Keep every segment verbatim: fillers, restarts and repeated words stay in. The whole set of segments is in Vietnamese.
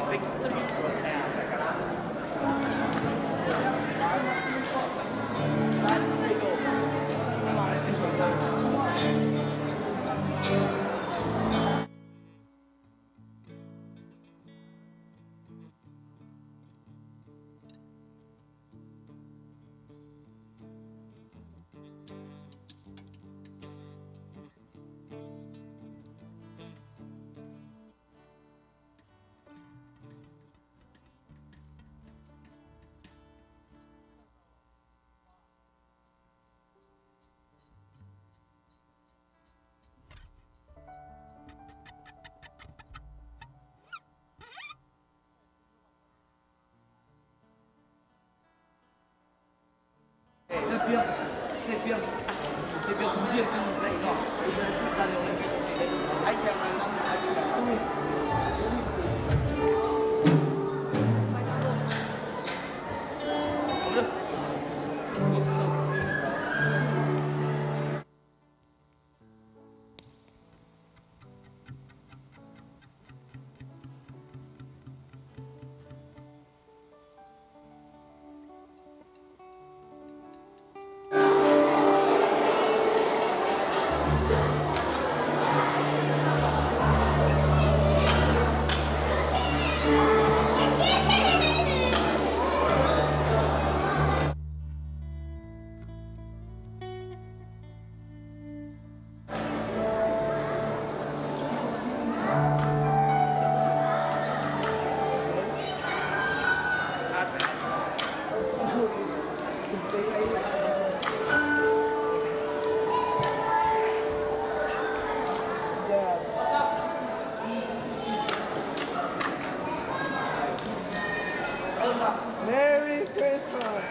Pick the micro C'est bien, c'est bien, c'est bien, bien tu nous sais, non, il va se faire dans le cas. I can run down the Merry Christmas!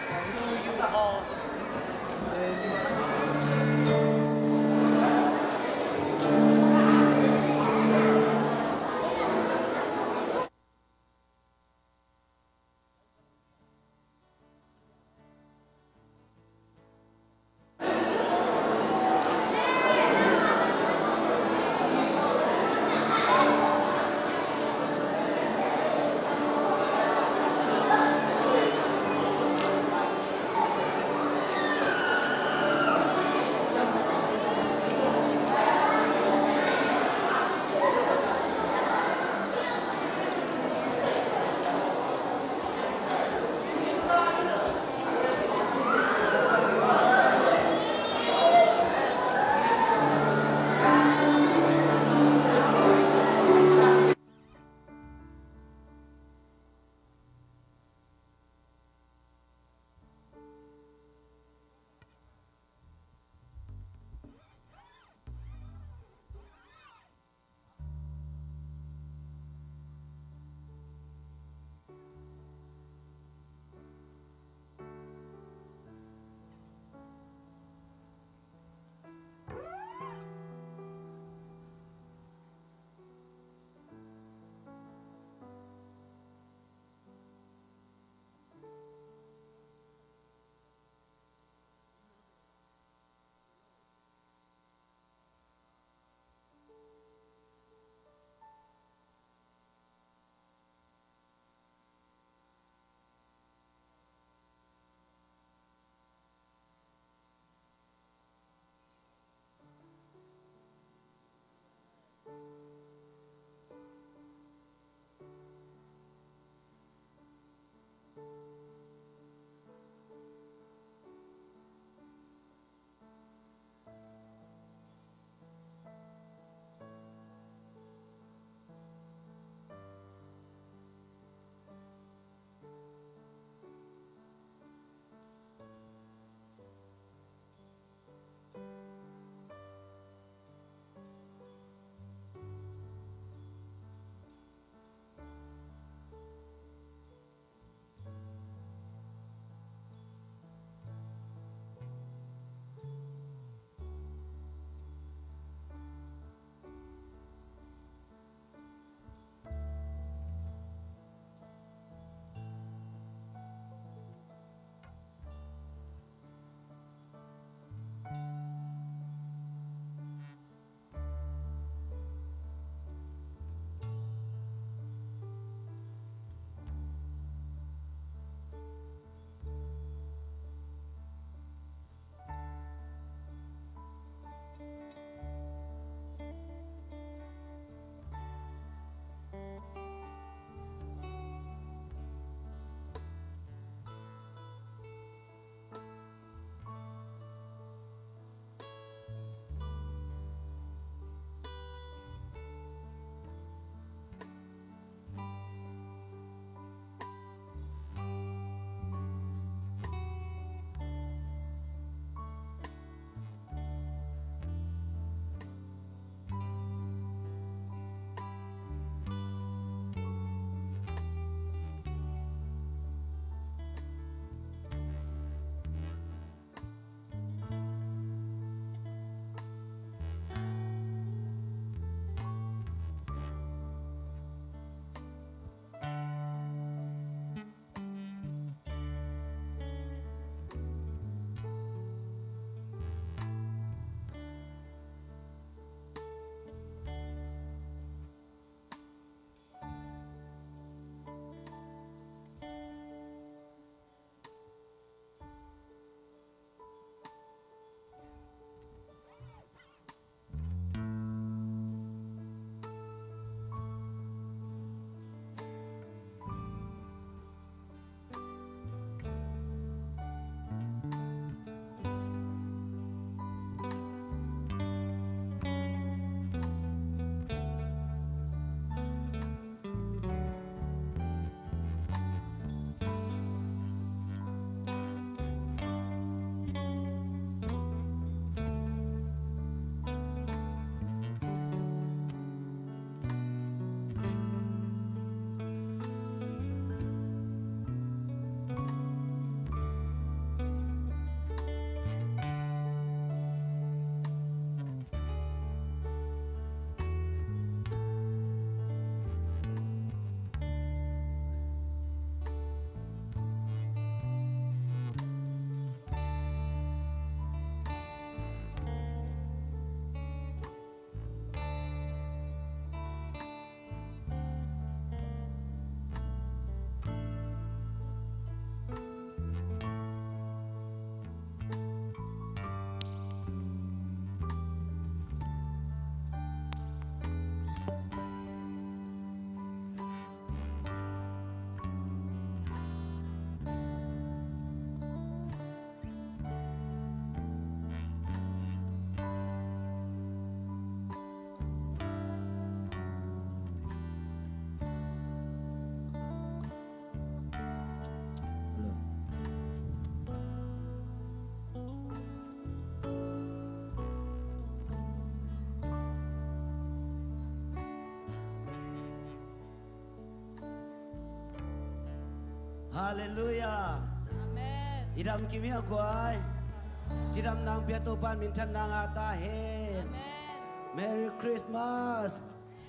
Hallelujah. Amen. Idam kimia kuai. Jidam nang piatu pan mintan nang atahen. Amen. Merry Christmas.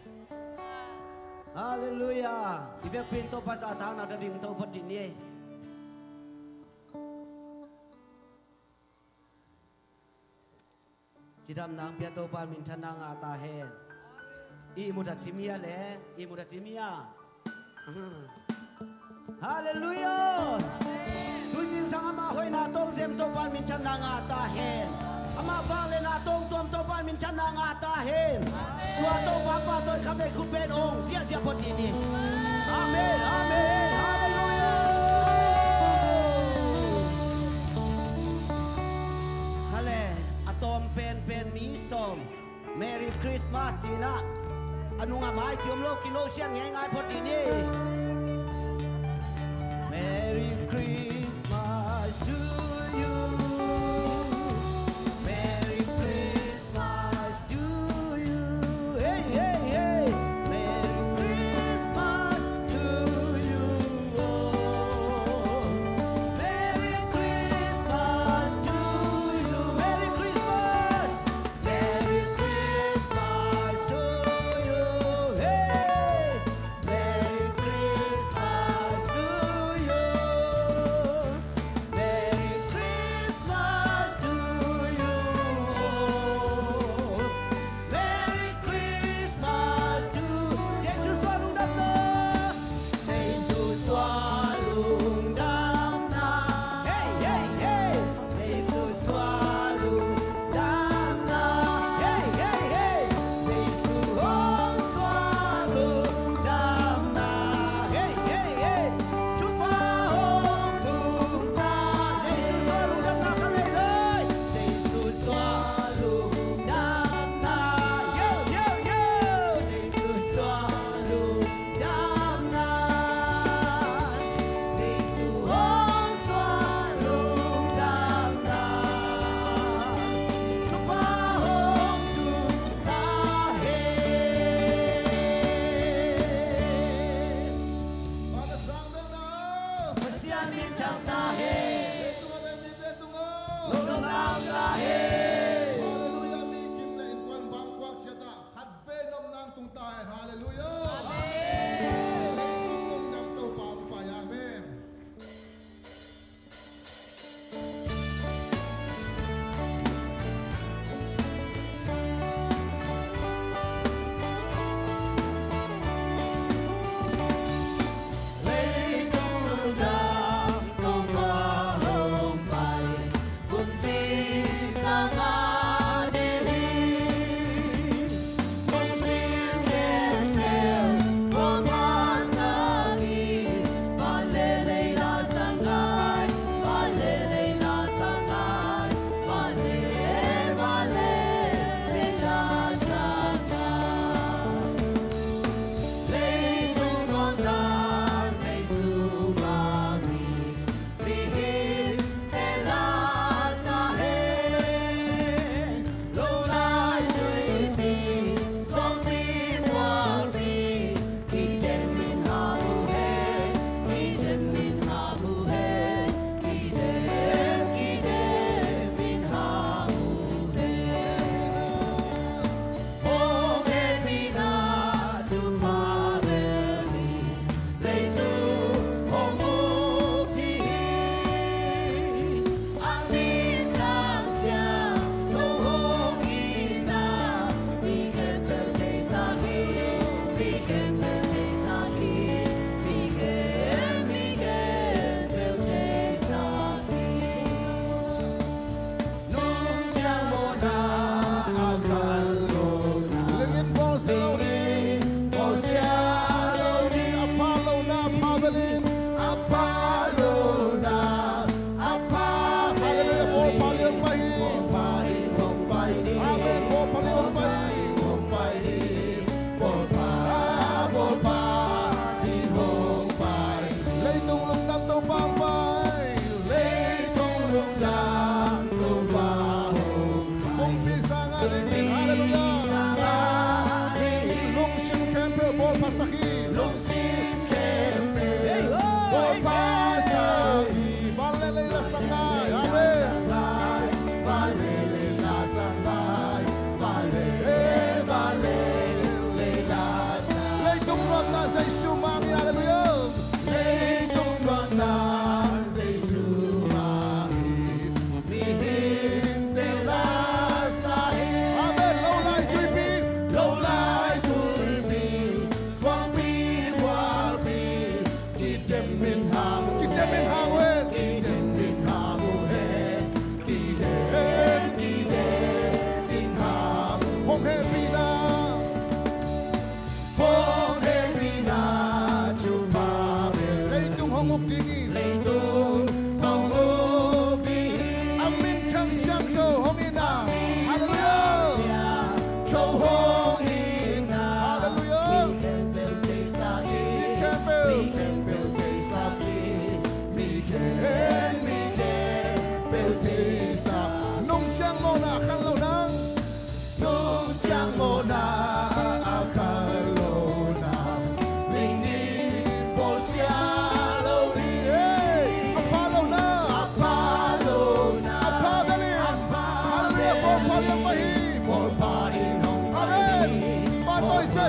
Hallelujah. Ibek pintu pas atang ada ring tau pot ini. Jidam nang piatu pan mintan nang atahen. I muda cimia le, i muda cimia. Hallelujah. Tusin sang ama hoy na tong zem to pan min chan na ngatahen. Ama bang le na tong tuam to pan min chan na ngatahen. Tua to papa to kame kupen ong sia sia pot ini. Amen. Amen. Hallelujah. Hale atom pen pen mi som. Merry Christmas Cina. Anu ngamai cium lo kino siang ngai pot ini. Merry Christmas to you. Merry Christmas to you. Hey, hey, hey. Merry Christmas to you. Oh. Merry Christmas to you. Merry Christmas. Merry Christmas to you. Hey. Merry Christmas.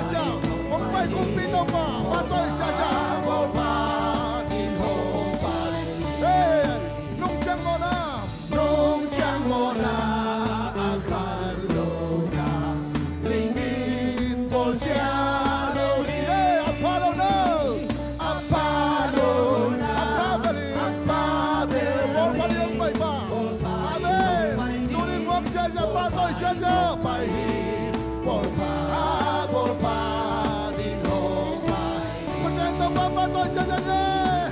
下，我们拜公平的嘛，把对下下，我把你红把你，哎，弄将我那，弄将我那，阿卡罗那，灵灵波下罗尼，哎，阿帕罗那，阿帕罗那，阿帕巴里，阿帕贝，波巴里昂拜吧，阿门，多林王下下，把对下下，拜。Bol pa, bol pa, di Roma. Pagkanta mama to sa langit.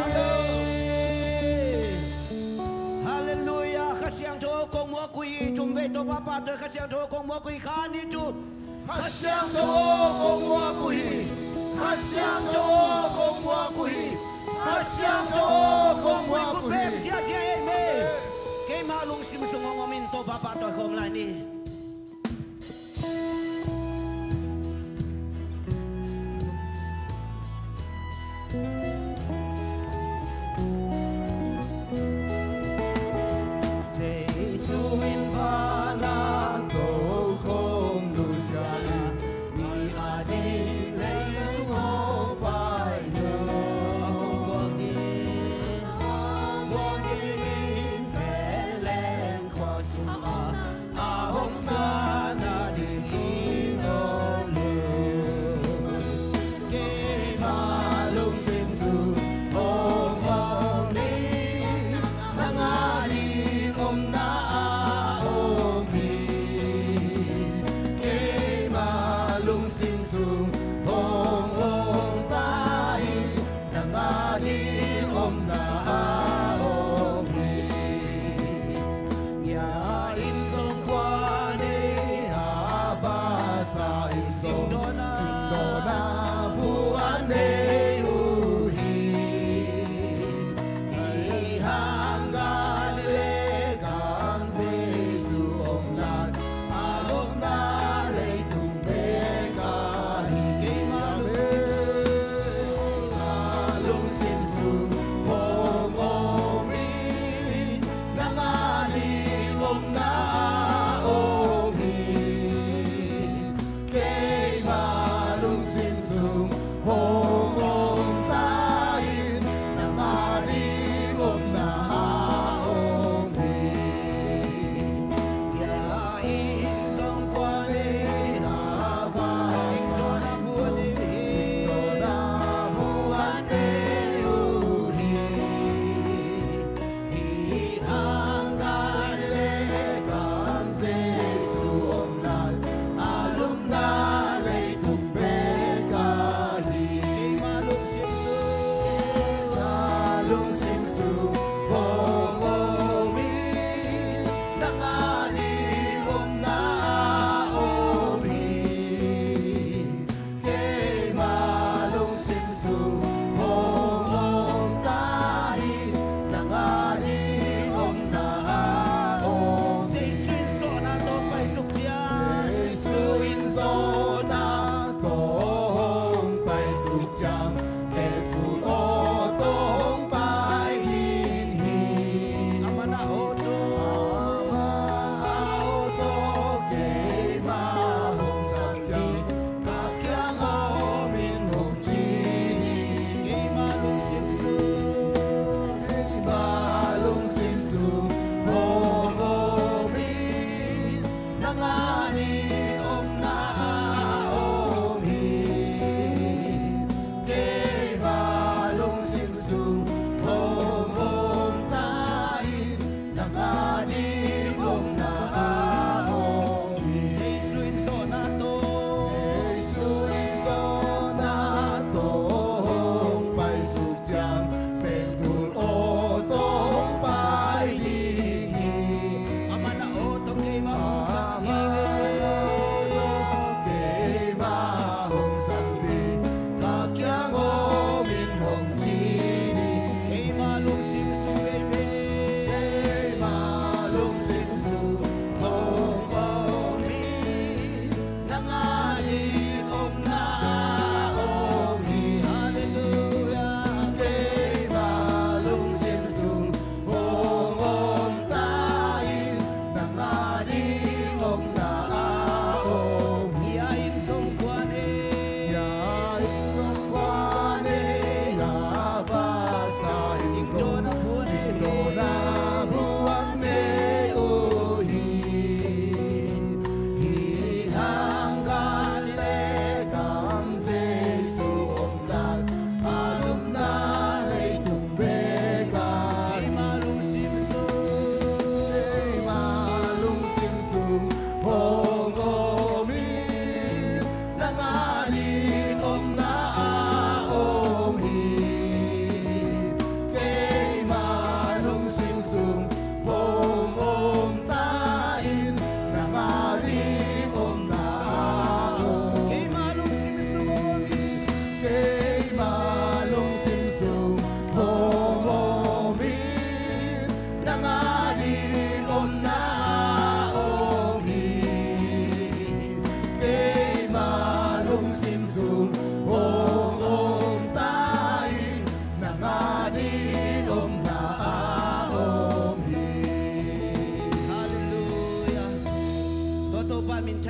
Hallelujah. Hallelujah. Kasiang to kong mo kui chung ve to papa to kasiang to kong mo kui khani tu. Kasiang to kong mo kui. Kasiang to kong mo kui. Kasiang to kong mo kui. Sia sia me. Ke malung sim sungong min to papa to kong la ni. Hallelujah.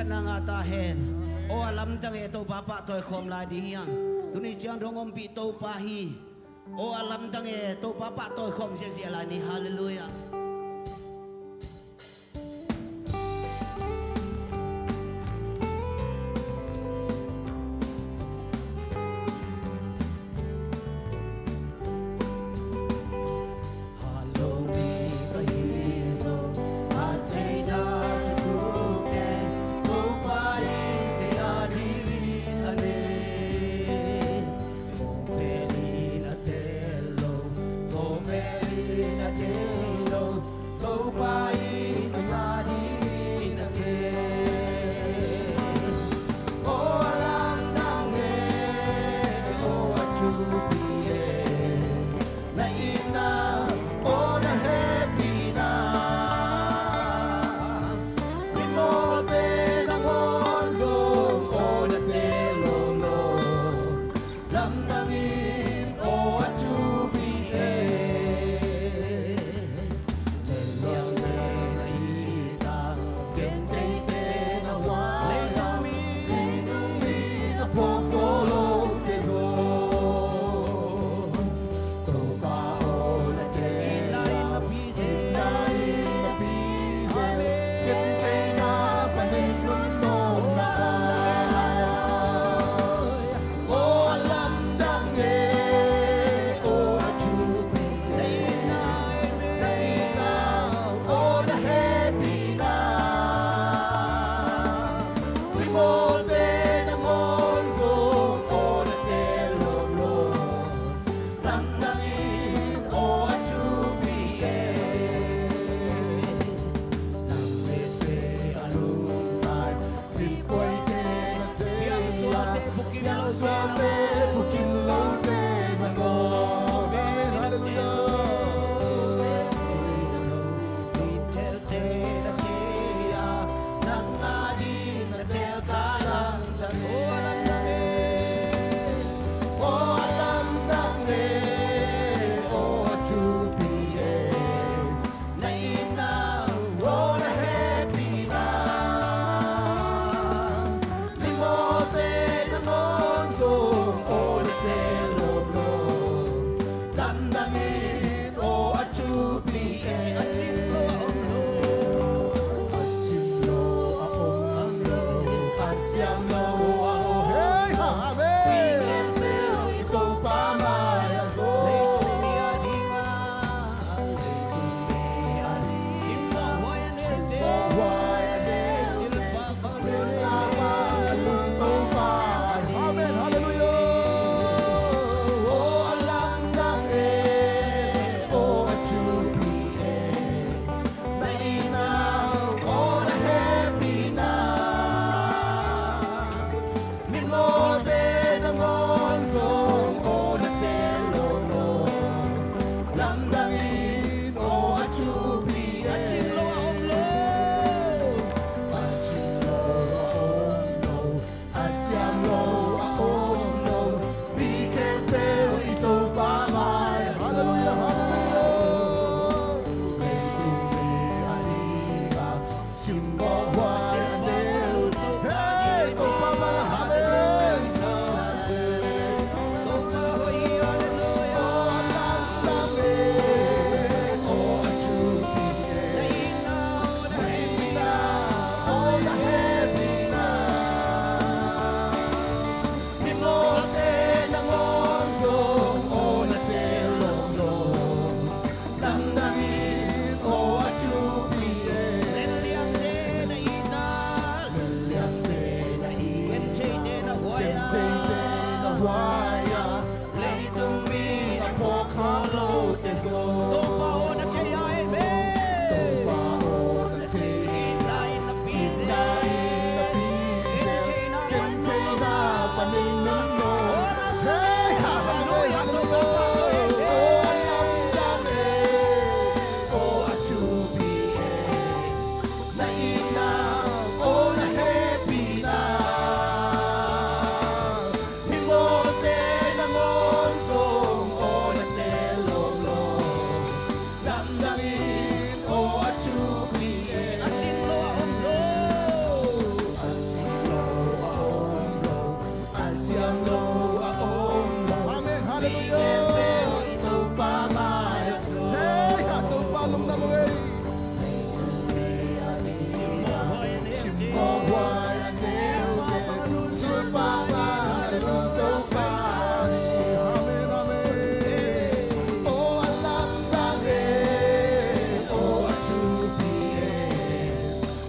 chana ngata hen o alam tang e to papa toy khom lai di hiang tuni chiang rongom pi to pa hi o alam tang e to papa toy khom sia sia lai ni hallelujah.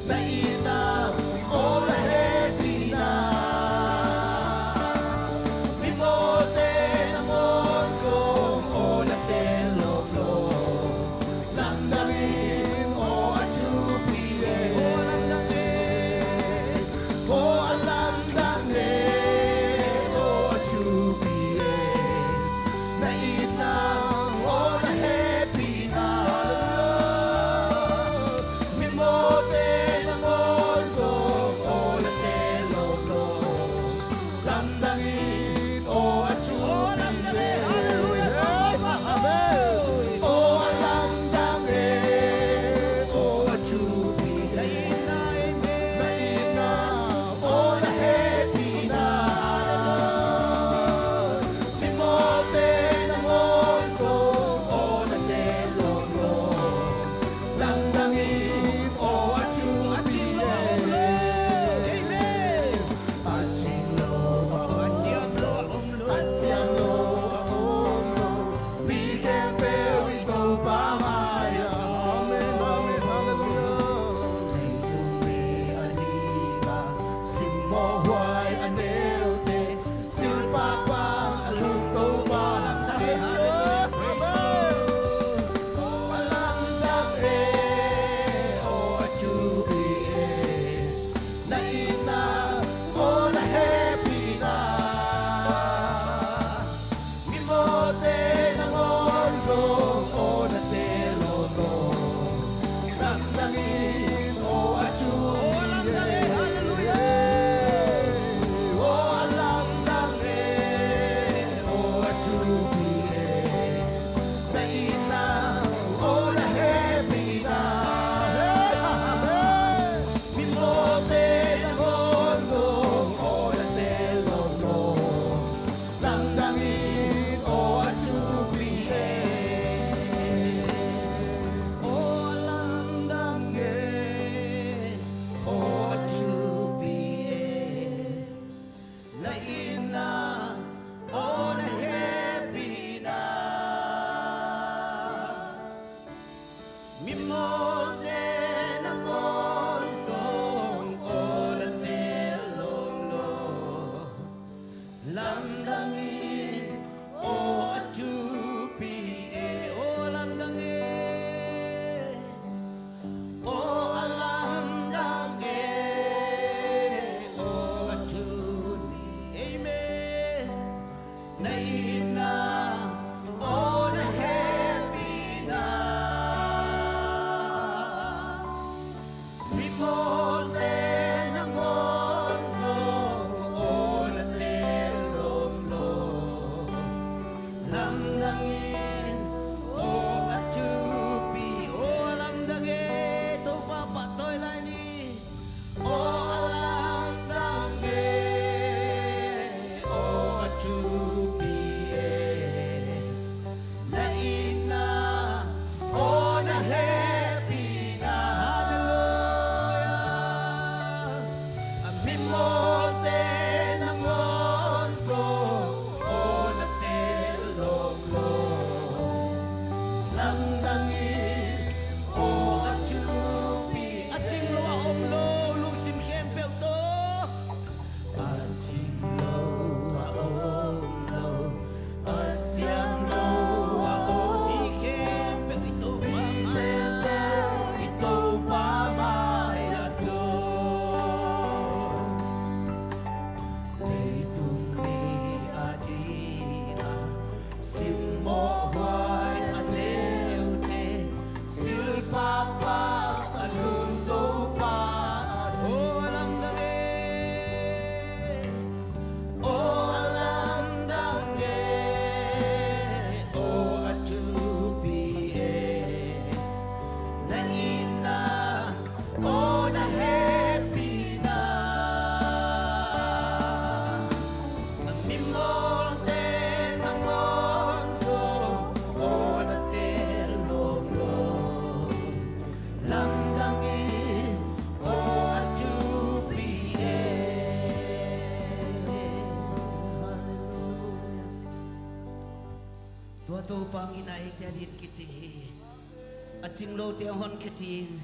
Tua tu pangina itiadin kiti. Acing lo tiang hon kiti.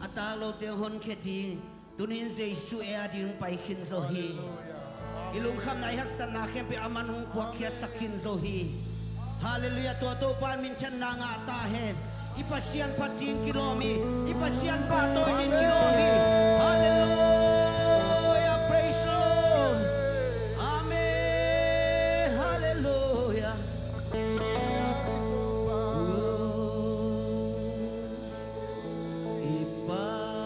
atalo te hon kheti tunin jesu e ading pai khin zo hi ilung kham nai hak san na khem pe aman hung kwa khia sakin zo hi hallelujah to to pan min chan na nga ta hen ipasian pating kilomi ipasian pa to in kilomi hallelujah praise the Lord amen hallelujah ipa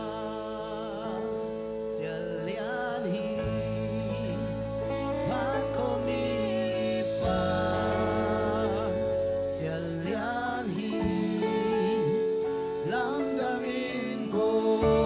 selian hi pakomi ipa selian hi langgangin ko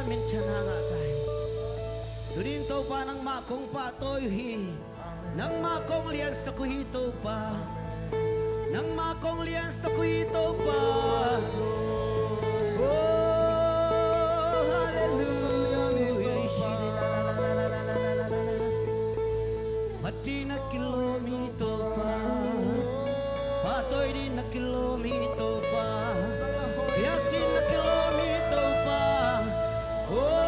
pan min chana nga tay Dunin to pa nang makong patoy hi Nang makong liyan sa kuhito pa Nang makong liyan sa kuhito pa Oh hallelujah Pati na kilomito pa Patoy di na kilomito pa Biyak di na kilomito pa Oh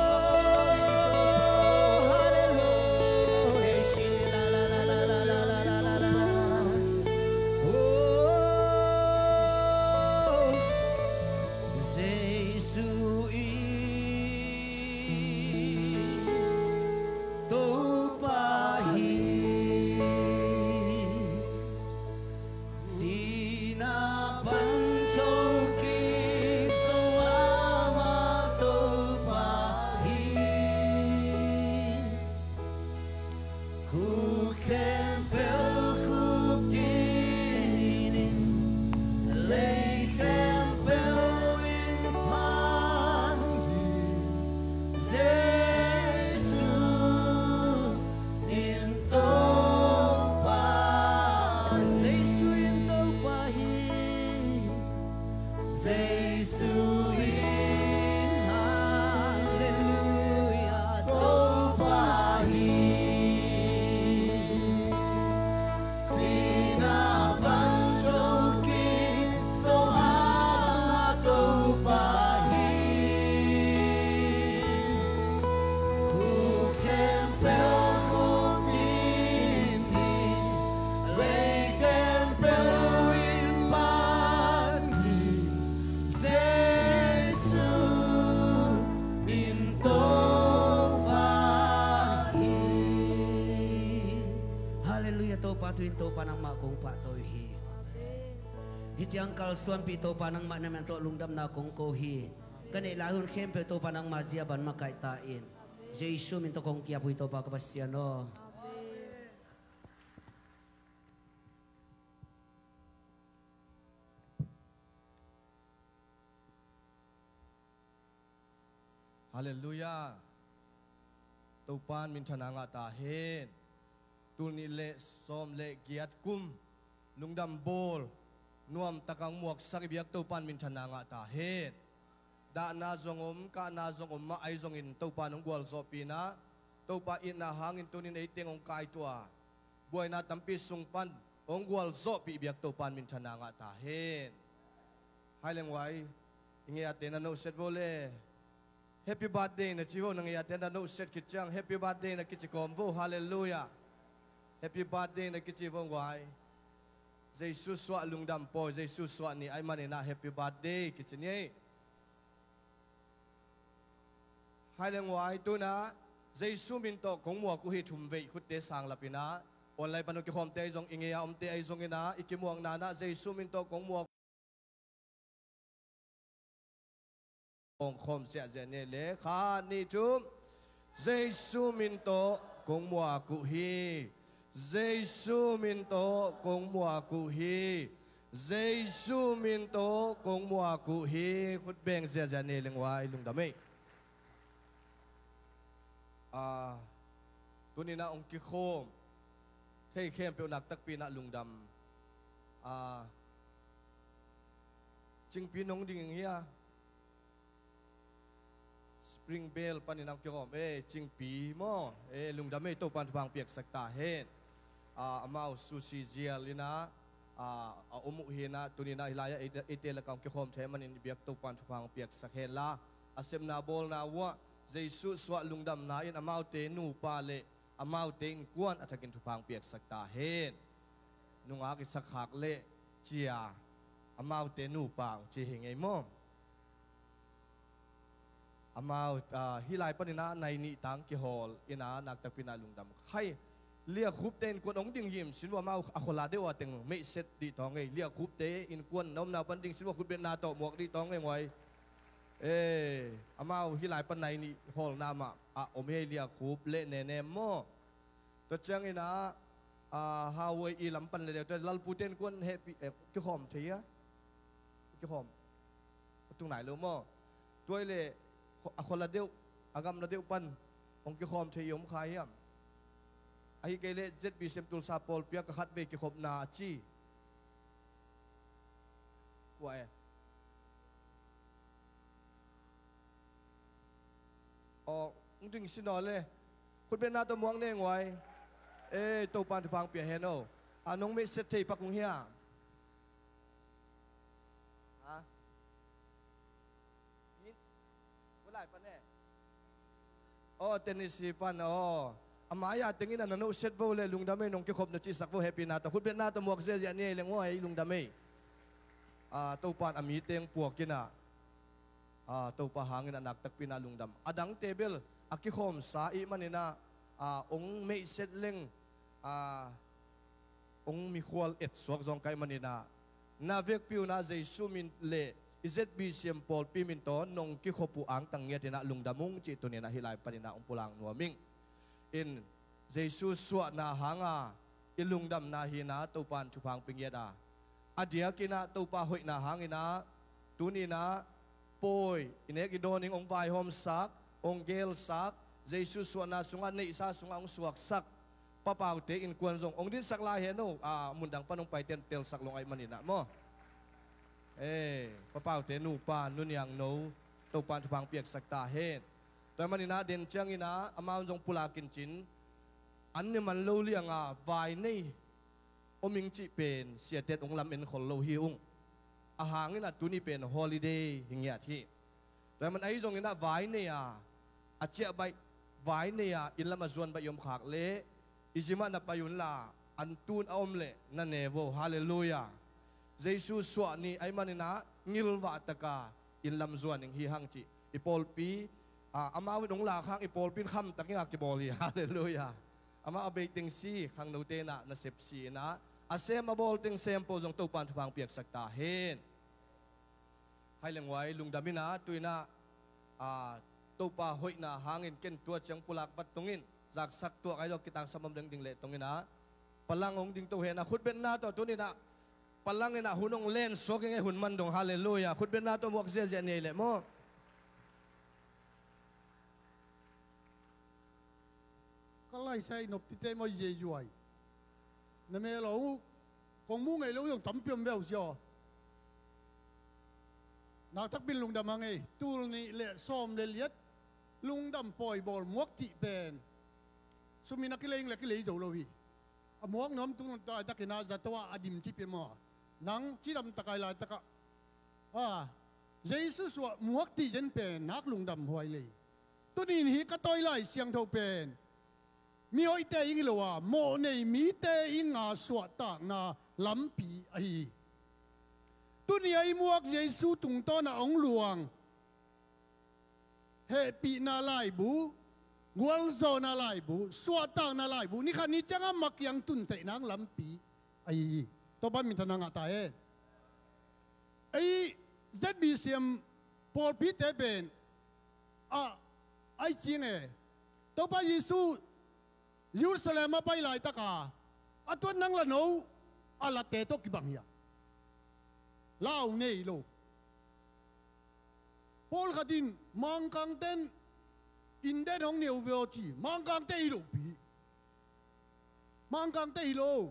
Patuin to panang makong patoy hi. Iti ang kalsuan pito panang manaman to lungdam na kong kohi. Kanilahon kempe to panang maziaban makaitain. Jesus minto kong kiapo ito pagkabasyano. Hallelujah. Tupan min chananga tahin. Tuni le som le giat kum lungdam bol nuam takang muak sakibiak tupan min chananga tahin. Da na zongom ka na zongom ma ay zongin tupan ng gwal sopina. Tupa ina hangin tunin ay tingong kay tua. Buhay na tampis sungpan ong gwal sopi biak tupan min chananga tahin. Haileng way ingi atin na no set vole. Happy birthday na chiho nang iaten na no set kitchang. Happy birthday na kichikombo. Hallelujah. Happy birthday na kichibong wai. Jesus swa lungdam po. Jesus swa ni ay manina happy birthday kichinye. Haileng wai tu na Jesus minto kung mua kuhi tumvei kutte sang lapina. Online panu ki homte ay zong ingiya omte ay zong ina ikimuang nana Jesus minto kung mua Ông khom sẽ dễ nè lễ khá ni chum Giê-xu minto kung mua cụ hi Giê-xu minto kung mua cụ hi Giê-xu minto kung mua cụ hi Khút bèng dễ dễ nè lưng hoài lung đám ấy À Tu ni na ông kì khôm Thầy khem biểu nạc tắc pi na lung đám À Chinh pi nông đình hiya Spring Bell paninang kirom eh ching pi mo eh lungdam eh to pan pang piak sakta hen ah amau sushi zial ina ah umu hina tunina hilaya itel kam kirom the manin biak to pan pang piak sakhen la asem na bol na wa jesu swa lungdam na in amau te nu pa le amau te in kuan athakin thupang piak sakta hen nunga ki sakhak le chia amau te nu pa chi hingei mo Amau hilai panina nai ni tang ki hol ina nak tapina lungdam khai lia khup ten kun ong ding him sinwa mau akhola de wa teng me set di tong ei lia khup te in kun nom na pan ding sinwa khup ben na to muak di tong ei ngoi eh amau hilai pan nai ni hol na ma a om he lia khup le ne ne mo to chang ina a hawai i lam pan le de lal pu ten kun happy ki khom thia ki khom tung nai lo mo toi le akhola deu agam na di upan ong kikhom the yom khayam ai kele zet bi sem tul sa pol pia ka khat be ki khop na chi wa o ung ding sinole kun ben na to muang ne ngwai ê tô pan phang pia hen ô à nông mỹ set thầy pak kung hia hả in có lại pan nè ô tennis pan ô amaya tingin na nanu set vô le lung dame nong ki khop na chi sak vô happy na to khut ben na to muak se ya ni le ngoi lung dame à tô pan ami teng puak kina à tô pa hangin anak tak pina lung dam adang table aki khom sa i manina à ông mẹ xét lên à ông mi khual et suak zong kai manina na vek piu na Jesu min le izet bi siam pol pi min to nong ki khopu ang tang nge tina lungdamung chi tu na hilai panina ong pulang nuaming in Jesu suwa na hanga ilungdam na hina topan chupang pingyeda adia kina topa hoi na hangina tunina poi inek idoning ong vai hom sak ong gel sak Jesus suwa na sunga na isa sunga ang suwak sak papaw te in kuan zong ong din sak la he no ah mundang panong pai ten tel sak long ay manina mo eh papaw te nu pa nun yang no to pan pang piak sak ta hen to manina den chang ina amaw zong pulakin chin an ne man lo liang a vai nei oming chi pen sia tet ong lam en khol lo hi ung a hangin at tuni pen holiday hingya thi to man ai zong ina vai nei a a chia bai vai nei a in lama zuan ba yom khak le izima na payun la antun aom le na nevo hallelujah Jesus suwa ni ay manina ngilwa taka in lam zuan ning hi hang chi ipolpi amawin ong la khang ipolpin kham taking akiboli hallelujah ama abating si khang note na na sepsi na asem abol ting sempo jong to pan phang piak sakta hen hai lengwai lungdamina tuina a topa hoi na hangin ken tua chang pulak pat tungin zak sak tua kayo kitang samam ding ding le tungin na palangong ding to hena khut ben na to tunin na palangin na hunong len soking e hun mandong hallelujah khut ben na to muak se je ne le mo kalai sai nop ti te mo ye yuai na me lo kong mu ngai lo yong tam piom bel jo na tak bin lung dam ngai tul ni le som le liet lung dam poi bol muak ti ben sumina kileng le kilei zo lo hi a muak nom tung ta ta kina za to adim ti pe mo nang chi dam takai la taka à Jesus wa muak ti jen pen nak lung dam hoi le tunin hi ka toi lai siang tho pen mi hoi te ing lo wa mo nei mi te ing a swa ta na lam pi ai tunia ai muak Jesus tung to na ong luang he pi na lai bu ngual zo na lai bu swa ta na lai bu ni khan ni changa mak yang tun te nang lam pi ai to ban min thana nga ta e ai zet bi siam pol pi te ben a ai ching e to ba Jesus Jerusalem ma pai lai taka atun nang la no ala te to ki bang ya lao nei lo Paul khadin mang kang ten in den hong niu veo chi mang kang te lo bi mang kang te lo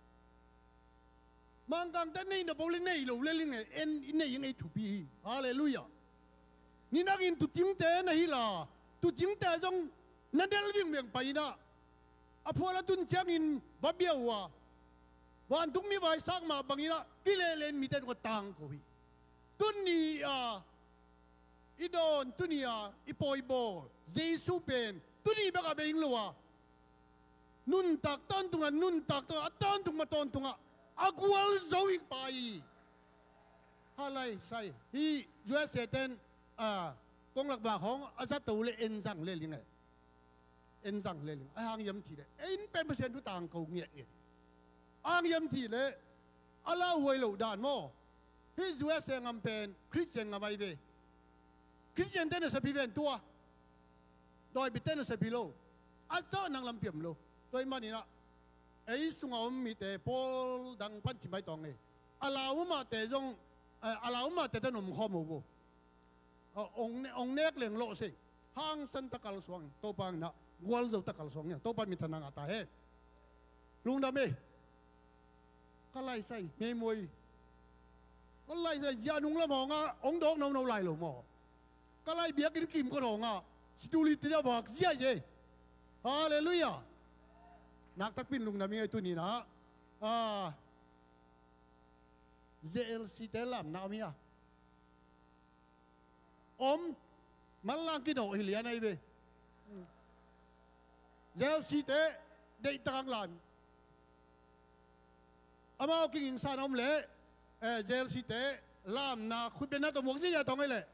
mang kang ten nei na bowling nei lo le ling en nei yang ei tu bi hallelujah ni nang in tu ting te na hi la tu ting te jong na del wing meng pai na apola tun chang in babiawa wan tung mi vai sak ma bangina kilelen mi ten ko tang ko hi tun ni a idon tunia ipoi bol Jesus pen tuni baka being loa nun tak ton tunga nun tak to aton tunga ton tunga agwal zoing pai halai sai hi U S A ten a kong lak ba hong azato le enzang le ling enzang le ling a hang yam ti le en pen percent tu tang ko ngiet ngiet ang yam ti le ala hoi lo dan mo hi U S A ngam pen Christian ngam ai ve Christian ten sa piven tua doi biten sa bilo azo nang lam piam lo doi manina ei sunga om mi te pol dang pan chi mai tong e alaw ma te jong alaw ma te tanom kho mo bo ong ong nek leng lo se hang san takal suang to pang na wal zo takal suang ya to pan mi thanang ata he lung da me kalai sai me moi kalai sai ya nung la mo nga ong dok no no lai lo mo kalai bia kin kim ko no nga stuli ti da bak sia ye hallelujah nak tak pin lung da me ai tu ni na à Z L C T làm nào mi à om mal lang ki do hilia nai be Z L C T dei tang lan amao ki ing san om le Z L C T làm na khut ben na to mok si ya tong ai le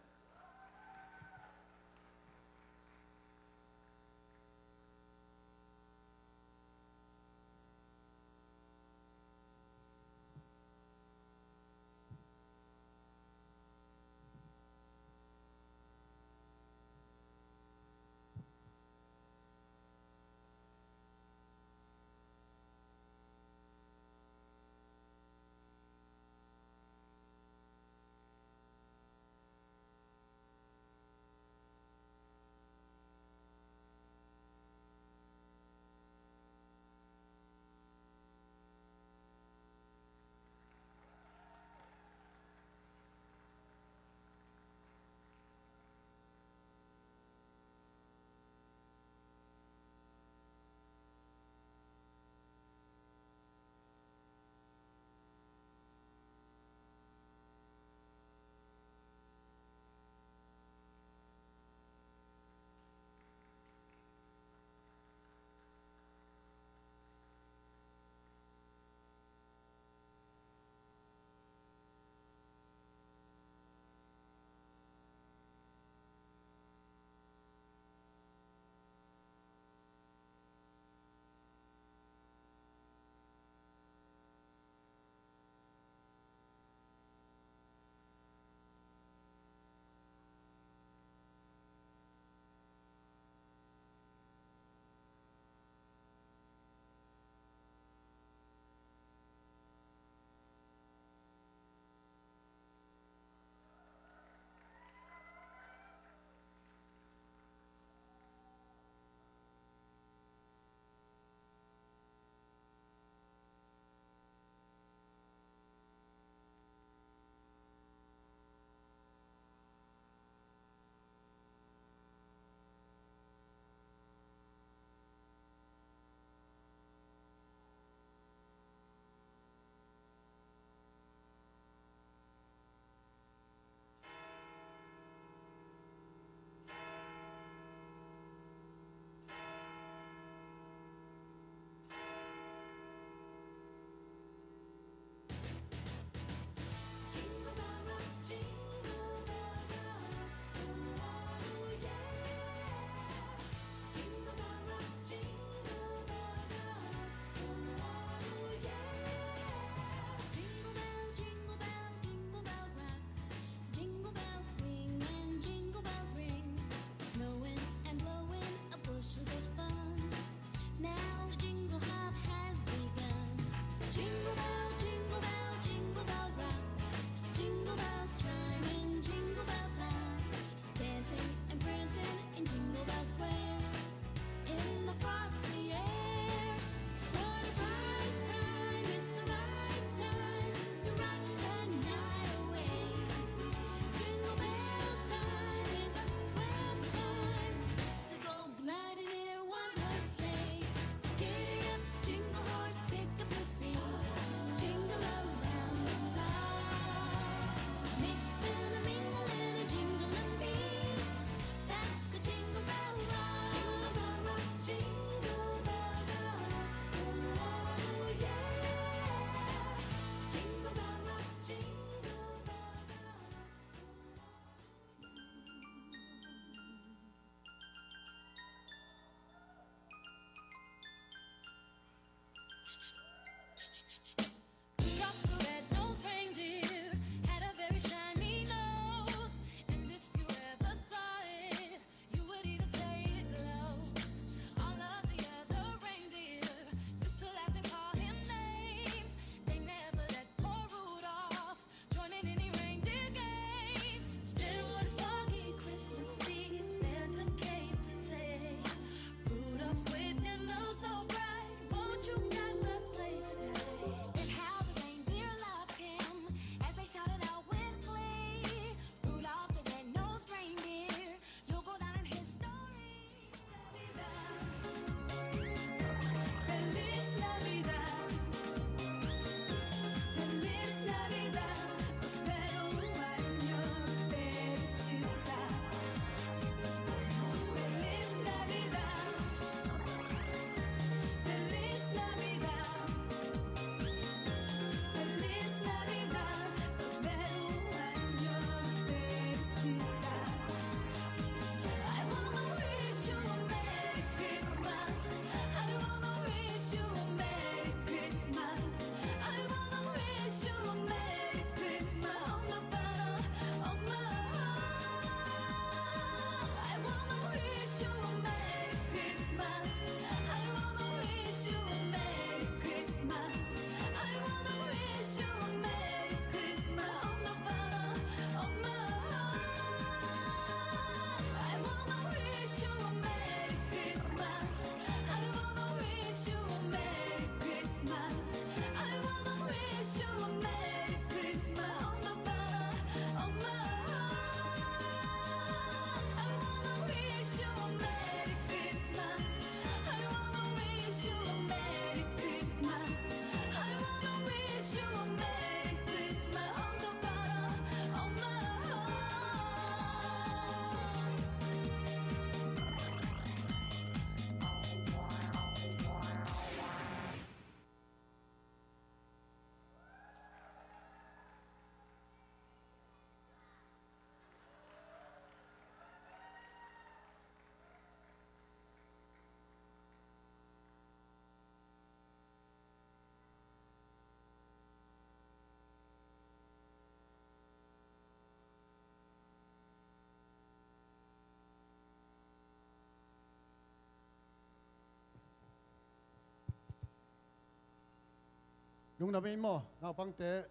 lung đam mê mò nào băng tế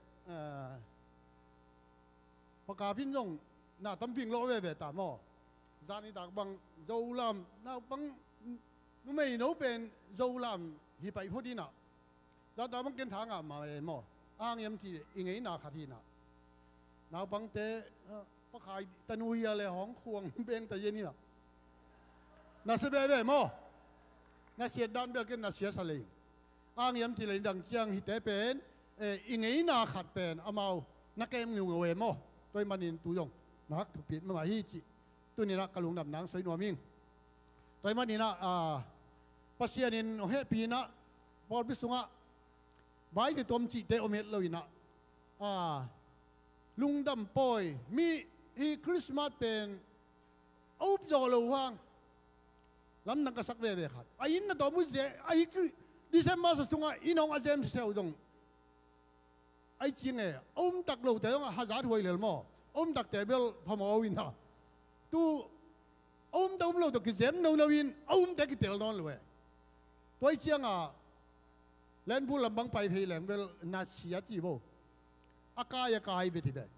bạc cá pin rong nào tấm pin lỗ về về tả mò gia ni đặc bằng dâu làm nào băng lúc mấy nấu bên dâu làm hi bảy phút đi nào gia đặc bằng kiến thang à mà mò ang yếm thì ý nghĩ nào khát hi nào nào băng tế bác khai tân uy à lệ hóng khuang bên tại yên nào nào sẽ về về mò nào sẽ đan bèo cái nào sẽ sale ang yếm thì lấy đằng chiang hi tế bên ý nghĩ nào khát bên amau nắc em nhiều người mò tôi mà nhìn tụi dòng nắc thực hiện mà hi chị tôi nhìn nắc kalung đầm nắng sấy nua miên tôi mà nhìn nắc à bác sĩ nhìn happy nắc bol biết sung á vài cái tôm chị tế ôm hết lời nắc à lung đầm bồi mi hi Christmas bên ốp giò lầu hoang lắm năng cái sắc về về khát ai nó đó mới dễ ai December sa sung á in ông azem seo dòng ai chiang nghe ôm đặc lầu tế ông hazard huay lel mo ôm đặc tế bel phàm owin ha tu ôm đâu lâu được cái zem nâu nowin ôm tế cái tel non lue tôi chiang à lên bu làm băng bay phi lem bel na sia chi bo akai akai beti be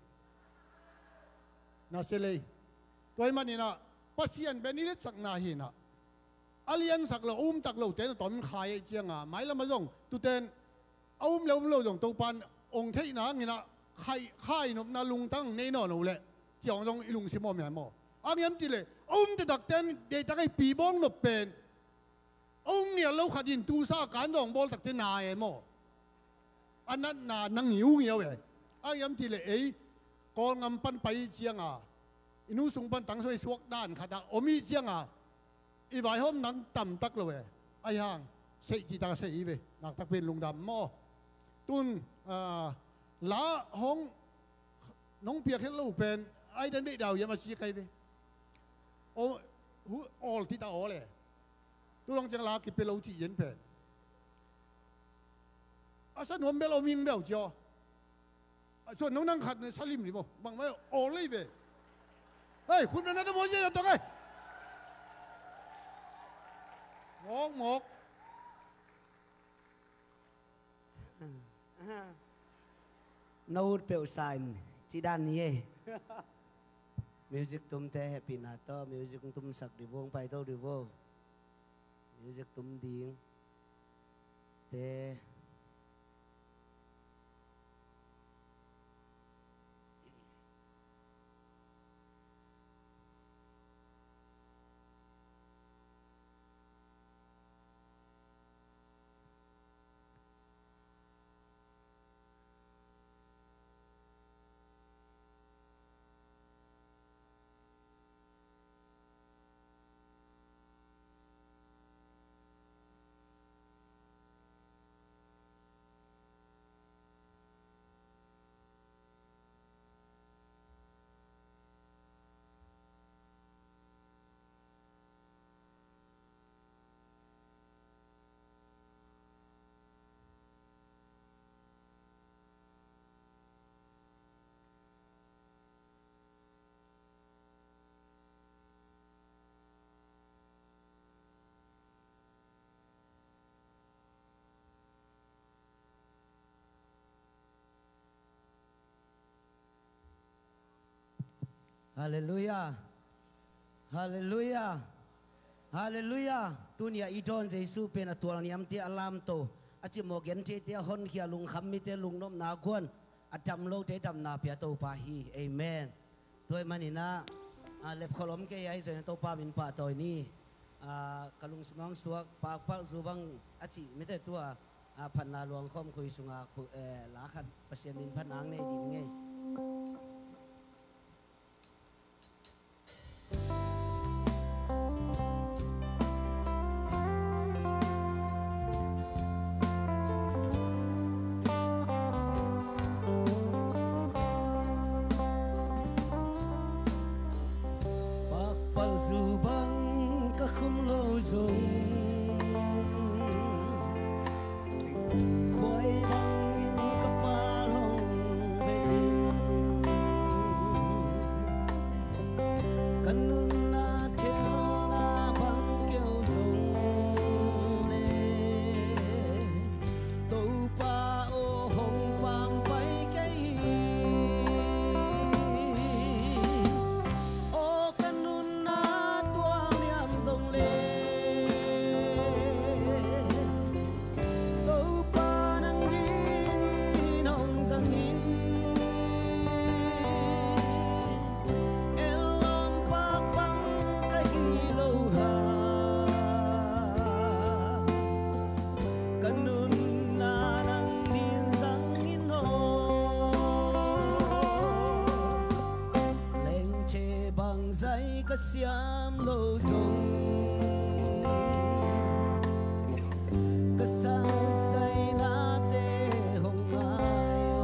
na sele tôi mà nina pasien benilet sak na hi na alien sak lo ôm đặc lầu tế nó tóm khai chiang à mai làm mà rong tu tên ôm lâu lâu rong tàu pan ông thấy nó nghe nó khai khai nó na lung tăng nên nó nấu lệ chiang trong lung xí mò mè mò anh em chỉ lệ ông thì đặc tên để ta cái bì bong nó bền ông nghe lâu khát in tu sa cán rong bol đặc tên này mò anhนั้นน่ะnăng nhiều nhiều vậy anh em chỉ lệ ấy con ngắm pan bay chiang à inu sung pan tăng soi suộc đan khát đặc ôm mi chiang àอีvài hôm nắng tầm tắc rồi vậy ai hàng sẽ chỉ ta sẽ ý về nạc tắc bên lùng đầm mò tuôn lá hong nông bia hết lâu bên ai đến đây đào vậy mà chỉ cái về ô ô thì ta ô lệ tôi đang chẳng lá cái bên lâu chỉ yên bên à sao hôm bên lâu miếng béo chưa cho nông năng khát này sao lim đi bộ bằng mấy ô lấy về heyคุณเป็นนักมวยใช่ไหมตรงไงmột một nâu bèo sign chỉ đàn nhé music tum te happy na to music tum sak di vong pai to di vo music tum ding te Hallelujah, Hallelujah, Hallelujah. Tunia idon Jesu pen atual niam ti alam to. Aci mogen ti ti hon kia lung kham mi te lung nom na kuan. Atam lo te tam na pia to pahi. Amen. Tuai manina lep kolom ke ai zo to pa min pa toy ni. Kalung semang suak pa pa zubang aci mi te tua phan na luang khom khui sunga khu la khat pasien min phanang ne din nge. Oh ka siam lo zong ka sang say na te hong ayo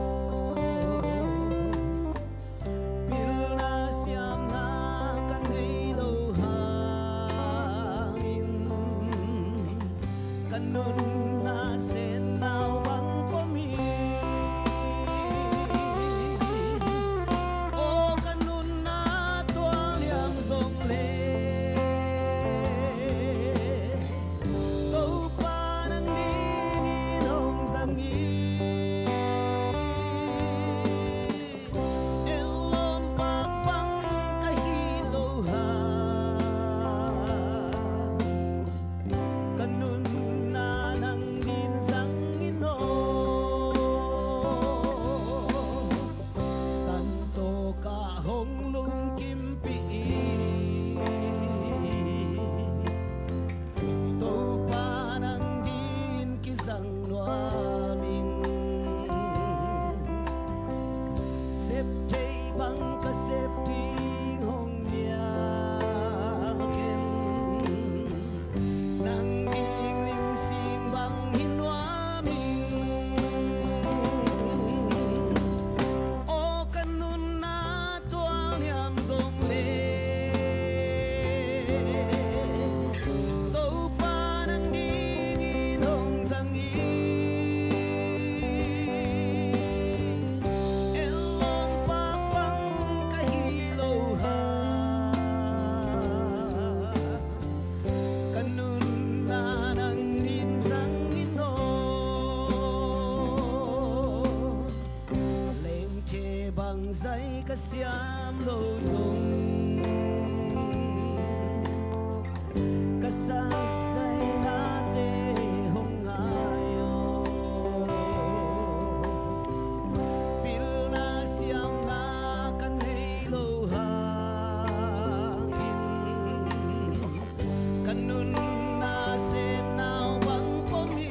pil na siam na ka nei lo hangin kanun na sen nào bang ko mi siam lo zong ka sang say na te hong ayo pil na siam na ka nei lo hangin kanun na se nào bang ko mi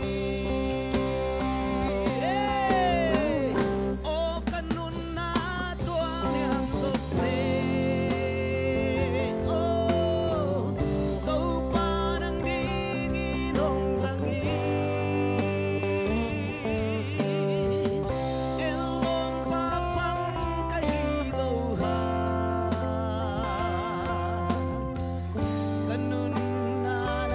kanun na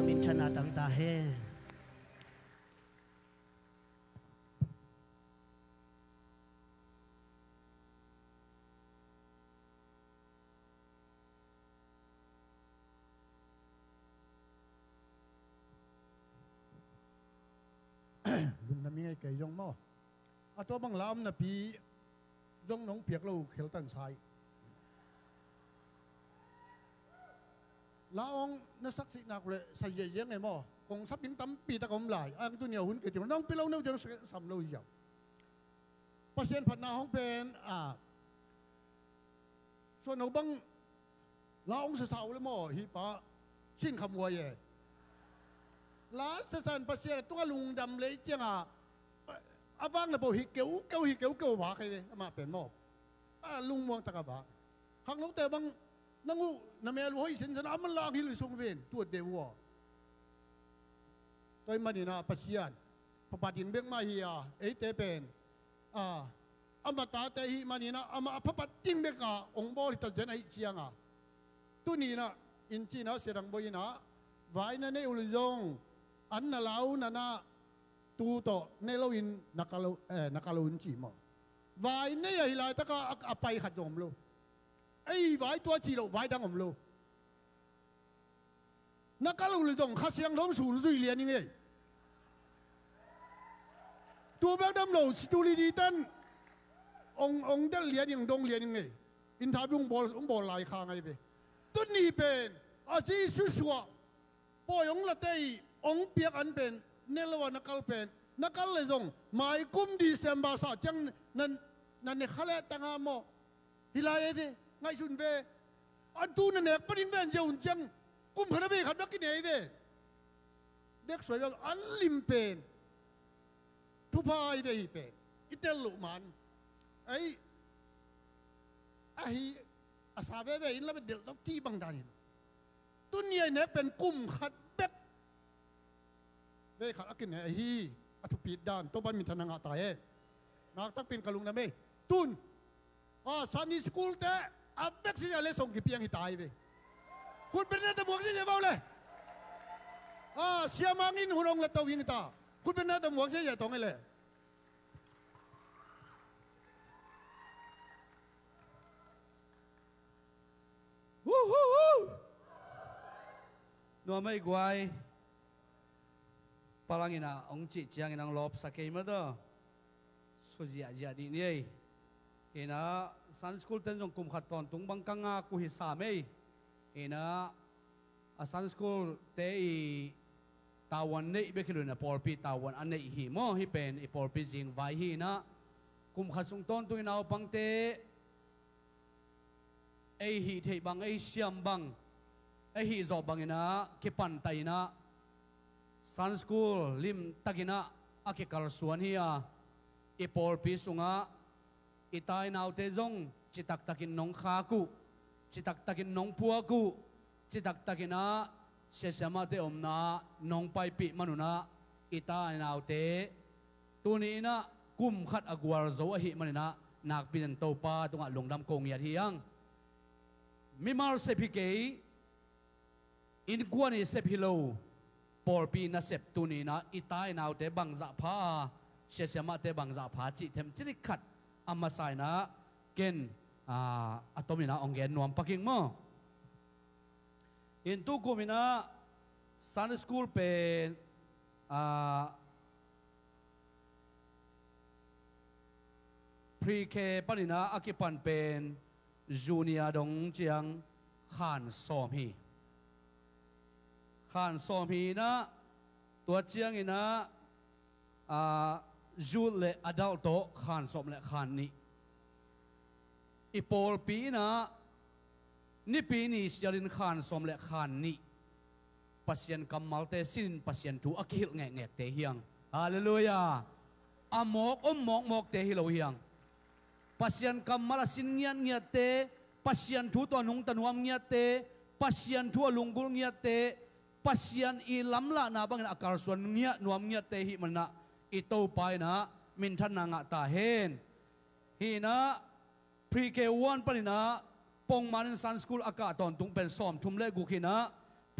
min chana tang ta hen ลุงน้ำมีไงเกยยงมออาตัวบางลามนะปียงน้องเปียกเราเขลตันไซลาองนักศักดิ์สิทธิ์นักเลยใส่เยี่ยงไงมอกงซับยิงตั้มปีตะกมไหลอังตัวเหนียวหุ่นเกิดจากน้องปีเราเนื้อจังสำเราเหี่ยวเปอร์เซ็นต์ผัดนาห้องเป็นอ่าส่วนหนูบังลาองเสาเลยมอฮิปะชิ้นขโมยเย่ลาเสนเปอร์เซ็นต์ตัวลุงดำเลยเจียงอ่ะอาวังนะบอกฮิเกวเกวฮิเกวเกวหวาใครเลยมาเป็นมออ่าลุงมองตะกบะข้างน้องแต่บังนังูน้ำแม่รู้ให้สินสนามันลางฮิลุสงเวนตัวเดียวตัวมันนี่นะปัสยานพระบาทยิงเบงมาเฮียเอเตเป็นอ่าอมตะเตหิมันนี่นะอามาพระบาทยิงเบงอ่ะองค์บริตรเจนไอเชียงอ่ะตัวนี้นะอินจีนะเสียงบอยนะไว้นั่นเองอุลจงอันนั่นเรานั่นนะตัวโตในเราอินนักเราเอ่อนักเราอินจีมั้งไว้เนี่ยฮิลายตะก็อภัยขัดจอมลูไอ้ไว้ตัวจีโร่ไว้ดังผมรู้นักการเมืองจงข้าเสียงร้องสูงสุดเรียนยังไงตัวแบบดำโหลดูดีๆตั้นององเดลเรียนยังดงเรียนยังไงอินทาบุงบอลองบอลลายข้างไงไปต้นนี้เป็นอาชีพสุดสัวปอยองละเตยองเปียกอันเป็นเนลวานักการเป็นนักการเลยจงหมายกุมดีเซมบาสาจังนั่นนั่นเนี่ยเขาเล่ตั้งหามอฮิลายเอไงสุนเวอันตูนั่นเองปนินเวนเจ้าหุ่นจังกุมพระเวขับนักกินเองเด้เด็กสวยแบบอันลิมเป็นทุพายเดฮิเป็นอิเตลุมันไอ้ไอ้อาซาเวเวอินแล้วเป็นเด็กต้องที่บางดานินตุนเนี่ยเนี่ยเป็นกุมขัดเบ็ดเวขัดนักกินไอ้ฮีอัตุปีดานตัวบ้านมีธนังอาตายนักตักเป็นกะลุงนะเมตุนอ่าซันนี่สกูลเตะอับเบ็กสิจะเล่ส่งกี่เพียงที่ตายไปคุณเป็นนักตะบวกสิจะเฝ้าเลยอ่าเสียมังอินหุ่นองละตัวยิงตาคุณเป็นนักตะบวกสิจะตรงไงเลยฮู้ฮู้ฮู้นัวไม่กวายพลังอินะองค์จิตยังอินังลบสักเกมมาตัวสุจิอาจิอาดีนี่เอ็นะสันสกูลเต็นจงกุมขัดตอนตุงบังกังอาคุฮิสามีเอ็นะสันสกูลเตอีตาวันนี้เบคิลุนะพอลปีตาวันอันนี้หิมอฮิเป็นอีพอลปีจิงไว้หินะกุมขัดสุงต้นตุยนาวปังเตไอหิเทบังไอเชียมบังไอหิจอบบังเอ็นะคิปันไตนะสันสกูลลิมตะกินะอากิคาร์สวนเฮียอีพอลปีสุงะอิตายนาวเตจงจิตักตักินน้องขากุจิตักตักินน้องพัวกุจิตักตักินะเสียสมาเตอมนาน้องไปปีมนุนะอิตายนาวเตตัวนี้นะกุมขัดอากวาร์โซอหิมันนะนักบินโตปาตรงอ่ะลงดำกงยาที่ยังมิมาร์เซพิเกยอินกวนอิเซพิโลปอลปีนะเซปตัวนี้นะอิตายนาวเตบังจะพาเสียสมาเตบังจะพาจิเทมจิริขัดอามาใส่นะเกณฑ์อ่าอัตมินะองเกนนวมปักกิ่งมั้งอินทุกุมินะซันสคูลเป็นอ่าพรีเคปันินะอากิปันเป็นจูเนียดงเจียงขานซอมฮีขานซอมฮีนะตัวเจียงอินะอ่าจูเลอดัลโตขานสมเลขานนี้อีพอลปีนะนี่ปีนี้จะเรียนขานสมเลขานนี้ปัสยันกำมัลเตสินปัสยันทูอักฮิลแงแงเตเฮียงฮาเลลูยาอามอกอมมอกมอกเตฮิโลเฮียงปัสยันกำมัลสินเงียเงียเตปัสยันทูตัวนุงตันวมเงียเตปัสยันทูลุงกุลเงียเตปัสยันอีลำละนาบังอาการส่วนเงียนวมเงียเตหิมันนะอิโตไปนะมินทันนางตาเฮนฮีนะพรีเควันปนินะปงมานินซันสกูลอากาศตอนตุงเป็นซ้อมทุ่มเล่กุขินะพ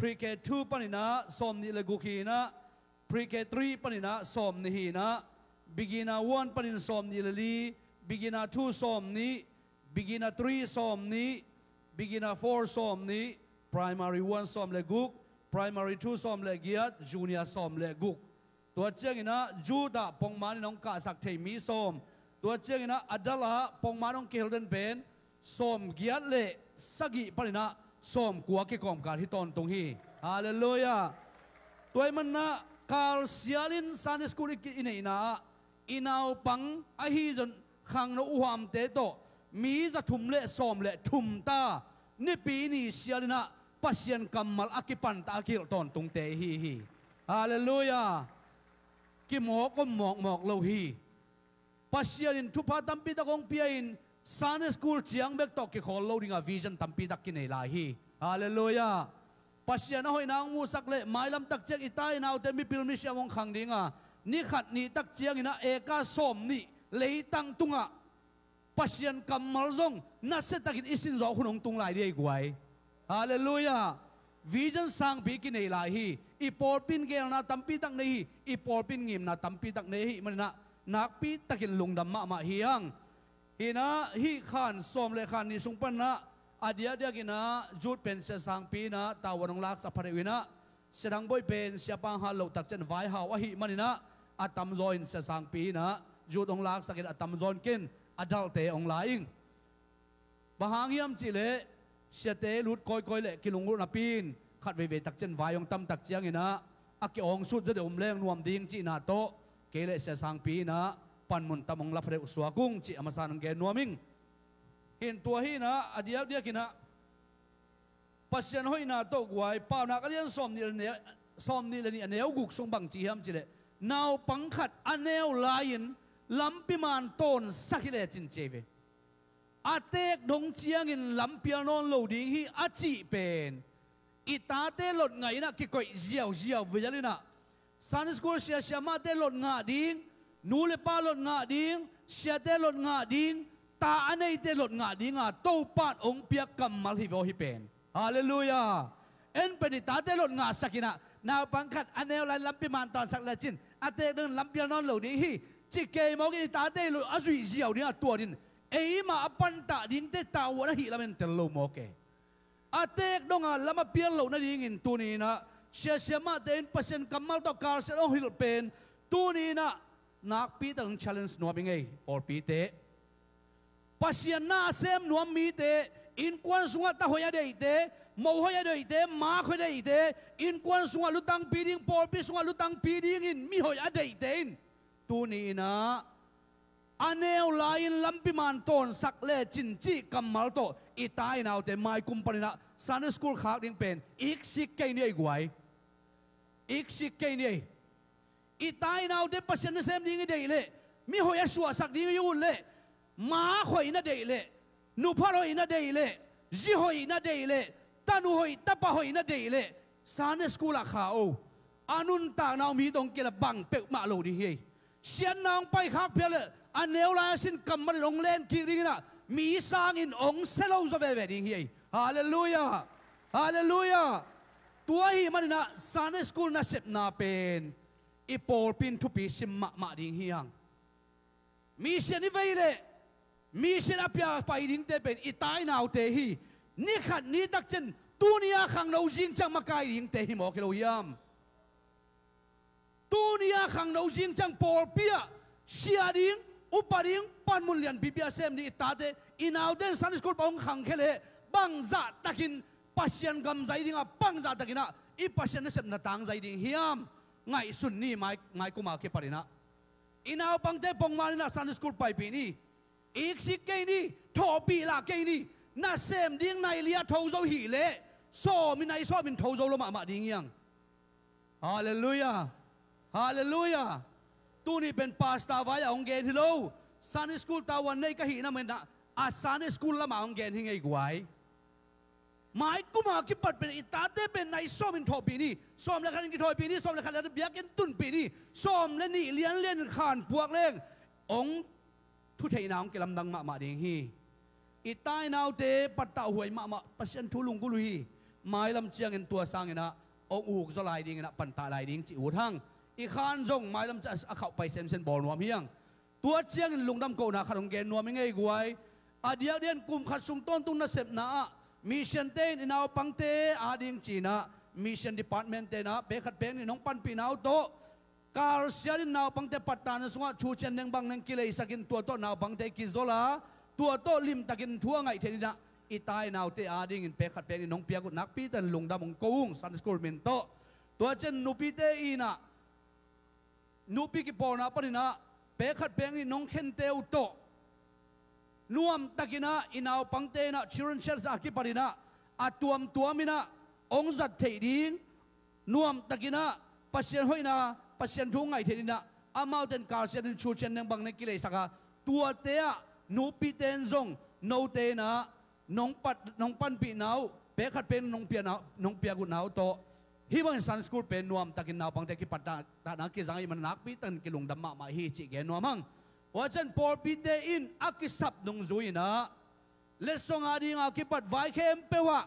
pre-K two ปนินะสมนิเลกุขีนะ pre-K three ปนินะสมนิหีนะ beginner one ปนินสมนิเลลี beginner two สมนิ beginner three สมนิ beginner four สมนิ primary one สมเลกุก primary two สมเลกียด junior สมเลกุกตัวเจ้าอินะจูดาปงมาในน้องกาสักเทมีสมตัวเจ้าอินะอัดละปงมาน้องเกลเดนเป็นสมเกียรติเลสกิปนินะสมกัวกิกอมการที่ตอนตรงฮีฮาเลลูยาตัวมันนะคาร์เซียลินซานสกุลิกินอินะอินาวปังอหิจนขังนอุหามเตโตมีจะทุ่มเละสมเละทุ่มตานี่ปีนี้เซียลินะปัสยันกัมมัลอากิปันตากิลตอนตรงเตฮีฮีฮาเลลูยากิหมอกก็หมอกหมอกโลฮีปัสยันทุพาตัมปีตะกงเปียนซานสกูลเจียงเบกตอกกิขอลโลดิงาวิจันตัมปีตักกินในลาฮีฮาเลลูยาปัสยันหอยนางมูสักเละไม้ลำตักเจียงอิตายนาวเตมิปิลมิเชียวงขังดิงานี่ขัดนี่ตักเจียงอินะเอกาสมนี่เลยตังตุงะปัสยันกัมมัลซงนัสเซตักินอิสินรอคุณองตุงลายเดียกไว้ฮาเลลูยาวิจันสังปีกินในลาฮีอีปอลปินเกลนาตัมปีตักในฮีอีปอลปินงิมนาตัมปีตักในฮีมันนะนักปีตักินลุงดำมะมาเฮียงฮินะฮิขานสมเลขานนิสุงปันนะอาเดียเดียกินะจุดเป็นเสสังปีนะตาวันงลักสัพเพวินะเสดังบอยเป็นเสียปังฮาโลตักเจนไวฮาวะฮิมันนะอัตมจอยเสสังปีนะจุดองลักสักินอัตมจอยกินอดัลเตองลายิงบางอย่างยามจิเลเสียเตลุดคอยคอยเละกิลุงรุนปีนขัดเวเวตักเจนไวองตัมตักเจียงนะอักองสุดจะเดือมแรงนวมดิ้งจีนาโตเกเลเสสังปีนะปันมุนตามองลับเรอุสวากุ้งจีอามาสานังเกนัวมิงเห็นตัวฮีนะอดีตเดียกินะปัสยันหอยนาโตกไว้ป่าวนักเรียนสอมนี่เนี่ยสอมนี่เลยนี่อันเนวกุกทรงบังจีฮัมจีเลนาวปังขัดอันเนวลายินลำพิมานต้นสักเลจินเจเวอาเตกดงเจียงินลำพิานอนโลดิงฮีอาจีเป็นอิตาเตลดไงนะกิโกยเจียวเจียวเวจลินะซันสกูเชียเชียมาเตลดงาดิงนูเลปาลดงาดิงเชียเตลดงาดิงตาอันนี้เตลดงาดิงอ่ะโตปัดองเปียกกัมมัลฮิโวฮิเป็นฮาเลลูยาเอ็นเป็นตาเตลดงาสักินะนาวปังคัดอันเนวไลลำพิมานตอนสักเลจินอาเตเดินลำพิานอนเหล่านี้ฮีจิเกยมองกิตาเตลดอาจุยเจียวเนี่ยตัวดินเอ้มาปันตาดิงเตตาวนะฮิละมันเตลโลโมเกอาเตกดงอ่ะลำมาเปียเหล่านั้นดิงินตัวนี้นะเชียเชียมาเตนเปอร์เซ็นต์กัมมัลต่อการเซลล์ฮิลเป็นตัวนี้นะนักปีตั้ง challenge นัวเป็นไงปอปีเตปัสยันน่าเซมนัวมีเตอินควันสุงตาหอยเดย์เตมอหอยเดย์เตมาหอยเดย์เตอินควันสุงลุตังปีดิ้งปอปีสุงลุตังปีดิ้งอินมีหอยเดย์เตนตัวนี้นะอันเนวลายลำพิมานต้นสักเล่จินจีกัมมัลโตอีตายนาวเตไม่กุมปนินะซันสกูลขากดิ้งเป็นอีกสิกเกนี่ไอ้กวยอีกสิกเกนี่อีตายนาวเดปัสยันเซมดิ้งเดย์เล่มีหอยสัวสักดิ้งอยู่เล่มาหอยน่ะเดย์เล่นูพาหอยน่ะเดย์เล่จีหอยน่ะเดย์เล่ตานูหอยตาปะหอยน่ะเดย์เล่ซันสกูลข้าวอานุนตานาวมีตรงเกลบังเป็กมาโลดีเฮเชียนนางไปขากเพียเลยอันเนวลาสินกัมมันลงเล่นกิริงนะมีสร้างอินองเซลล์จะเวเวดิ้งเฮฮาเลลูยาฮาเลลูยาตัวฮีมันนะซันสกูลน่ะเสพนาเป็นอีโปลปินทุปีสิมมามาดิ้งเฮียงมีเชนิเวเลมีเชนอพยาไปดิ้งเตเป็นอีตายนาวเตฮีนี่ขัดนี่ตักเจนตัวนี้ขังเราจิงจังมาไกดิ้งเตฮีหมอกเรายามตัวนี้ขังเราจิงจังโปลเปียเชียดิ้งอุปดิ้งปันมุลยันบิบิอาเซมนี่ตาเตอินาวเดนซันสกูลปองขังเคเลบังจัดตะกินปัสยันกำใจดิ้งอ่ะบังจัดตะกินอ่ะอีปัสยันเสพนาตังใจดิ้งเฮียมไงสุนนี่ไม่ไม่กุมาเก็บปรินะอินาวปังเตปองมานี่นะซันสกูลไปปีนี้อีกสิเกนี่ทอปีละเกนี่น่าเซมดิ้งในเลียทาวโซฮีเล่โซมินในโซมินทาวโซลมามาดิ้งยังฮาเลลูยาฮาเลลูยาตัวนี้เป็นพาสต้าไว้องเกนฮิโลซันสกูลตาวันนี้ก็หินะมันนะอาซันสกูลละมาองเกนหิงไอ้กวยหมายกูมาคิดปัดเป็นอิตาเตเป็นในซ้อมอินทอปีนี้ซ้อมแล้วคันกินทอปีนี้ซ้อมแล้วคันแล้วเบียกันตุนปีนี้ซ้อมแล้วนี่เลี้ยนเลี้ยนขานพวกเล่งองทุเทนาวเกลำดังมามาเดงฮีอิตายนาวเตปัตตาหวยมามาปัสยันทุลุงกุลุฮีไม้ลำเจียงเงินตัวสร้างเงินนะเอาอูกจะลายดิ้งนะปันตาลายดิ้งจิอูทั้งอีขานจงไม้ลำจะเข้าไปเซมเซนบอลนวมเฮียงตัวเจียงเงินลุงดำโกนะขนมเกนนวมไม่ไงกวยอาเดียเดียนกลุ่มขัดสุงต้นตุ้งน่าเสพนะมิชชั่นเต้นอินเอาปังเตอาดิ้งจีนะมิชชั่นดีพาร์ตเมนต์เตนะเบคัดเป็นนี่น้องปันปีนเอาโตการเสียดินนาวปังเตปัตตานสงะชูเชนยังบังนังกิเลสกินตัวโตนาวปังเตกิโซลาตัวโตลิมตะกินทั่วไงเทนินะอีตายนาวเตอาดิ้งอินเปขัดเป็นนี่น้องเปียกุนักปีตันลุงดำมงกุ้งซันสกูลเมนโตตัวเจนนูปีเตอีนะนูปีกิปอนะปนินะเปขัดเป็นนี่น้องเข็นเตอุโตนวมตะกินะอินาวปังเตนะชิรันเชลส์อากิปรินะอาตัวมตัวมินะองจัดเทดิ้งนวมตะกินะปัสเซียนหอยนาปัสเซียนทุ่งไงเทนินะอามาเต็นการเซียนชูเชนยังบังในกิเลสกาตัวเตะนูปีเตนซงโนเตนะน้องปัดน้องปันปีนาวเปขัดเป็นน้องเปียนาวน้องเปียกุนาวโตฮิบังสันสกูลเป็นนวมตะกินนาวปังเตกิปัตตาตานักกิจังมันนักปีตันกิลุงดัมมามาฮีจิเกนวมังว่าเช่นพอปีเตอินอากิสับนงซุยนะเลสงอาดีงากิปัดไวเข้มเปวะ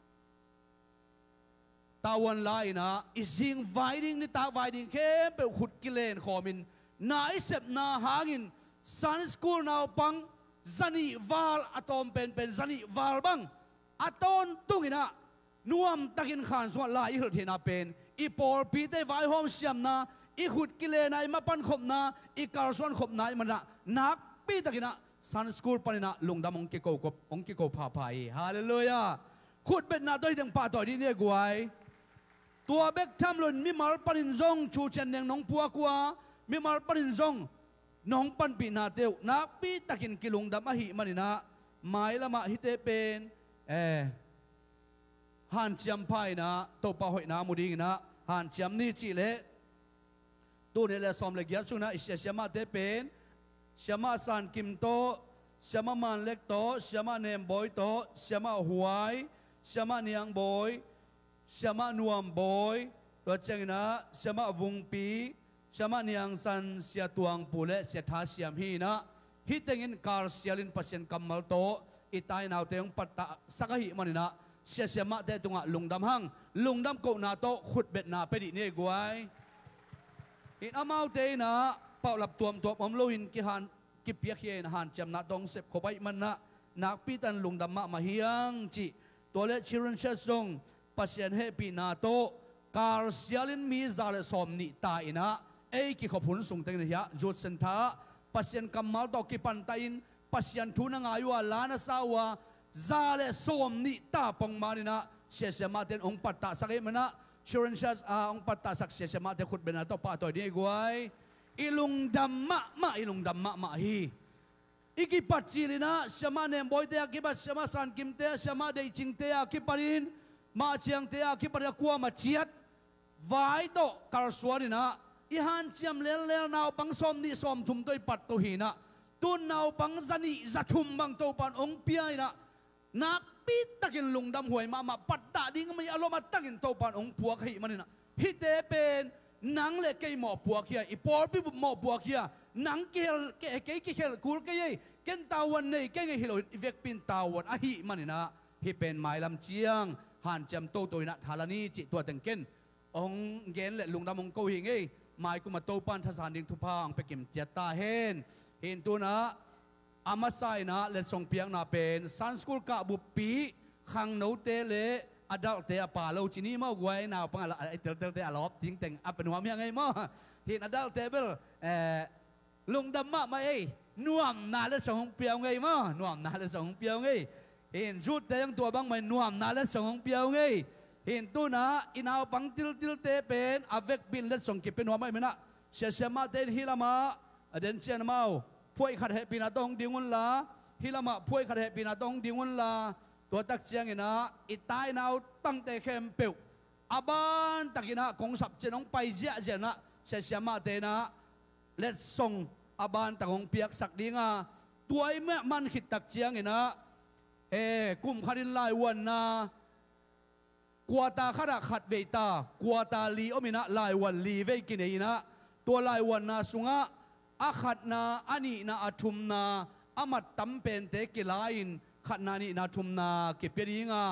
ตาวันไลนะอิสิงไวดิ้งนี่ตาไวดิ้งเข้มเปขุดกิเลนขอมินนาอิเสบนาหางินสันสกูลนาวปังจันิวาลอะตอมเป็นเป็นจันิวาลบังอะตอนตุงินะนวมตะกินขานส่วนลายอิหลเทนาเป็นอีปอลปีเตไวหอมเสียมนาอีขุดกิเลนายมาปันขบนาอีการส่วนขบนายมันนะนักปีตะกินะสันสกูลปนินะลุงดำองกิโกกบองกิโกพาพายฮาเลลูยาขุดเป็นนาตัวที่ถึงป่าต่อที่เนี่ยกวยตัวเบกทำหล่นมิมาลปนินซงชูเชนเนงน้องพัวกัวมิมาลปนินซงน้องปันปีนาเตียวนักปีตะกินกิลุงดำอหิมันนะหมายละมาฮิเตเป็นเอฮันเชียมไพนะตัวป่าหอยน้ำมุดิงนะฮันเชียมนี่จีเล่ตัวนี้แหละสมเล็กยัดชุนะอิเชียมาเตเป็นเชียมาสันกิมโตเชียมามันเล็กโตเชียมาเนมบอยโตเชียมาหวยเชียมาเนียงบอยเชียมานวมบอยตัวเจงนะเชียมาวุงปีเชียมาเนียงสันเสียตวงปูเลเสียท้าเสียมฮีนะฮิตเงินการเสียลินปัสเซนกัมมัลโตอิตายนาวเตงปัตตะสักหิมันนะเสียเสียมาเตตุงะลุงดำหังลุงดำโกนาโตขุดเบ็ดนาไปดิเนกวยอินอามาวเตนะเป่าหลับตัวมตัวอมโลหินกิฮันกิเปียเคียนหันจำนาตองเสพขบายมันนะนักปีตันลุงดำมามาเฮียงจีตัวเล็กชิรันเชสซงปัสเซียนเฮปีนาโตการเสียลินมีซาเลสอมนิตาอินะเอกิขบุนสุงเตงเนียจูดเซนทาปัสเซียนกัมมาลโตกิปันตาอินปัสเซียนทุนังอายุลานาสาวาซาเลสอมนิตาปงมานินะเสียเสียมาเตนองปัตตาสักเอมันนะชิรันเชสอาองปัตตาสักเสียเสียมาเตขุดเบนาโตปะตัวนี้กวยอิลุงดัมมะมาอิลุงดัมมะมาฮีอีกิปัจจิลินะเสียมาเนมบอยเตะกิปัสเสียมาสันกิมเตะเสียมาเดจิงเตะกิปารินมาเชียงเตะกิปาริกัวมาเชียดไว้โตคาร์สวานินะอีฮันเชียมเลลเลลนาวปังสมนิสมทุมตัวปัตตุหินะตุนนาวปังจันิจัตุมบังโตปันองเปียนะนักปีตะกินลุงดำหวยมามาปัตตาดิ้งไม่อารมณ์ตั้งอินโตปันองผัวขี้มันนี่นะฮิเตเป็นนังเล็กเกยหมอผัวขี้อีปอลปีบุหมอผัวขี้นังเกลเกยเกยเกยกูเกยเกนตาวันนี่เกยฮิโลอีเวกปินตาวันอาหิมันนี่นะฮิเป็นไม้ลำเชียงหันจำโตตัวนะทารานีจิตตัวตึงเกนองเกนเล็ลุงดำองโกหิงเอ้ไม้กุมาโตปันทศานิงทุพางไปเก็บเจตาเฮนเห็นตัวนะอามาไซนะเล็ดส่งเพียงนาเป็นซันสกุลกะบุปีขังโนเตเลอดัลเตอป่าเราจีนี่มาไว้นาวปังอะไรไอเตลเตลเตอลอบทิ้งแต่งอัปเป็นหัวเมียไงมั่เห็นอดัลเตเบลเออลุงดำมาไม่เอ้นวมนาเล็ดส่งเพียงไงมั่นวมนาเล็ดส่งเพียงไงเห็นชุดแต่ยังตัวบางไม่นวมนาเล็ดส่งเพียงไงเห็นตัวนะอินาวปังติลติลเตเป็นอเวกบินเล็ดส่งกิเป็นหัวไม่เหมือนนะเสียเสียมาเตนฮิลามาเดนเชนมาพวยขัดเหปีนาตองดิงวันลาฮิลามาพวยขัดเหปีนาตองดิงวันลาตัวตักเชียงนะอิตายนาวตั้งแต่เข้มเปียวอาบานตักินะกงสับเจน้องไปเจาเจนะเสียเสียมาเตนะเล็ดส่งอาบานตักงเปียกสักดีงาตัวไอ้แม่มันขิดตักเชียงนะเอกุมขัดินลายวันนะกัวตาขัดขัดเวตากัวตาลีอมินะลายวันลีเวกินเอนะตัวลายวันนะสุงะอาขัดนาอันนี้นาอัทุมนาอามัดตั้มเป็นเตกิลายินขัดนานี่นาทุมนาเก็บเปียงา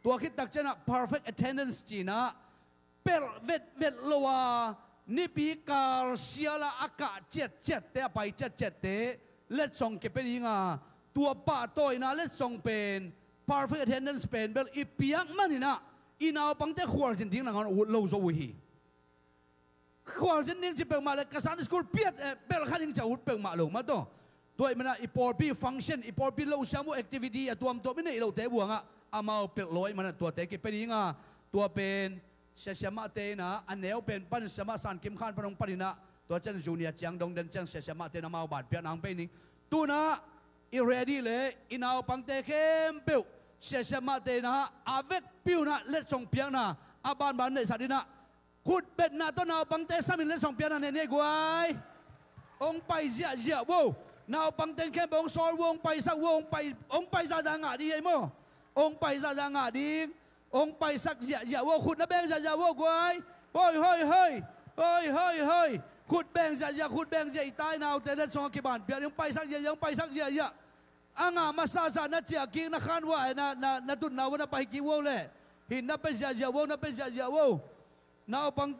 ตัวคิดตักเจนะ perfect attendance จีนะเปิดเวทเวทลัวนี่ปีกาเสียละอากาศเจ็ดเจ็ดเตะไปเจ็ดเจ็ดเตะเล็ดส่งเก็บเป็นยังไงตัวป้าตัวนะเล็ดส่งเป็น perfect attendance เป็นเบลอีเปียกมันนี่นะอีนาวปังเตะขวานจริงๆนะงานอุดโลโซวีขวานจริงๆจะเป็นมาเลยกษัตริย์สกุลเปียดเบลขันยังจะอุดเป็นมาลงมาตัวตัวมันนะอีพอร์ปีฟังก์ชันอีพอร์ปีเราสามุแอคทิวิตี้ตัวมันตัวไม่ได้เราเตะบัวงะอามาเปิดลอยมันตัวเตะเก็บเป็นยังไงตัวเป็นเสียเสียมาเตนะอันเนี้ยเป็นปันเสียมาสันกิมขานปนงปรินะตัวเจนจูเนียจังดงเดนจังเสียเสียมาเตนะมาบาดเปียนางเป็นนี่ตัวนะอีเรดี้เลยอีนาวปังเตเข้มเปียวเสียเสียมาเตนะอาเวกปิวนะเล็ดส่งเปียงนะอาบานบานเนสัตดินะขุดเป็ดนะตัวนาวปังเตสามินเล็ดส่งเปียงนะเนเนกวยองไปเสียเสียวูนาวปังเตเข้มองซอลวงไปสักวงไปองไปซาจางาดีไอ้โมองไปซาจางาดีองไปสักเสียเสียวูขุดนะแบงเสียเสียวูกวยเฮ้ยเฮ้ยเฮ้ยเฮ้ยเฮ้ยเฮ้ยขุดแบงเสียเสียขุดแบงเสียอีตายนาวแต่เล็ดส่งกี่บานเปียงยังไปสักเสียยังไปสักเสียเสียอ่างมาซาซานะเจียกิงนะขันว่านะนะนะตุนนาวนะไปกี่วูเลยหินนะเป็นเสียเสียวูนะเป็นเสียเสียวูนาวปังเต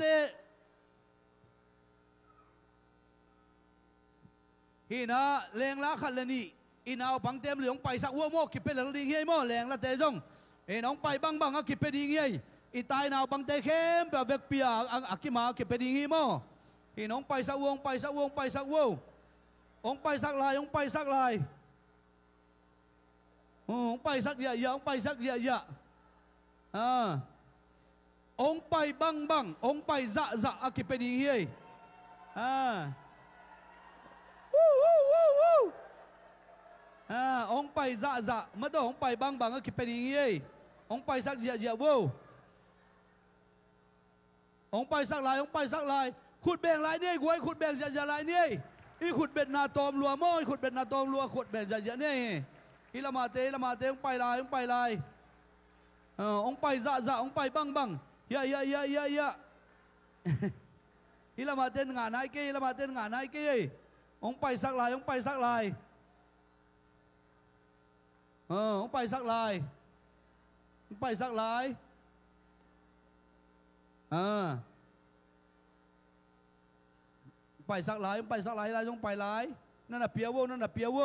ฮีนะแรงละขันเลยนี่อีนาวปังเต็มเหลืองไปสักวัวโมกิเป็นเหลืองดีเงี้ยโมแรงละเตจงเอ็น้องไปบังบังก็กิเป็นดีเงี้ยอีตายนาวปังเตเข้มแบบเวกเปียอักกิมากิเป็นดีเงี้ยโมอีน้องไปสักวงไปสักวงไปสักวัวองไปสักลายองไปสักลายองไปสักเยอะเยอะองไปสักเยอะเยอะอ่าองไปบังบังองไปจะจะอักกิเป็นดีเงี้ยอ่าอ่าองไปจะจะมาดูองไปบางบางก็คิดเป็นอย่างงี้องไปสักเยอะเยอะวูองไปสักลายองไปสักลายขุดแบ่งลายนี่กวยขุดแบ่งจะจะลายนี่อีขุดเบ็ดนาตอมรัวโม่ขุดเบ็ดนาตอมรัวขุดแบ่งจะเยอะนี่อีละมาเตละมาเตองไปลายองไปลายเออองไปจะจะองไปบางบางเยอะเยอะเยอะเยอะเยอะอีละมาเตงานไหนกี้ละมาเตงานไหนกี้องไปสักลายองไปสักลายเออองไปสักลายองไปสักลายเออไปสักลายองไปสักลายลายองไปลายนั่นน่ะเปียวโวนั่นน่ะเปียวโว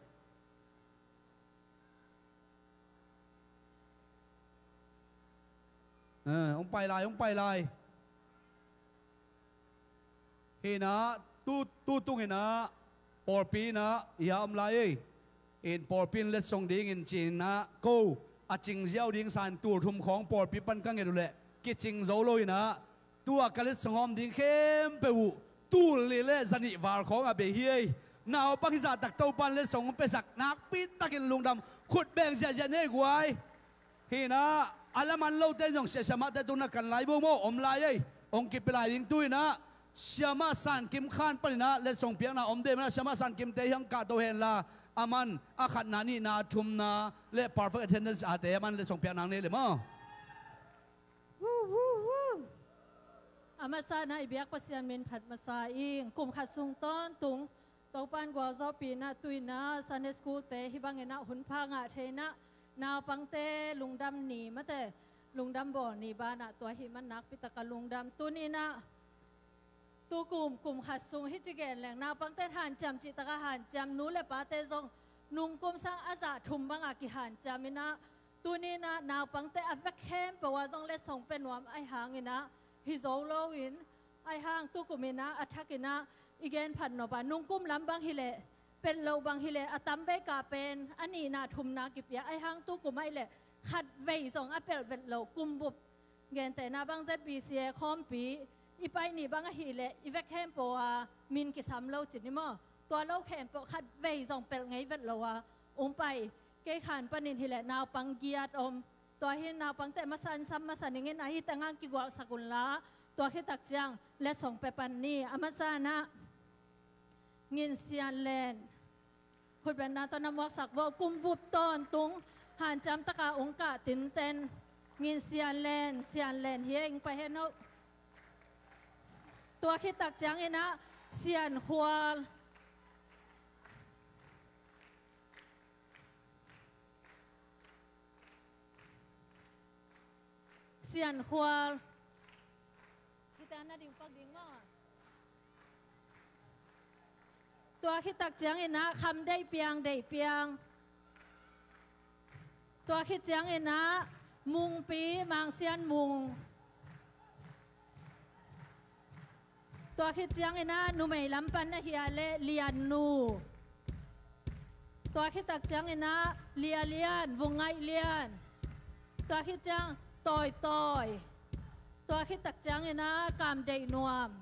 เออองไปลายองไปลายเฮนะตู้ตู้ตุ้งเห็นนะปอร์ปีนะยามลายอินปอร์ปีนเล็ดส่งดิ่งอินจีนนะกูอาจิงเจ้าดิ่งสานตัวทุ่มของปอร์ปีปันกังเงดูแลกิจิงโจโลยนะตัวกะเล็ดส่งหอมดิ่งเข้มเปวูตู้เล่เล่สนิวาร์ของอาเบเฮียนาวปังซาตักเต้าปันเล็ดส่งเปสักนักปิดตะกินลุงดำขุดแบ่งเสียเจเน่กวยเฮนะอัลมันเล่าเต้นของเสียสมาแต่ตุนักกันไล่โมโมอมไล่องกิปลายดิ่งตุ้ยนะเสียมาสันกิมขานปรินะเล็ดส่งเพียงนะอมเดมนะเสียมาสันกิมเตยังกาโตเฮนลาอามันอาขัดนานี่นาชุมนาเล่ perfect attendance อาเตอามันเล็ดส่งเพียงนางนี่เลยมั้งวู้วู้วู้อามาซานาอิเบียกปัสยานเมนผัดมาซาอิงกลุ่มขัดซุงต้นตุงเต้าปันกว่าซอปีนะตุยนะซันเดสคูเตฮิบังเงนะหุนพางะเทนะนาวปังเตลุงดำหนีมาแต่ลุงดำบ่อนีบ้านะตัวหิมันนักปิตะกะลุงดำตุนี่นะตัวกลุ่มกลุ่มขัดซุงฮิจิเกนแหล่งนาปังเตทานจำจิตกะหันจำนู้และปาเตซงนุงกุมสร้างอาซาทุมบังอากิหันจามินะตัวนี้นะนาวปังเตอเวกเข้มแปลว่าต้องเล็ดส่งเป็นวามไอหางอินะฮิโซโลวินไอหางตัวกุมินะอัทักินะอีเกนผัดนบานุงกุมลำบังฮิเลเป็นโลบังฮิเลอตัมเบกาเป็นอันนี้นาทุมนากิเปียไอหางตัวกุมไอเลขัดเวส่งอเปลเวโลกุมบุบเกนแต่นาบังเซปีเซียคอมปีอีไปนี่บังฮิเลอีเวกเข้มแปลว่ามินกิสามโลจิตนี่มั้งตัวโลเข้มแปลขัดเวส่งเป็นไงเวโลว่าองไปเกยขานปนินฮิเลนาวปังเกียดอมตัวเห็นนาวปังแต่มาสันซ้ำมาสันอย่างเงี้ยนะฮิตังงกิกวาสกุลละตัวคิดตักจังและส่งไปปันนี่อามาซานะเงินเซียนแลนพูดแบบนั้นตอนนำวักสักว่ากุมบุบตอนตุงหานจำตะกาองกะตินเต้นเงินเซียนแลนเซียนแลนเฮียงไปเห็นเอาตัวคิดตักจังเองนะเซียนหัวเสียนควาที่แต่น่าดิ่งปักดิ่งมากตัวคิดตักเจียงเอ็นะคำได้เปียงได้เปียงตัวคิดเจียงเอ็นะมุงปีมังเซียนมุงตัวคิดเจียงเอ็นะนูไม่ลำปันนะเฮียเลเลียนนูตัวคิดตักเจียงเอ็นะเลียเลียนวงไงเลียนตัวคิดเจียงต่อยต่อยตัวคิดตักเจียงเอ็นะกามได้นวม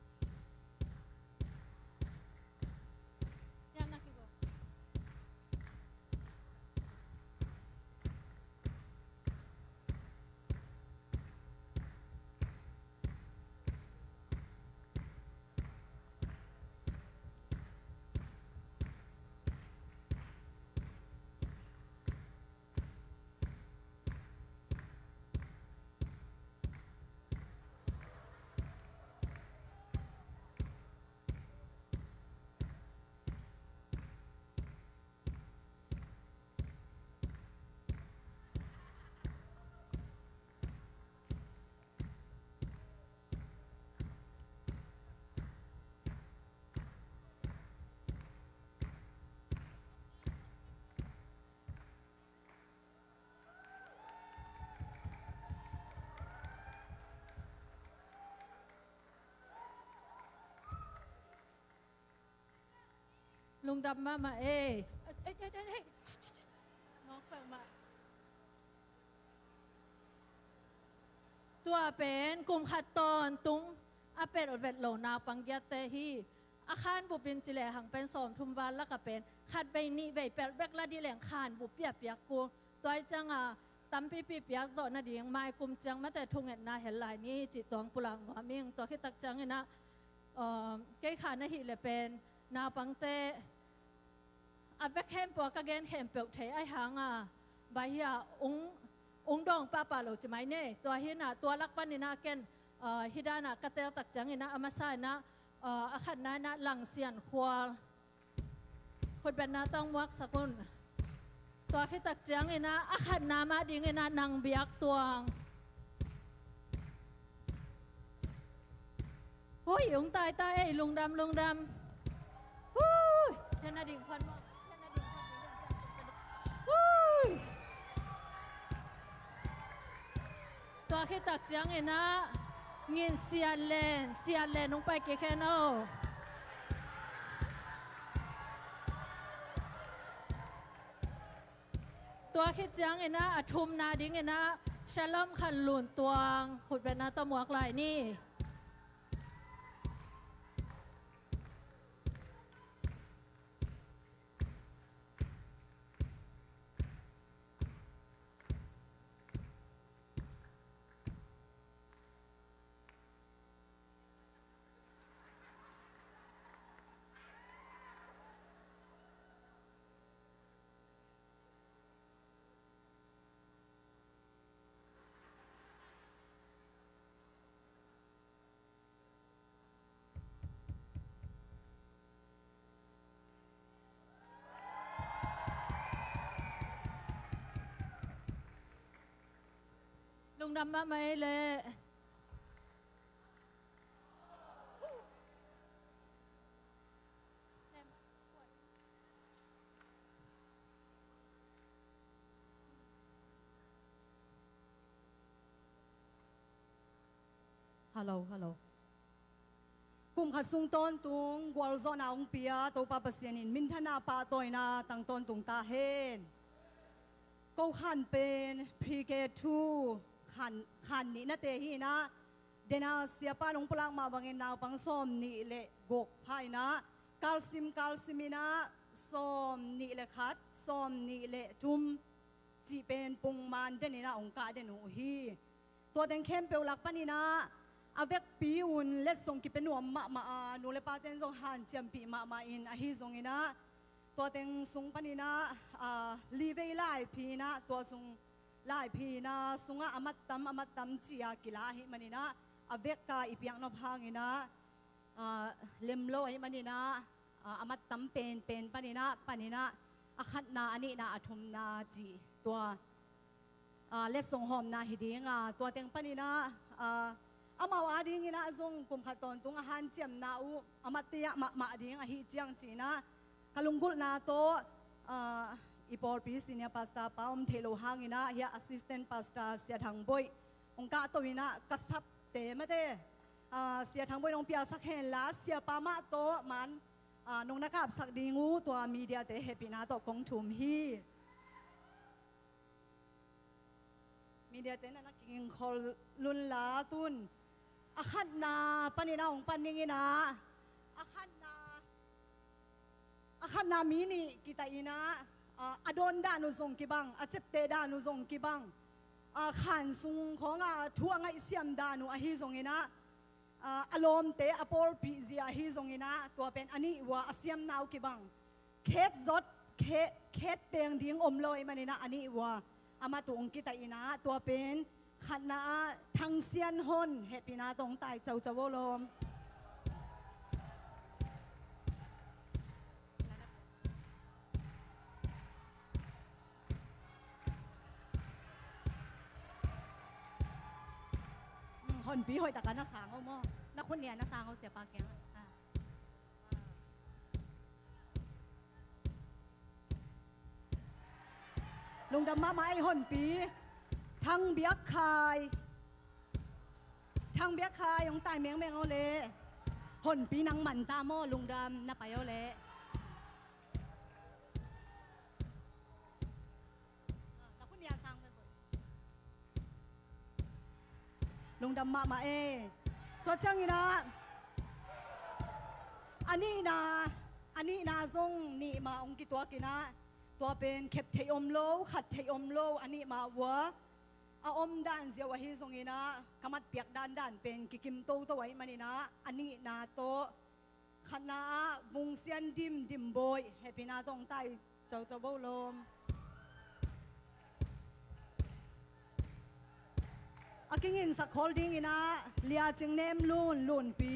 ลุงดำมามาเอเอ้ยเอ้ยเอ้ยเอ้ยน้องฟังมาตัวเป็นกลุ่มขัดตอนตุงอาเป็ดอดเวทโลนาปังยาเตฮีอาคารบุปินจิเลหังเป็นสอมทุมบานแล้วก็เป็นขัดใบนี้ใบเป็ดแบกละดีแหล่งขานบุเปียเปียกูตัวจังอ่ะตำปีปีเปียกโดนนาดียังไม่กลุ่มจังมาแต่ทุ่งเห็นนาเห็นลายนี้จิตตวงปุลังหัวมิ่งตัวขี้ตักจังนะเอ่อเกยขานาหิเลยเป็นนาปังเตอาเวกเข้มปวกกระเกนเข้มเปลกเทไอหางอ่ะใบเหียององดองป้าป่าเหลาจะไหมเนี่ยตัวเฮียน่ะตัวลักปั้นนี่นะเกนฮิดานะกระเตลตักจังนี่นะอามาซานะอาขันนะนะหลังเสียนควาคนเป็นนาต้องวักสกุลตัวขี้ตักจังนี่นะอาขันนามาดิ่งนี่นะนางเบียกตัวโอ้ยลุงตายตายลุงดำลุงดำฮู้ยนาดิ่งควันมากตัวขี้ตักจังเองนะเงินเสียเลนเสียเลนลงไปกี่แค่นอตัวขี้จังเองนะอทุมนาดิ้งเองนะฉลองขันหลุนตัวขุดเป็นนาตะมวกลายนี่ลุงดำมาไหมเลยฮัลโหลฮัลโหลกุมขัดซุงต้นตุงกวาลโซนาองเปียตัวปาปเสียนินมินทนาปาตอยนาตั้งต้นตุงตาเฮนกูขันเป็นพรีเกทูขันขันนี่นะเตหีนะเดนาเสียป้าลงพลังมาบังเงินนาวปังส้มนี่เละกกไพ่นะกาลซิมกาลซิมินะส้มนี่เละคัดส้มนี่เละจุ่มจีเป็นปุงมันเดนี่นะองค์การเดนูฮีตัวเต็งเข้มเปลวหลักปานี่นะอาเวกปีอุ่นเล็ดส่งกิเป็นหนัวมามาหนูเลปาเต็นส่งหันเจียมปีมามาอินอาฮีส่งอินะตัวเต็งส่งปานี่นะลีเวไลพีนะตัวส่งลายพีนะสุงะอามัดตำอามัดตำจียกิลาหิมันนี่นะอเวกกาอีเปียงนพางินะเลมโลหิมันนี่นะอามัดตำเป็นเป็นปานี่นะปานี่นะอาขัดนาอันนี้นะอาทุมนาจีตัวเลสส่งหอมนาฮิดีงาตัวเต็งปนินะอามาว่าดิ้งนะจงกุมขัดตอนตุงอาหารเจียมนาอูอามาเตียมามาดิ้งอาฮิเจียงจีนะกลุงกุลนาโตอีปอร์ปีสิเนียพาสตาป้าอมเทโลหางินะเฮียแอสซิสแตนต์พาสตาเสียทางบอยองกาตัววินะกษับเตะไม่ได้เสียทางบอยน้องเปียสักเห็นละเสียปามาโตมันน้องนักขับสักดีงูตัวมีเดียเตะเฮปินาโตกงทุมฮีมีเดียเตะนั่นนักกินคอลุนลาตุนอาขันนาปันนี่นาองปันนี่นะอาขันนาอาขันนามีนี่กิตาอีนะอดอนดานุซงกิบังอาเจ็บเตดานุซงกิบังอาขันซุงของอาทัวงไอเสียมดานุอาฮิซงเงินะอารมณ์เตอปอร์พิซิอาฮิซงเงินะตัวเป็นอันนี้ว่าอาเสียมนาวกิบังเคสจดเคเคสเตียงดิ้งอมลอยมันนี่นะอันนี้ว่าอามาตุงกิตาอีนะตัวเป็นขันนาทั้งเซียนฮอนเฮปินาตรงไตเจ้าเจ้าลมฮอนปีหอยตะกันนักสางเอาหม้อนักคนเนี่ยนักสางเอาเสียปากแกงลุงดำมาไม้ฮอนปีทั้งเบียกคายทั้งเบียกคายของตายเมียงแมงเอาเลยหนปีนังหมันตาโม่ลุงดำน่าไปเอาเลยแล้วคุณยาสั่งไปหมดลุงดำมามาเอตัวจังอีนะอันนี้นะอันนี้นะทรงนี่มาองกิตัวกินะตัวเป็นเข็บเทอมโลขัดเทอมโลอันนี้มาวัวอาอมด้านเสียวฮิซงอีนะขมัดเปียกด้านด้านเป็นกิกิมโตตัวไว้มันนี่นะอันนี้นาโตคณะวงเซียนดิมดิมบอยเฮปินาตรงใต้เจ้าเจ้าโบลมอากิงินสักคอลดิ้งอีนะเลียจึงเนมลุนลุนปี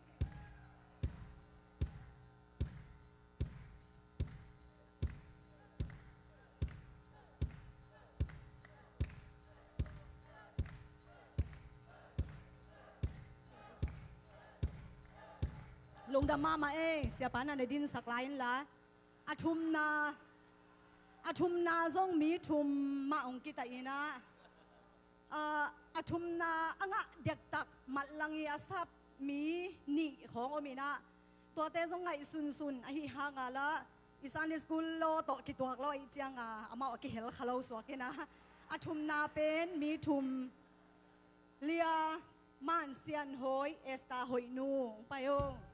ลุงดำมามาเอเสียปานาในดินสักลายนั่นละอาทุมนาอาทุมนาทรงมีทุมมาองกิตาอีนะอาทุมนาอ่ะเด็กตักมัดลังยาซับมีนี่ของอมีนะตัวเตะทรงไงซุนซุนอหิฮางาละอีสานสกุลโลโตกิตัวกลอยเจียงอ่ะอามาอกิเฮลคาโลสวกินะอาทุมนาเป็นมีทุมเลียมันเซียนหอยเอสตาหอยนูไปโอ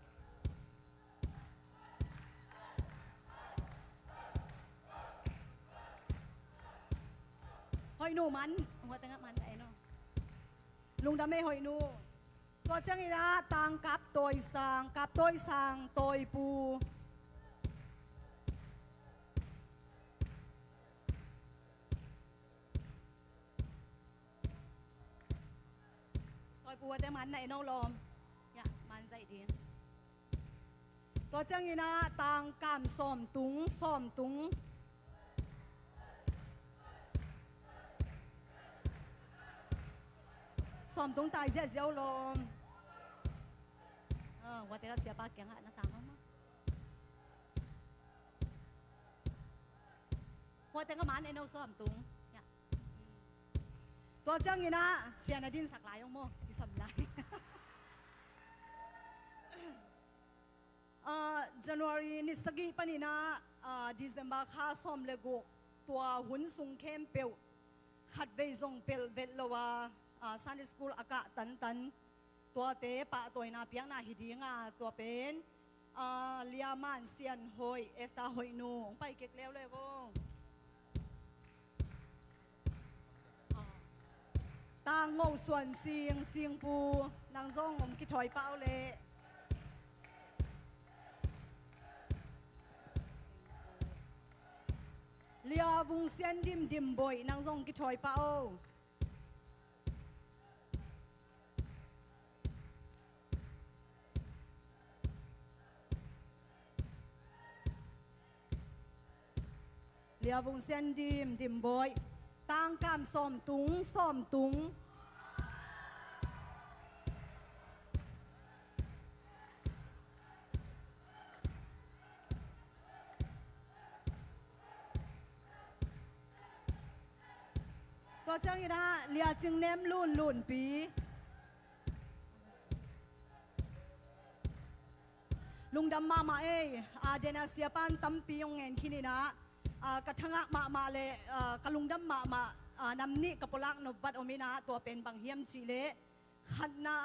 หอยนูมันหัวตั้งมันไอ้น้องลุงดำไม่หอยนูตัวจังอีนะต่างกับตัวสางกับตัวสางตัวปูตัวปูแต่มันไอ้น้องลมเนี่ยมันใส่ดีตัวจังอีนะต่างกามส้มตุงส้มตุงสอมตรงตายเสียเสียวลมเออว่าแต่ก็เสียปากแกงอ่ะนะสามมั้งว่าแต่ก็มันไอ้โน่สอมตรงเนี่ยตัวเจ้างี้นะเสียนาดินสักหลายองโม่ที่สำลักเอ่อ January นิสกีปนินะเอ่อ December ข้าสอมเลกุตัวหุ่นสุงเข้มเปียวขัดเวซงเปียวเวลวาซันสกูลอากาศตันตันตัวเตะปะตัวนาเปียงนาฮิดีงาตัวเป็นเลียมันเซียนหอยเอสตาหอยนูไปเก็กแล้วเลยวงตางโง่ส่วนเสียงเสียงปูนางซ่องผมคิดถอยเป้าเลยเลียวงเซียนดิมดิมบ่อยนางซ่องคิดถอยเป้าเลียวงเซียนดิมดิมบอยตตังกามส้มตุงส้มตุงตัวจังอีนะเลียจึงเนมลุ่นลุ่นปีลุงดำมามาเออาเดนาเซียปันตั้มปียงเงินคินีนะกระทั่งมามาเลยกะลุงดำมามานำนี่กับปลักนบัดอมินาตัวเป็นบางเฮียมจีเลขันนา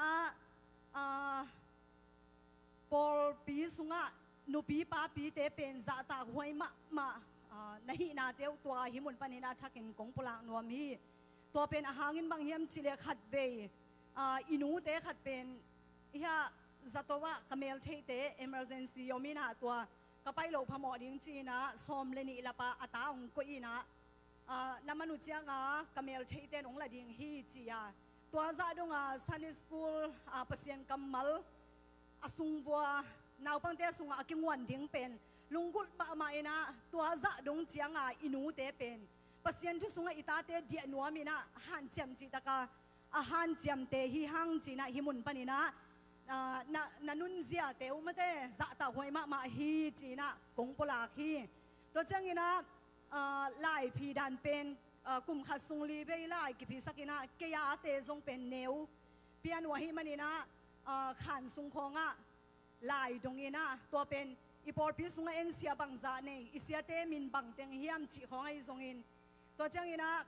ปอลปีสุงะนุปีป้าปีเตเป็นจะตาหวยมามาในหินาเตียวตัวหิมุนปนินาชักเห็นกงปลักนวมีตัวเป็นอาหารเงินบางเฮียมจีเลขัดเบยอินูเตขัดเป็นเฮียจัตวะกเมลเทเต emergency ยมินาตัวก็ไปโลพมอดิ้งจีนะสมเลนิละปะอัตาองกุอีนะน้ำมนุษย์ยังอ่ะกเมลเทเตองละดิ้งฮีจีอ่ะตัวจ่าดงอ่ะ Sunday School อ่ะเปเซียนกัมมัลอาสุงวัวนาวปังเตสุงอ่ะกิงวันดิ้งเป็นลุงกุลมามาเอนะตัวจ่าดงจียงอ่ะอินูเตเป็นเปเซียนที่สุงอ่ะอิตาเตเดียนัวมินะหันเจียมจีตะกาอาหันเจียมเตฮิฮังจีนะฮิมุนปนินะนานานุนเสียเตวมาเตะจะตาหวยมามาฮีจีนะกงปลาฮีตัวจังงี้นะไล่พีดันเป็นกลุ่มขัดสุงลีเบยไล่กิพิสักินะเกียร์เตจงเป็นเนวเปียนหัวฮีมันนี่นะขันสุงคงอ่ะไล่ตรงนี้นะตัวเป็นอีพอร์พิสุงเอ็นเสียบังจานเองอีเสียเตมินบังเต็งเฮียมจีของไอ้ทรงอินตัวจังงี้นะ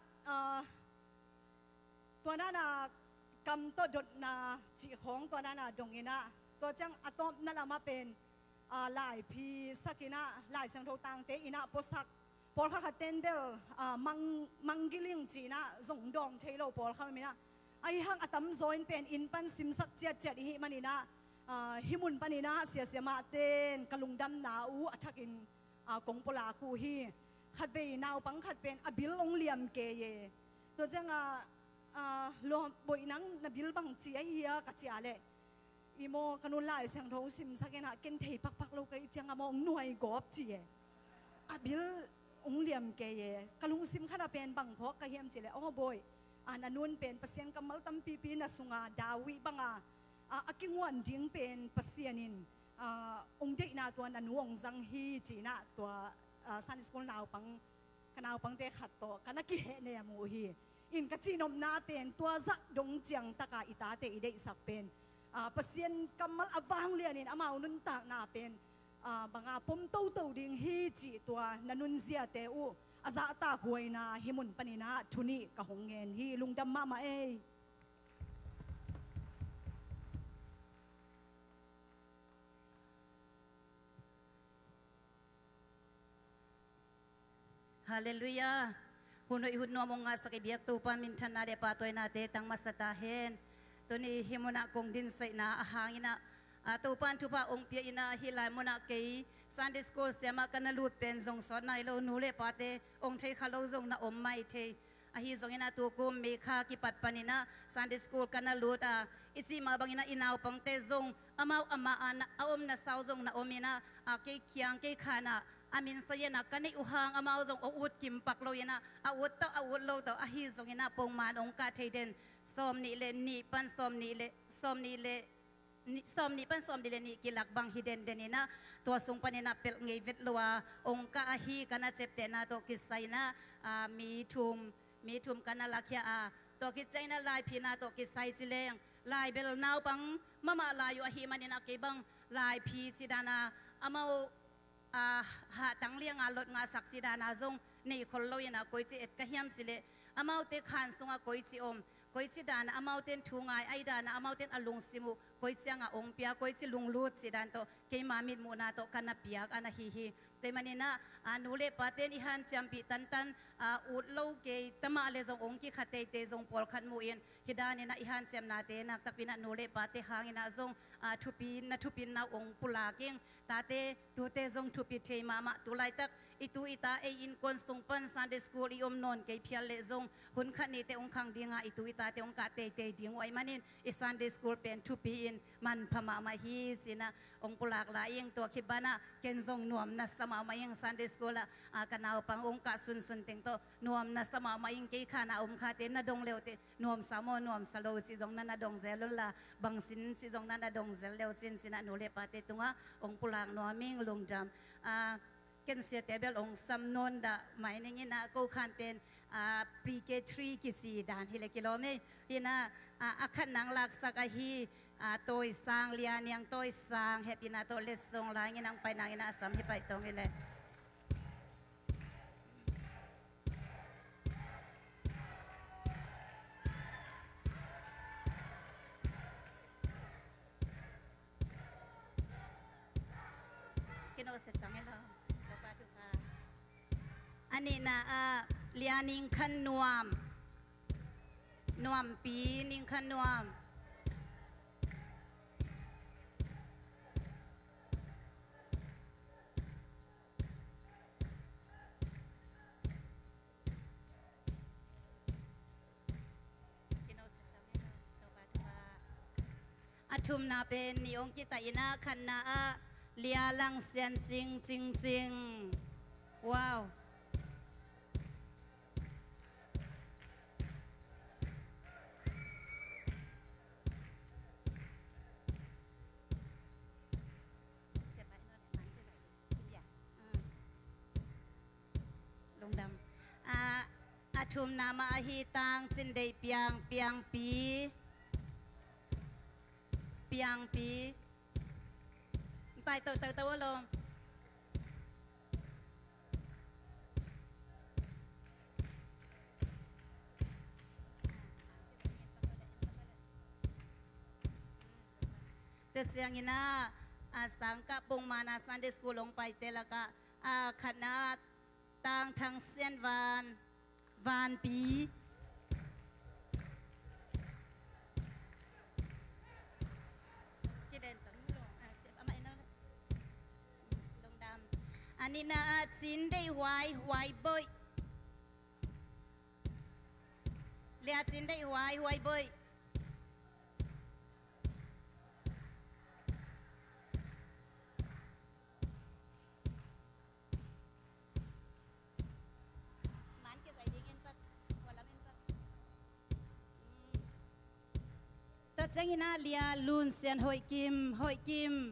ตัวนั้นนะกำตัวดดนาจีของตัวนั้นดงอินะตัวจังอะตอมนั่นละมาเป็นหลายพีสักินะหลายสังโทตังเตอินะโพสักพอลข้าเต้นเบลมังมังกิลิงจีนะส่งดองเทโลพอลข้ามีนะไอ้ห้างอะตัมโซนเป็นอินปันซิมสักเจ็ดเจ็ดฮิมันนี่นะฮิมุนปันนี่นะเสียเสียมาเต้นกะลุงดำนาอูอัชักินกงปลาคูฮีขัดไปนาวปังขัดเป็นอบิลลงเลียมเกยตัวจังอ่ะลมบอยนังนบิลบังจีไอเฮียกัจจาเลอีโมขนุนไล่เสียงทงซิมสักนะเกินเทปักปักเราก็จังอ่ะมองหน่วยกอบจีอบิลองเลียมเกยกะลุงซิมขนาดเป็นบังพอกกะเฮียมจีเลโอ้บอยอันนั้นนุ่นเป็นเปอร์เซ็นต์กำมัลตั้มปีปีน่ะสุงาดาวิบังอ่ะอากิงวันดิ้งเป็นเปอร์เซ็นต์นินองเด็กนาตัวนันวงจังฮีจีน่ะตัวซันสกุลนาวปังขนาวปังเตะขัดโตกันนักกิเหเนี่ยมูฮีอินกัจจินมนาเป็นตัวจักดงเจียงตะกาอิตาเตอิเดสักเป็นเปอร์เซ็นต์กำมัลอวังเลียนินอามาอุนตากนาเป็นบางอาปมโตโตดิ้งฮีจีตัวนันุนเสียเตอูอาซาตาหวยนาฮิมุนปนินาทุนีกะหงเงินฮีลุงดำมามาเอฮาเลลูยาหุ่นหุ่นนวมงาสกิเบียกตูปามินทันนาเดปาตัวนาเตตังมาสตาเฮนตัวนี้ฮิมุนักงดินใส่นาอาหางอินะตูปันทุพาองเปียอินะฮิลายมุนักเกยซันดิสโกเสียมากันนาลูดเป็นทรงสอนนายโลนูเลปาเตองเทคาโลทรงนาอมไม่เทอาฮิทรงอินะตัวกุมเมฆากิปัดปานินะซันดิสโกกันนาลูดอาอิซิมาบังอินะอินาวปังเตทรงอามาอามาอาอาอมนาสาวทรงนาอมินะอาเกยเคียงเกยขานะอามินสยนะกันในอุหางอามาอุจงอุดกิมปักโลยนะอาอุดต่ออาอุดโลต่ออาฮิจงยนะปงมานองกาเทเดนสอมนิเลนีปันสอมนิเลสอมนิเลสอมนิปันสอมนิเลนีกิลักบังฮิเดนเดนินะตัวทรงปนินะเปิลเงวิตลัวองกาอาฮิกันนะเจ็บเตนะตัวกิไซนะมีทุมมีทุมกันนะลักยาตัวกิใจนะลายพีนะตัวกิไซจิเลงลายเบลนาวปังมามาลายอยู่อาฮิมันนะเกบังลายพีจิดานาอามาหาตั้งเลี้ยงอาลดงาศักดิ์สิดานาจงนี่คนเราอย่างน่ะกุยจีเอ็ดกะเฮียมสิเลอามาเตขันสงอากุยจีอมกุยจีดานะอามาเต้นทูงายไอดานะอามาเต้นอลุงสิมุกุยจีงาองเปียกุยจีลุงลูดสิดานโตเกมามิดมูนาโตกันนับเปียกอันฮีฮีแต่มันนี่นะอานุเลปาเต้นอิฮันจำปีตันตันอุดโลเกยตมาเลจงองกี้ขัดเตเตจงปอลขันมูอินฮิดานี่นะอิฮันจำนาเตนะตักปีนะนุเลปาเตหางอินะจงทุปีนะทุปีนะองปุลาเกงตาเตตัวเตจงทุปีเทมามาตุไลตักอิตูอิตาเออินคอนสงปันซันเดสคูลอิอมนนเกยพิอาเลจงหุนขันนี่เตองคังดีงาอิตูอิตาเตองกาเตเตดีงไว้มันนินอิซันเดสคูลเป็นทุปีอินมันพม่ามาฮีสินะองปุลากลาเองตัวคิดบ้านะเกณฑ์จงนวมนะส sama mayang Sunday school la kanao pang ong ka sun sun ting to nuam na sama mayang ke khana um kha te na dong leo te nuam samo nuam salo si jong na na dong zel la bang sin si jong na na dong zel leo chin sina nu le pa te tunga ong pulang nuaming lung jam a ken sia tebel ong samnon da mai ning ina ko khan pen a P K three ki chi dan hi le kilome ina a khan nang lak sak a hi a toy sang lian yang toy sang happy na to les song la nginang pai nang ina sam hi pai tong ile kino set tang ila to pa tu ka ani na a lianing khan nuam nuam pi ning khan nuam atum naเป็นนิองกิตายนาคันนาเลียลังเซียนจริงจริงจริงว้าวลงดำอาอาทุมนามาอาฮีตังจินเดเปียงเปียงปีเปียงปีไปเตาเตาเตาลงแต่เสียงนี้นะอาสังกะปงมานาซันเดสกูลงไปเตละกะอาคณะต่างทางเซียนวานวานปีอันนี้นะจินได้ไว้ไว้บ่อยเลียจินได้ไว้ไว้บ่อยมันก็ใส่ดิ้งเอ็นปักหัวละเอ็นปักตัวจังอินาเลียลุนเซียนหอยกิมหอยกิม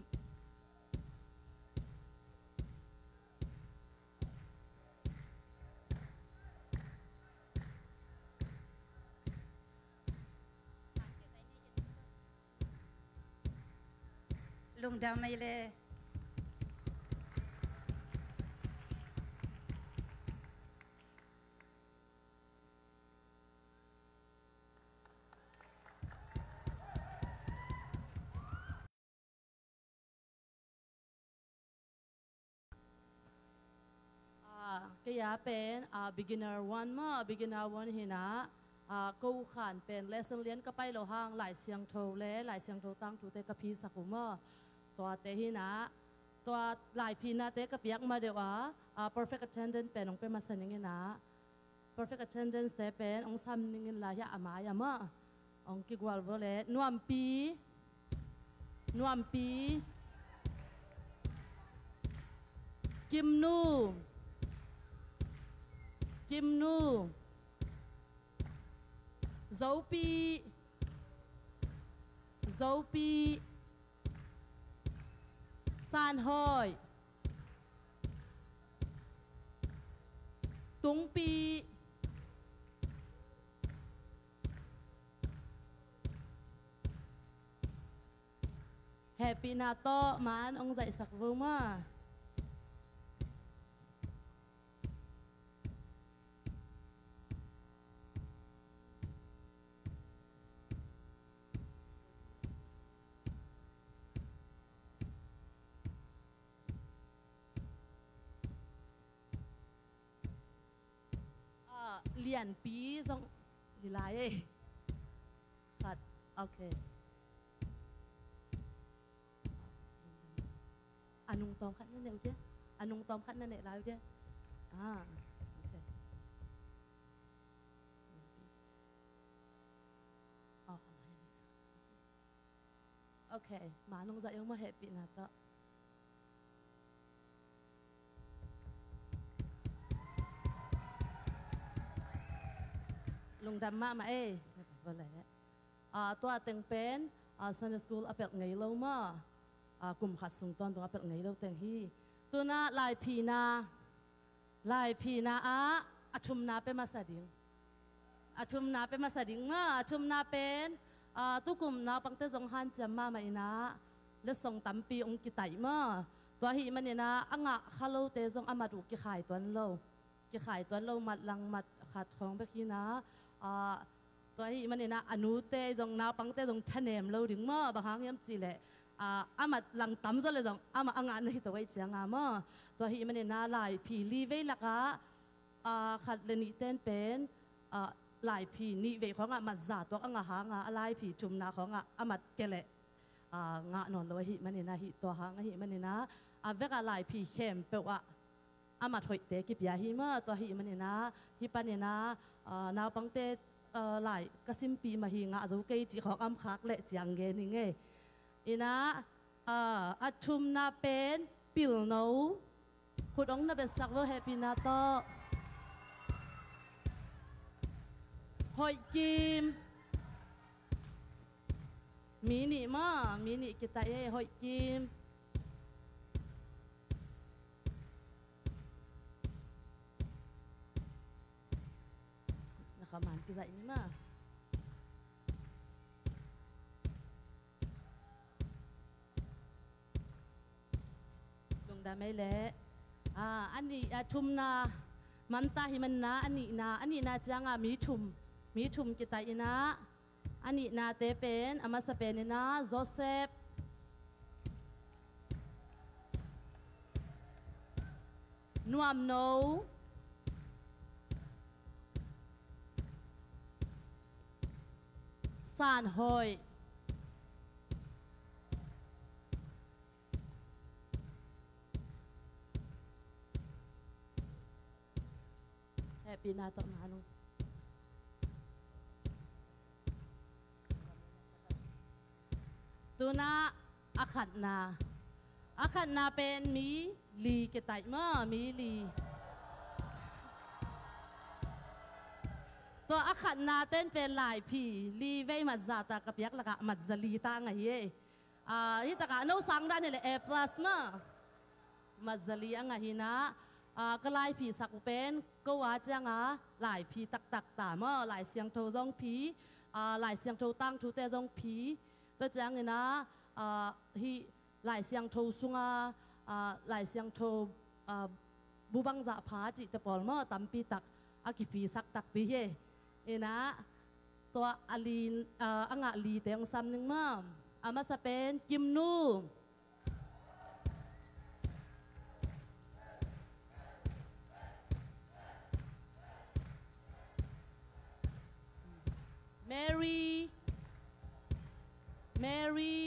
ลงดาวไม่เลยก็ยาเป็น beginner one มา beginner one หินะกูขันเป็น lesson เรียนก็ไปโลห้างหลายเสียงโทเล่หลายเสียงโทตั้งถูเตกพีสักุมาตัวเตหินะตัวหลายพีนะเตกเปียกมาเดี๋ยวว่า perfect attendance เป็นองเป็นมาสนิงนะ perfect attendance เตเป็นองซ้ำนิงลายะอามายามาองกิกวาลเวเลนวมปีนวมปีกิมนูกิมนูโซปีโซปีซานฮอยตุงปีแฮปปี้นาโตมันองใจสักวงมาเรียนปีสองดีไรเอ้ตัดโอเคอันนุงตอมขัดนั่นเองเจ้อันนุงตอมขัดนั่นเองแล้วเจ้อ่าโอเคอ๋อโอเคมานุงจะยังมาเฮปปี้นะต่อลุงดำมามาเอ้วันแหละตัวเต็งเป็นซันเดย์สคูลอเปิดไงเล่ามา กลุ่มขัดสูงตอนตรงเป็นไงเราแต่งฮีตัวน่าลายพีนาลายพีนาอาอาชุมนาเป็นมาสดิงอาชุมนาเป็นมาสดิงมาอาชุมนาเป็นตุกลุ่มนาปังเตจงฮันจำมาไม่นาและส่งตั้มปีองกิไตมาตัวฮีมันเนี่ยนะอ่างะฮัลโหลเตจงอามาดูกิขายตัวนั้นเรากิขายตัวเรามัดลังมัดขัดของไปคีนะตัวฮีมันเนี่ยนะอนุเตจงนาปังเตจงทะเนมเราดึงมาบางครั้งย้ำจีแหละอามาหลังตั้มจะเลยจังอามาอ่างานในตัวไว้เจียงอามาตัวฮีมันเนี่ยนะลายผีลีเวลักะขัดเลนิเต้นเป็นลายผีนี่เวของอามาจ่าตัวอ่างหางาลายผีจุ่มนาของอามาเกลงานอนเลยฮีมันเนี่ยนะฮีตัวหางฮีมันเนี่ยนะอาเวกลายผีเข้มเปล่าอามาถอยเตะกิบยาฮีมาตัวฮีมันเนี่ยนะฮีปันเนี่ยนะนาปังเตลายกสิมปีมาฮีงาจูเกยจีของอามคักเละจังเกนี่ไงอินะอาชุมนาเป็นปิลโนคุณองนาเป็นสักว่าแฮปปี้นาโตหอยกิมมินิมามินิกิตาเย่หอยกิมนะครับมันกิจนี้มาได้ไหมเละอ่าอันนี้ชุมนามันตาหิมันนาอันนี้นาอันนี้นาจังอ่ะมีชุมมีชุมกิตาอินะอันนี้นาเตเป็นอามาสเปนนะโจเซฟนวมโนซานฮอยปีนาตมานุตัวนาอาขัดนาอาขัดนาเป็นมีลีเกตัยมามีลีตัวอาขัดนาเต้นเป็นลายผีลีเวมัดซาตากระเปียกละกะมัดซาลีตาไงเย่อ่าฮิตากะโนสังได้เนี่ยเอพลัสมามัดซาลีอ่ะไงฮินะก็ลายผีสักเป็นก็ว่าจังอ่ะลายผีตักตักตามอ่ะลายเสียงโทจงผีลายเสียงโทตั้งทูเตจงผีตัวจังเนี่ยนะฮีลายเสียงโทสุงอ่ะลายเสียงโทบุบังจะพาจิตปอลมาตั้มปีตักอากิผีสักตักปีเย่เนี่ยนะตัวอลีนอ่างะลีเตียงซ้ำหนึ่งมาอามาสเปนกิมนูMary Mary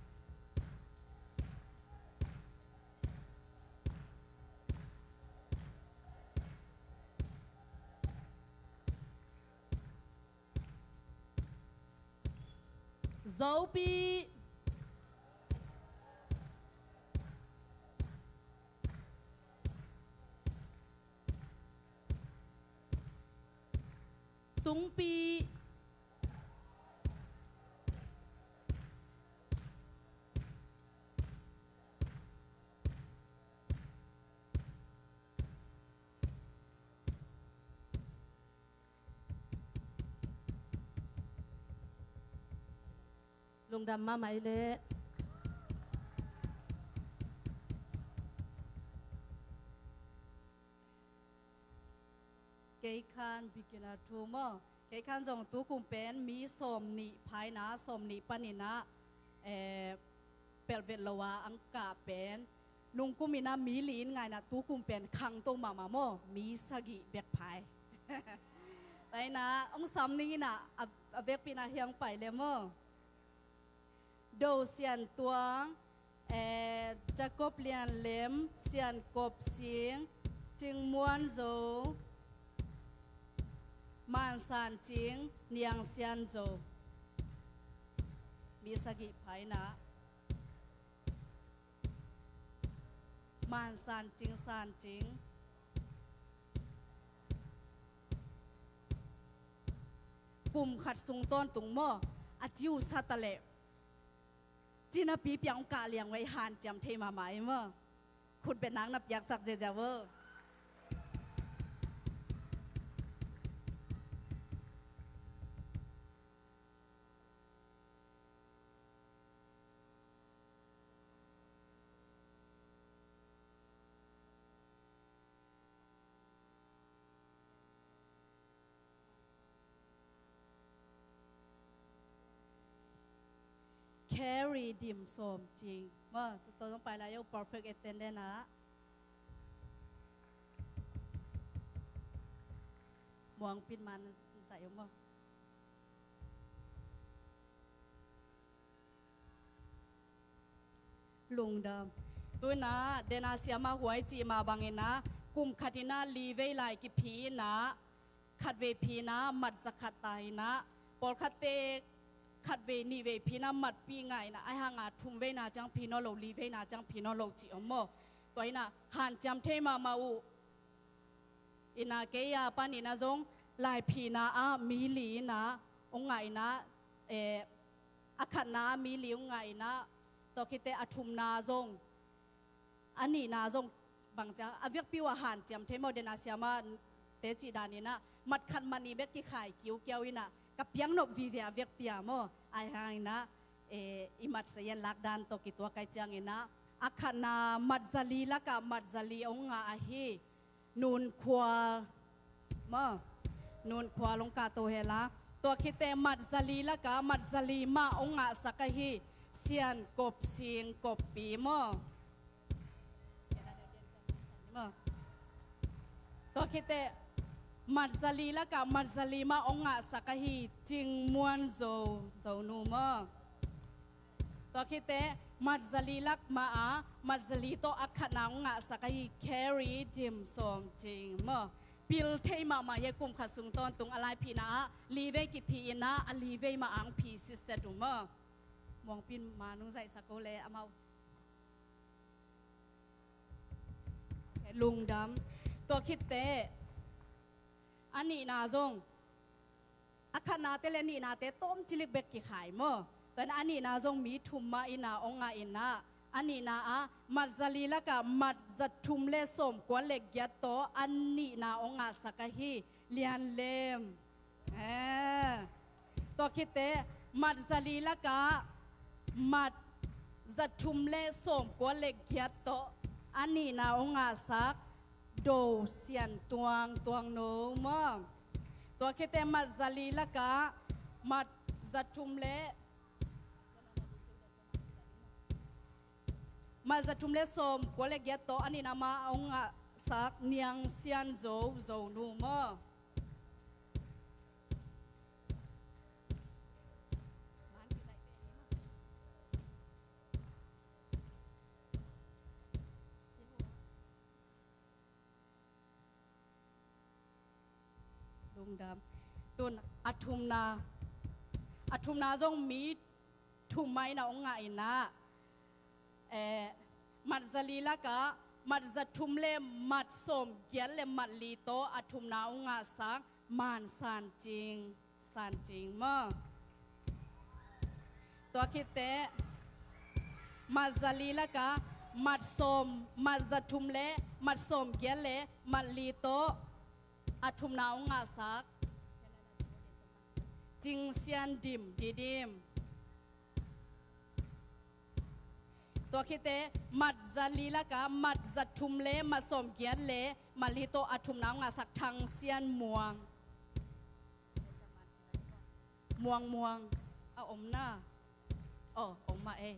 Zopi Tungpiลุงดำมาไหมเละเกยคันบิกินาทูมอเกยคันส่งตัวกุมเป็นมีสมนิภายนาสมนิปนินะเอเปลเวลวาอังกาเป็นนุงกุมินามีลีนไงนะตัวกุมเป็นขังตรงมามาโมมีสกิเบกภายแต่นะองสามนี้นะเบกปีนาเฮียงไปเลยโมโดเสียนตัวเอจะกบเลียนเล็มเสียนกบเสียงจึงม้วนโจมานสานจิงเนียงเสียนโจมีสกิภายนะมานสานจิงสานจิงกลุ่มขัดสุงต้นตุงหม้ออาจิวซาตะเลจีน่าปีเปียงกาเลียงไว้หานจำเทมาไหมเมื่อคุณเป็นนางนับอยากสักเจเจเวอร์ carry ดิมสมจริงเมื่อตัวต้องไปแล้วยก perfect attendance นะมองปิดมันใส่ยังบ่ลุงเดิมตัวนะเดนาเสียมาหวยจีมาบังเงินนะกุมขัดินาลีเวไลกิพีนะขัดเวพีนะมัดสกัดไตนะปอลขัดเตขัดเวนีเวพีนะมัดปีไงนะไอหางาทุ่มเวนาจังพีนอโลลีเวนาจังพีนอโลจีอมอตัวนะหันจำเทมามาอูอินาเกียปานินาจงลายพีนาอามีลีนะองไงนะเอออาขันนามีลีองไงนะตัวคิดแต่อทุมนาจงอันนี้นาจงบางจ้าอเวียกพิวหันจำเทมอเดนาเซียมาเตจิดานีนะมัดขันมันนี่เบกที่ขายกิ้วเกียวอินะกับยังนบวิเดียเวียกพิยามอไอหางนะเออิมัดเสียนลักดันตัวกิตัวไกจังอินะอาขันนามัดซาลีละกับมัดซาลีองงาอาฮีนูนความอนูนควาลงกาโตเฮลาตัวคิดแต่มัดซาลีละกับมัดซาลีมาองงาสักฮีเสียนกบเสียงกบปีมอตัวคิดแต่มัดซาลีละกับมัดซาลีมาองงาสักฮีจิงมวนโซโซนูมอตัวคิดแต่มัดซาลีลักมาอามัดซาลีโตอักขณาองงาสักฮีแครีจิมสมจริงมอปิลเทมามาเยกุมขัดสุงตอนตุงอะไรพีนะลีเวกิพีนะอลีเวมาอังพีสิเซตุมอมองปินมานุ่งใส่สกุลเลยอามาลุงดำตัวคิดเตอันนี้นาจงอาคานาเตเลนี่นาเตต้มจิลิกเบกกี่ขายมั้งตอนอันนี้นาจงมีทุมมาอินาองงาอินะอันนี้นาอะมัดซาลีละกับมัดจัดทุมเลสมกวนเล็กยัดโตอันนี้นาองงาสักฮีเลียนเลมเออตัวคิดเตมัดซาลีละกับมัดจัดทุมเลสมกวนเล็กยัดโตอันนี้นาองงาสักโดเสียนตวงตวงโนมอตัวคิดแต่มัดซาลีละกะมัดจัดทุมเลมัดจัดทุมเลสมกวเล็กยัดโตอันนี้นามาองงาสักเนียงเสียนโจโจนูมอตุนอัทุมนาอัทุมนาจงมีทุมไม้นาองงาอินะเอมัดซาลีละกะมัดจัดทุมเลมัดสมเกียนเลมัดลีโตอัทุมนาองงาสักมานสานจริงสานจริงมั้งตัวคิดเตมัดซาลีละกะมัดสมมัดจัดทุมเลมัดสมเกียนเลมัดลีโตอัทุมนาองงาสักจิงเซียนดิมดีดิมตัวคิดเตมัดซาลีละกะมัดจัดทุมเลมาสมเกียนเลมาลีโตอัทุมน้ำงาสักทางเซียนมวงมวงมวงเอาอมหน้าโอ้อมมาเอ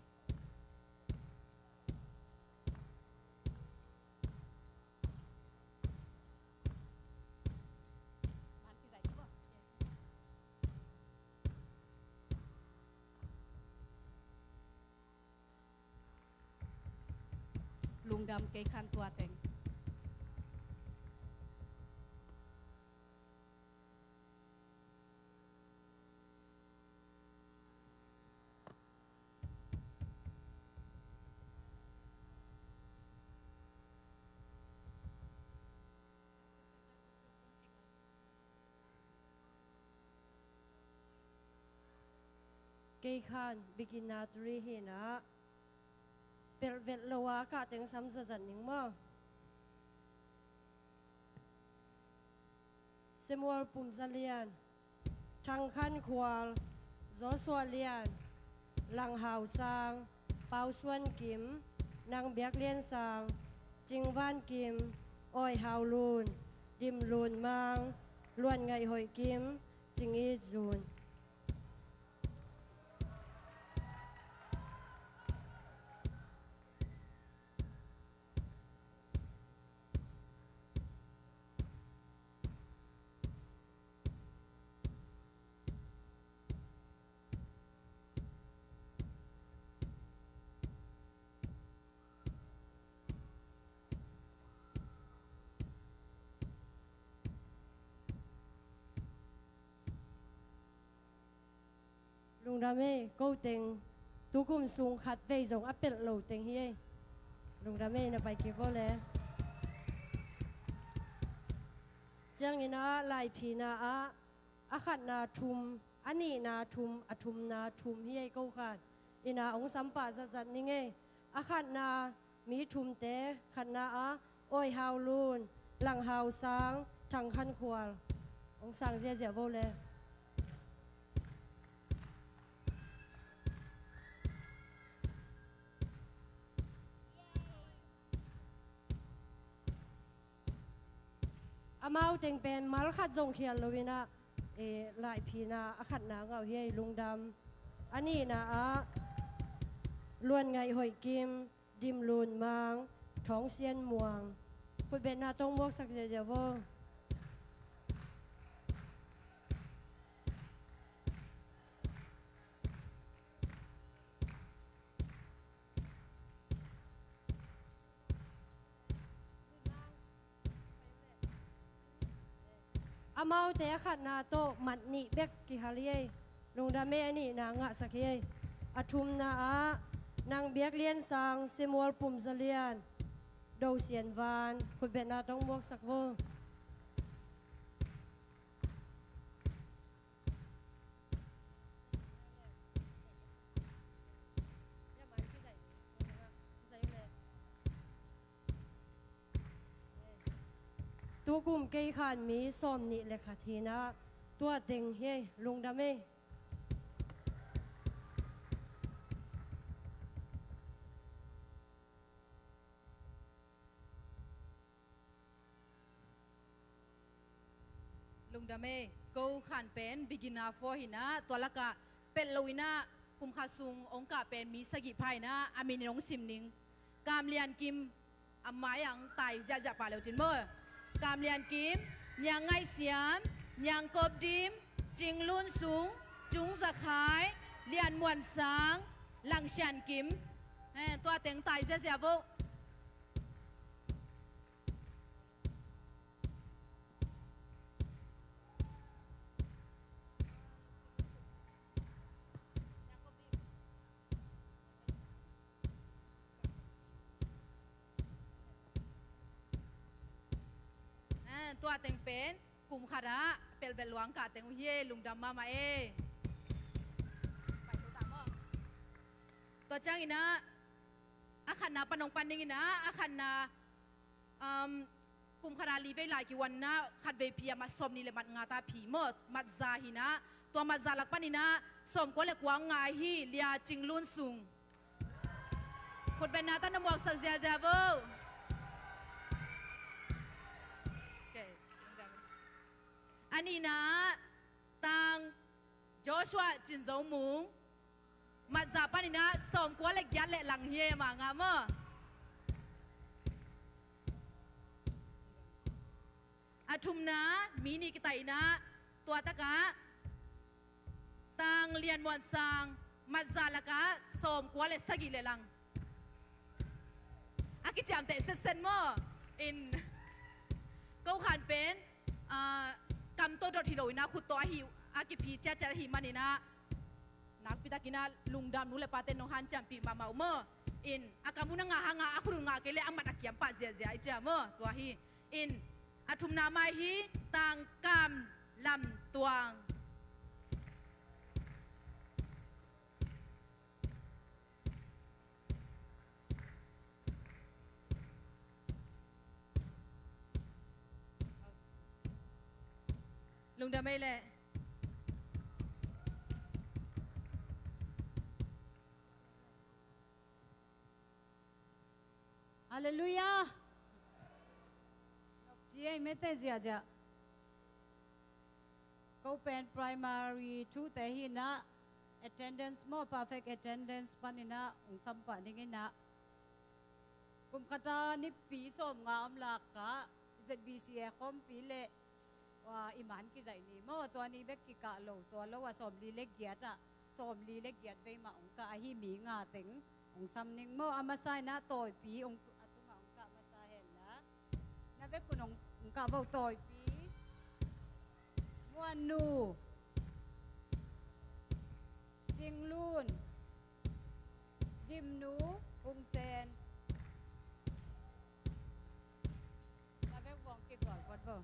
ลุงดำเกยคันตัวเต็งเกยขันบิกินาตรีหินะเป็นเวทละวะกะเต็งซ้ำสันนิงมั้งเซมัวปุ่มซาเลียนทางขันควาลโซสวเลียนหลังหาวซางเปาส่วนกิมนางเบียกเลียนซางจิงวานกิมอ้อยหาวลูนดิมลูนมังล้วนไงหอยกิมจิงอีจูนลุงดาเม่กูเต็งตุกุมสูงขัดเตยส่งอัปเป็ดโหลเต็งเฮียลุงดาเม่น่ะไปเก็บก็แล้วเจ้างี้นะลายพีนาอะอาขัดนาทุมอันนี้นาทุมอทุมนาทุมเฮียกูขัดอีนาองสัมปะสัสนี่ไงอาขัดนามีทุมเตะขัดนาอะอ้อยฮาวลูนหลังฮาวซางทางขันควาลองสังเสียเสียโวเลยอามาเต็งเป็นมาลขัดจงเขียนลวินะเอลายพีนาอาขัดนาเงาเฮียลุงดำอันนี้นะอะล้วนไงหอยกิมดิมลูนมังท้องเซียนม่วงคุณเป็นนาต้องมวกสักเจเจวอามาเตะขัดนาโตมัดนี่เบกกิฮาลีลุงดาเมอันนี้นางะสักเฮอาทุมนาอะนางเบียกเลียนสังเซมัวปุ่มซาเลียนโดเซียนวานคุณเป็นนาต้องมวกสักเวอตัวกลุ่มเกยขันมีส้มนี่เลยค่ะทีนะตัวเต็งเฮลุงดาเมลุงดาเมกูขันเป็นบิกินาฟอหินะตัวละกะเป็นลวินะกุมขาซุงองค์กะเป็นมีสกิภัยนะอามินงซิมนิงกามเลียนกิมอามายังไตจะจะป่าเลวจินเมอร์กามเลียนกิมยังไงเสียมยังกบดิมจิงลุนสูงจุงสะขายเลียนมวนสางหลังเชียนกิมตัวเต็งไตจะจะบุตัวเต็งเป็นกลุ่มคณะเป็นเบลหลวงกาเต็งเย่ลุงดำมามาเอไปตัวตามอ่ะตัวจ้างอีนะอาคันนาปนงปันนี่นะอาคันนากลุ่มคณะลีเวลากี่วันนะขัดเวพีมาสมนี่เลยมัดงาตาผีเมื่อมัดซาหินะตัวมัดซาลักปันนี่นะสมก็เลยกวางงายฮีเลียจิงลุนสูงคนเป็นนาตันนมวกสังเสียเจ้าบูอันนี้นะตังโจชัวจินโจมุงมาจากปานี่นะสมกัวเล็กยัดเล็กหลังเฮียมางามอ่ะอาทุมนะมีนี่กิไตนะตัวตะกะตังเรียนมวนซางมาจากละกะสมกัวเล็กสกิเล็กหลังอากิจามเตะเซนมั่วอินก็ขันเป็นกำตัวดทีโดยนะขุดตัวหิวอากิพีเจ้าจะหิมันนี่นะนักพิทักษ์นะลุงดำนู้นเลยปาเตนน้องฮันจำปีมาเมาเมื่ออินอากามุนังงาหางาอักรุงาเกลอามัดอักยามปาเสียเสียไอเจ้าเมื่อตัวหิอินอาทุมนามาหิต่างกามลำตวงลุงดำไม่แหละฮาเลลูยาเจียไม่เตะเจียจ้ะก็เป็น primary two แต่หินะ attendance more perfect attendance ปานินะองสัมปะนี่ไงนะกุมขตานิปีสมงามหลักกะ เจ็ด บี ซี เอ คอมปีเละว่าอิมันกิใจนี่เมื่อตัวนี้เบกกิกะโลตัวแล้วว่าสมลีเล็กเกียรติสมลีเล็กเกียรติไปมาองค์กะหิมีงาเต็งองซ้ำนึงเมื่ออามาใส่นะต่อยปีองค์ตุงองค์กะมาใส่เห็นนะนะเบกคุณองค์กะเบาต่อยปีมวนนูจิงลูนดิมนูพุงเซนนะเบกวงกี่กว่าก่อนเปล่า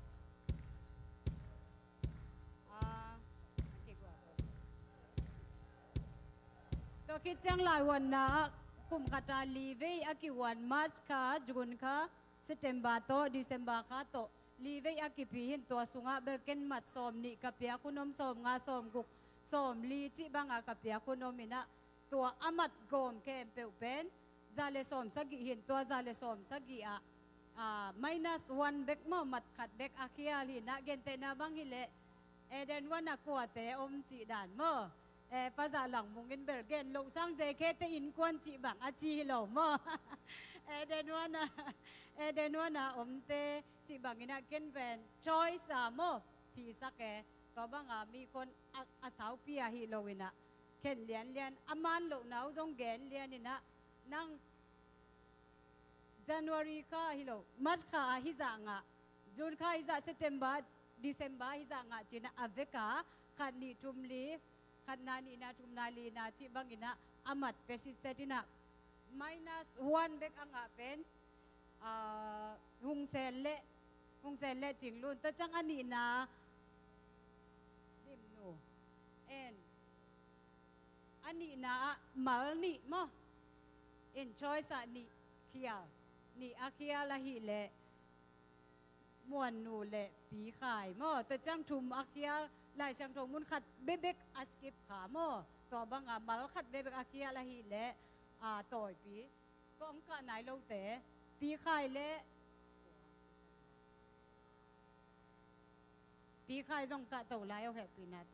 ตัวคิดจังหลายวันนะกุมขตาลีเวอากิวันมาร์ชค่ะจุนค่ะเซปเทมเบอร์โตเดซ ember ค่ะโตลีเวอากิปีหินตัวสุงะเบลเกนมัดสมนิกับเปียคุณนมสมงาสมกุกสมลีจิบังอากับเปียคุณนมินะตัวอามัดโกมเคมเปลเป็นซาเลสมสกิหินตัวซาเลสมสกิอะอ่า minus one เบกมอมัดขัดเบกอาคิอาลีนะเกนเตนาบังฮิเลเอเดนวันนักกัวเตอมจีดานเมื่อเออภาษาหลังมุงเงินเบลเกนลงสร้างเจเคเตอินควนจีบังอาจีเหล่ามั่วเอเดนวนะเอเดนวนะอมเตจีบังอินะเกนเป็นชอยสามโมพีสักแกต่อบังอามีคนอาสาวเปียฮิโลวินะเข็นเลียนเลียนอามันโลนาวจงเกนเลียนนี่นะนั่ง January ค่ะฮิโลมัดค่ะฮิจังอ่ะจูนค่ะฮิจัง September December ฮิจังอ่ะจีน่าอเวกาขันนี่จุมลีฟขันนานีนาทุมนาลีนาจิบังอินะอามัดเปซิเซตินะ minus one เบกอ่างเป็นหุงเซลเล่หุงเซลเล่จิงลุนแต่จังอันนี้นะดิมนูเอ็นอันนี้นะมัลนี่มั้งเอ็นชอยส์อันนี้เขียวนี่อาเขียละหิเล่มวนนูเล่ปีขายมั้งแต่จังทุมอาเขียลายเสียงทงมุนขัดเบเบกอาสกิปขาโมตัวบังอามาลขัดเบเบกอาเกียละฮีเละอาต่อยปีก็องค์การไหนเราแต่ปีขายเละปีขายต้องกะตัวไรเอาแค่ปีนาโต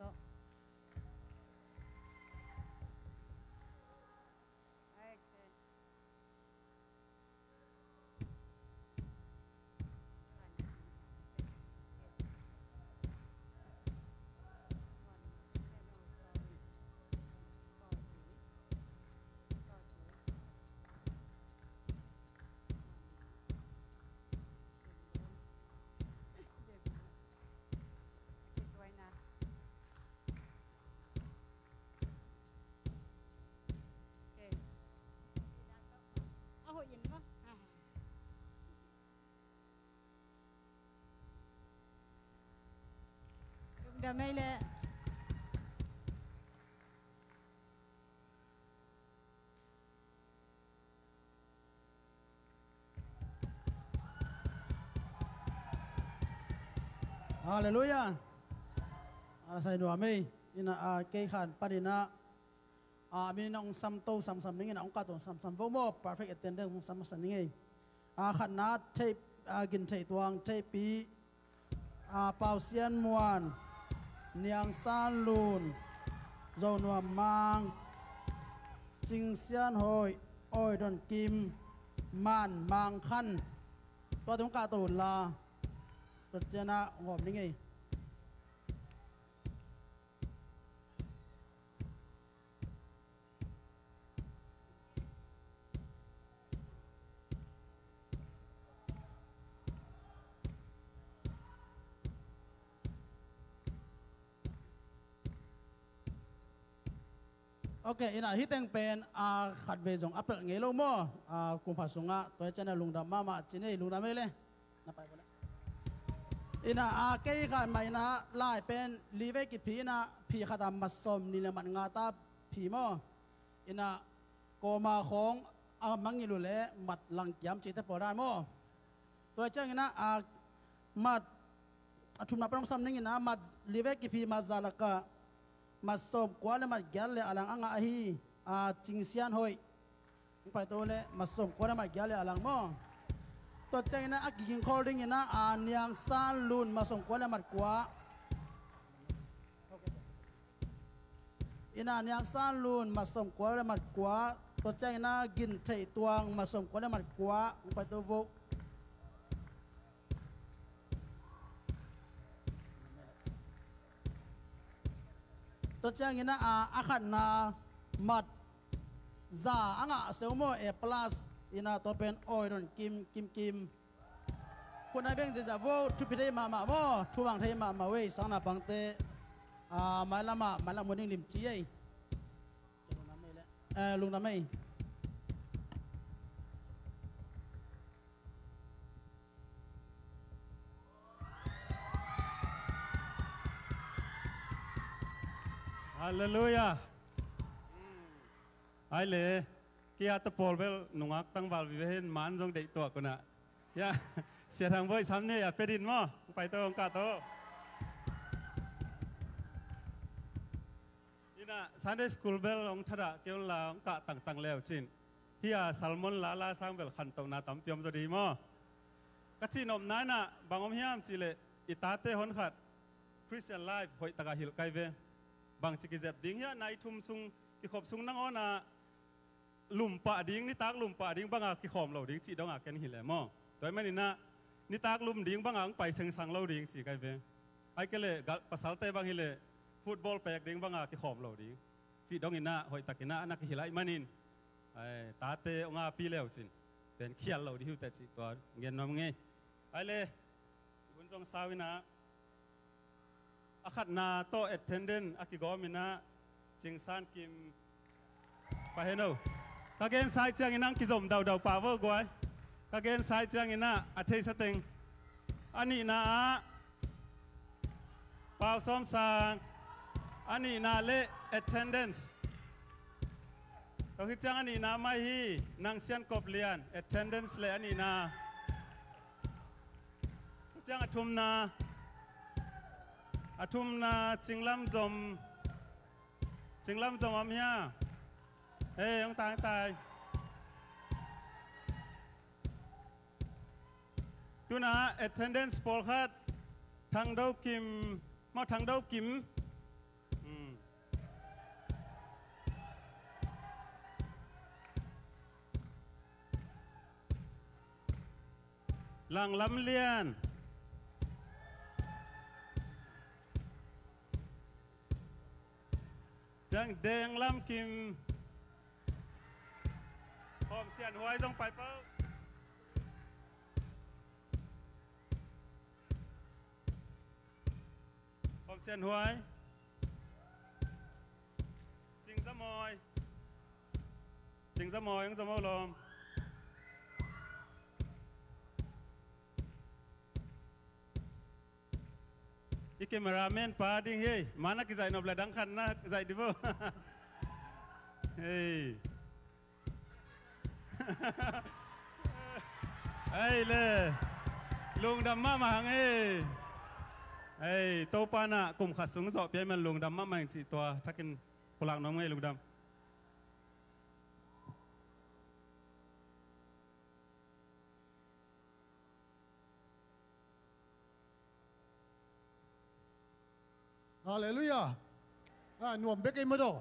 จะไม่เลยฮาเลลูยาอาศัยดูอามีอินะอาเกย์ขันปาดินะอามีน้องซัมโตซัมซัมนี่นะองค์การตัวซัมซัมโฟโม perfect attendance ของซัมซัมนี่อาขันนัดเทปอากินเทตวงเทปีอาเป่าเซียนมวนเนียงซานลูนโจนัวมังจิงเซียนหอยอ้อยดอนกิมมันมังคันตัวตรงกาตูลาตัวเจนะหอมนี่ไง โอเคอินะฮิตเองเป็นอาขัดเวจงอัปเปิลเงี้ยโลโม่อากุมภาสุงะตัวเจนลุงดำมามาจีนี่ลุงดำไม่เลยนับไปบ่เลยอินะอาเกย์ขันไม่นะไล่เป็นลีเวกิพีนะพีขัดามัสสมนิลมันงาตาพีโม่อินะโกมาของอามังยิลุเล่มัดหลังยำจิตเปอร์ดานโม่ตัวเจ้าอินะอามัด atum na parang samning ina mat live kipi mazalaka masom kwale mat galle alang anga ahi a chingsian hoi pai to le masom kwale mat galle alang mo to changina akiging holding ina anyang san lun masom kwale mat kwa ina anyang san lun masom kwale mat kwa to changina gin thei tuang masom kwale mat kwa pai to vo to chang ina a akhat na mat za anga seumo e plus ina to pen oiron kim kim kim kuna beng je za vo tu pide ma ma mo tu wang thei ma ma we sang na bang te a ma la ma ma la mo ning lim chi ai eh lung na mai Hallelujah. Ai le kia ta Paul bel nungak tang wal vi hen man jong dei to kuna. Ya sia thang voi samne ya pedin mo pai to ka to. Ina Sunday school bel ong thada kel la ong ka tang tang leo chin. Hia salmon la la sang bel khan to na tam piom zo di mo. Ka chin om na na bangom hiam chi le itate hon khat Christian life hoi taka hil kai ve. Bang ciki zep ding ya nai thum sung ki khop sung nang ona lum pa ding ni tak lum pa ding banga ki khom lo ding chi dong a ken hi le mo toy mani na ni tak lum ding banga ang pai seng sang lo ding chi kai ve ai ke le pasal te bang hi le football pek ding banga ki khom lo ding chi dong ina hoi takina na ki hilai manin ai ta te onga pi leo chin ten khial lo di hu te chi to ngen nom nge ai le bun song sawina akhat na to attendant akigomina chingsan kim paheno kagen sai chang inang kizom dau dau power goi kagen sai chang ina athei sateng ani na pau som sang ani na le attendance to hi chang ani na mai hi nang sian kop lian attendance le ani na chang athum na athum na chinglam zom chinglam zom am hia ê ông tài tài tu na attendance Paul khat thang đâu kim mau thang đâu kim làng lắm liền Giang đen lắm kim Hôm xiên hoài dòng phải bao Hôm xiên hoài Chinh ra mồi Chinh ra mồi ông ra mồi lồm I cameraman pa ding hey mana ki zai no bla dang khan na zai di bo hey hey le lung dam ma ma hang hey hey to pa na kum khat sung zo pe man lung dam ma mang chi to thakin pulang no ngai lung dam Hallelujah. Ah, nuam bekai mado.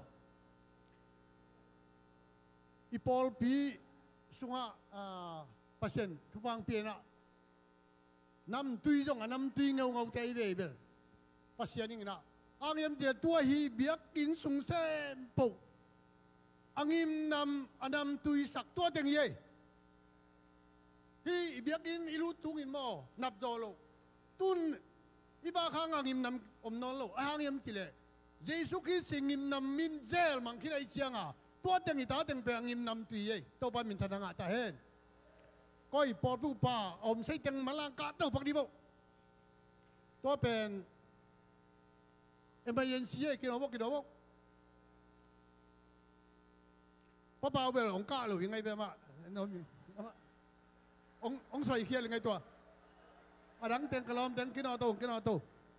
Ipol pi sunga ah pasien tupang pi na. Nam tui jong nam tui ngau ngau tei be be. Pasien ing na. Angim dia tua hi biak kin sung sem po. Angim nam anam tui sak tua teng ye. Hi biak in ilu tungin mo nap jolo. Tun iba khang angim nam om non lo angim tile Jesus Christ ngim nam min zel mang khina chianga tua teng ita teng pe angim nam tui ye to pa min thana nga ta hen koi por pu pa om sei teng malang ka to pak di bo to pen emergency ye ki no bo ki do bo pa pa wel ong ka lo ngai be ma no ong ong sai khia ngai to adang teng kalom teng kino to kino to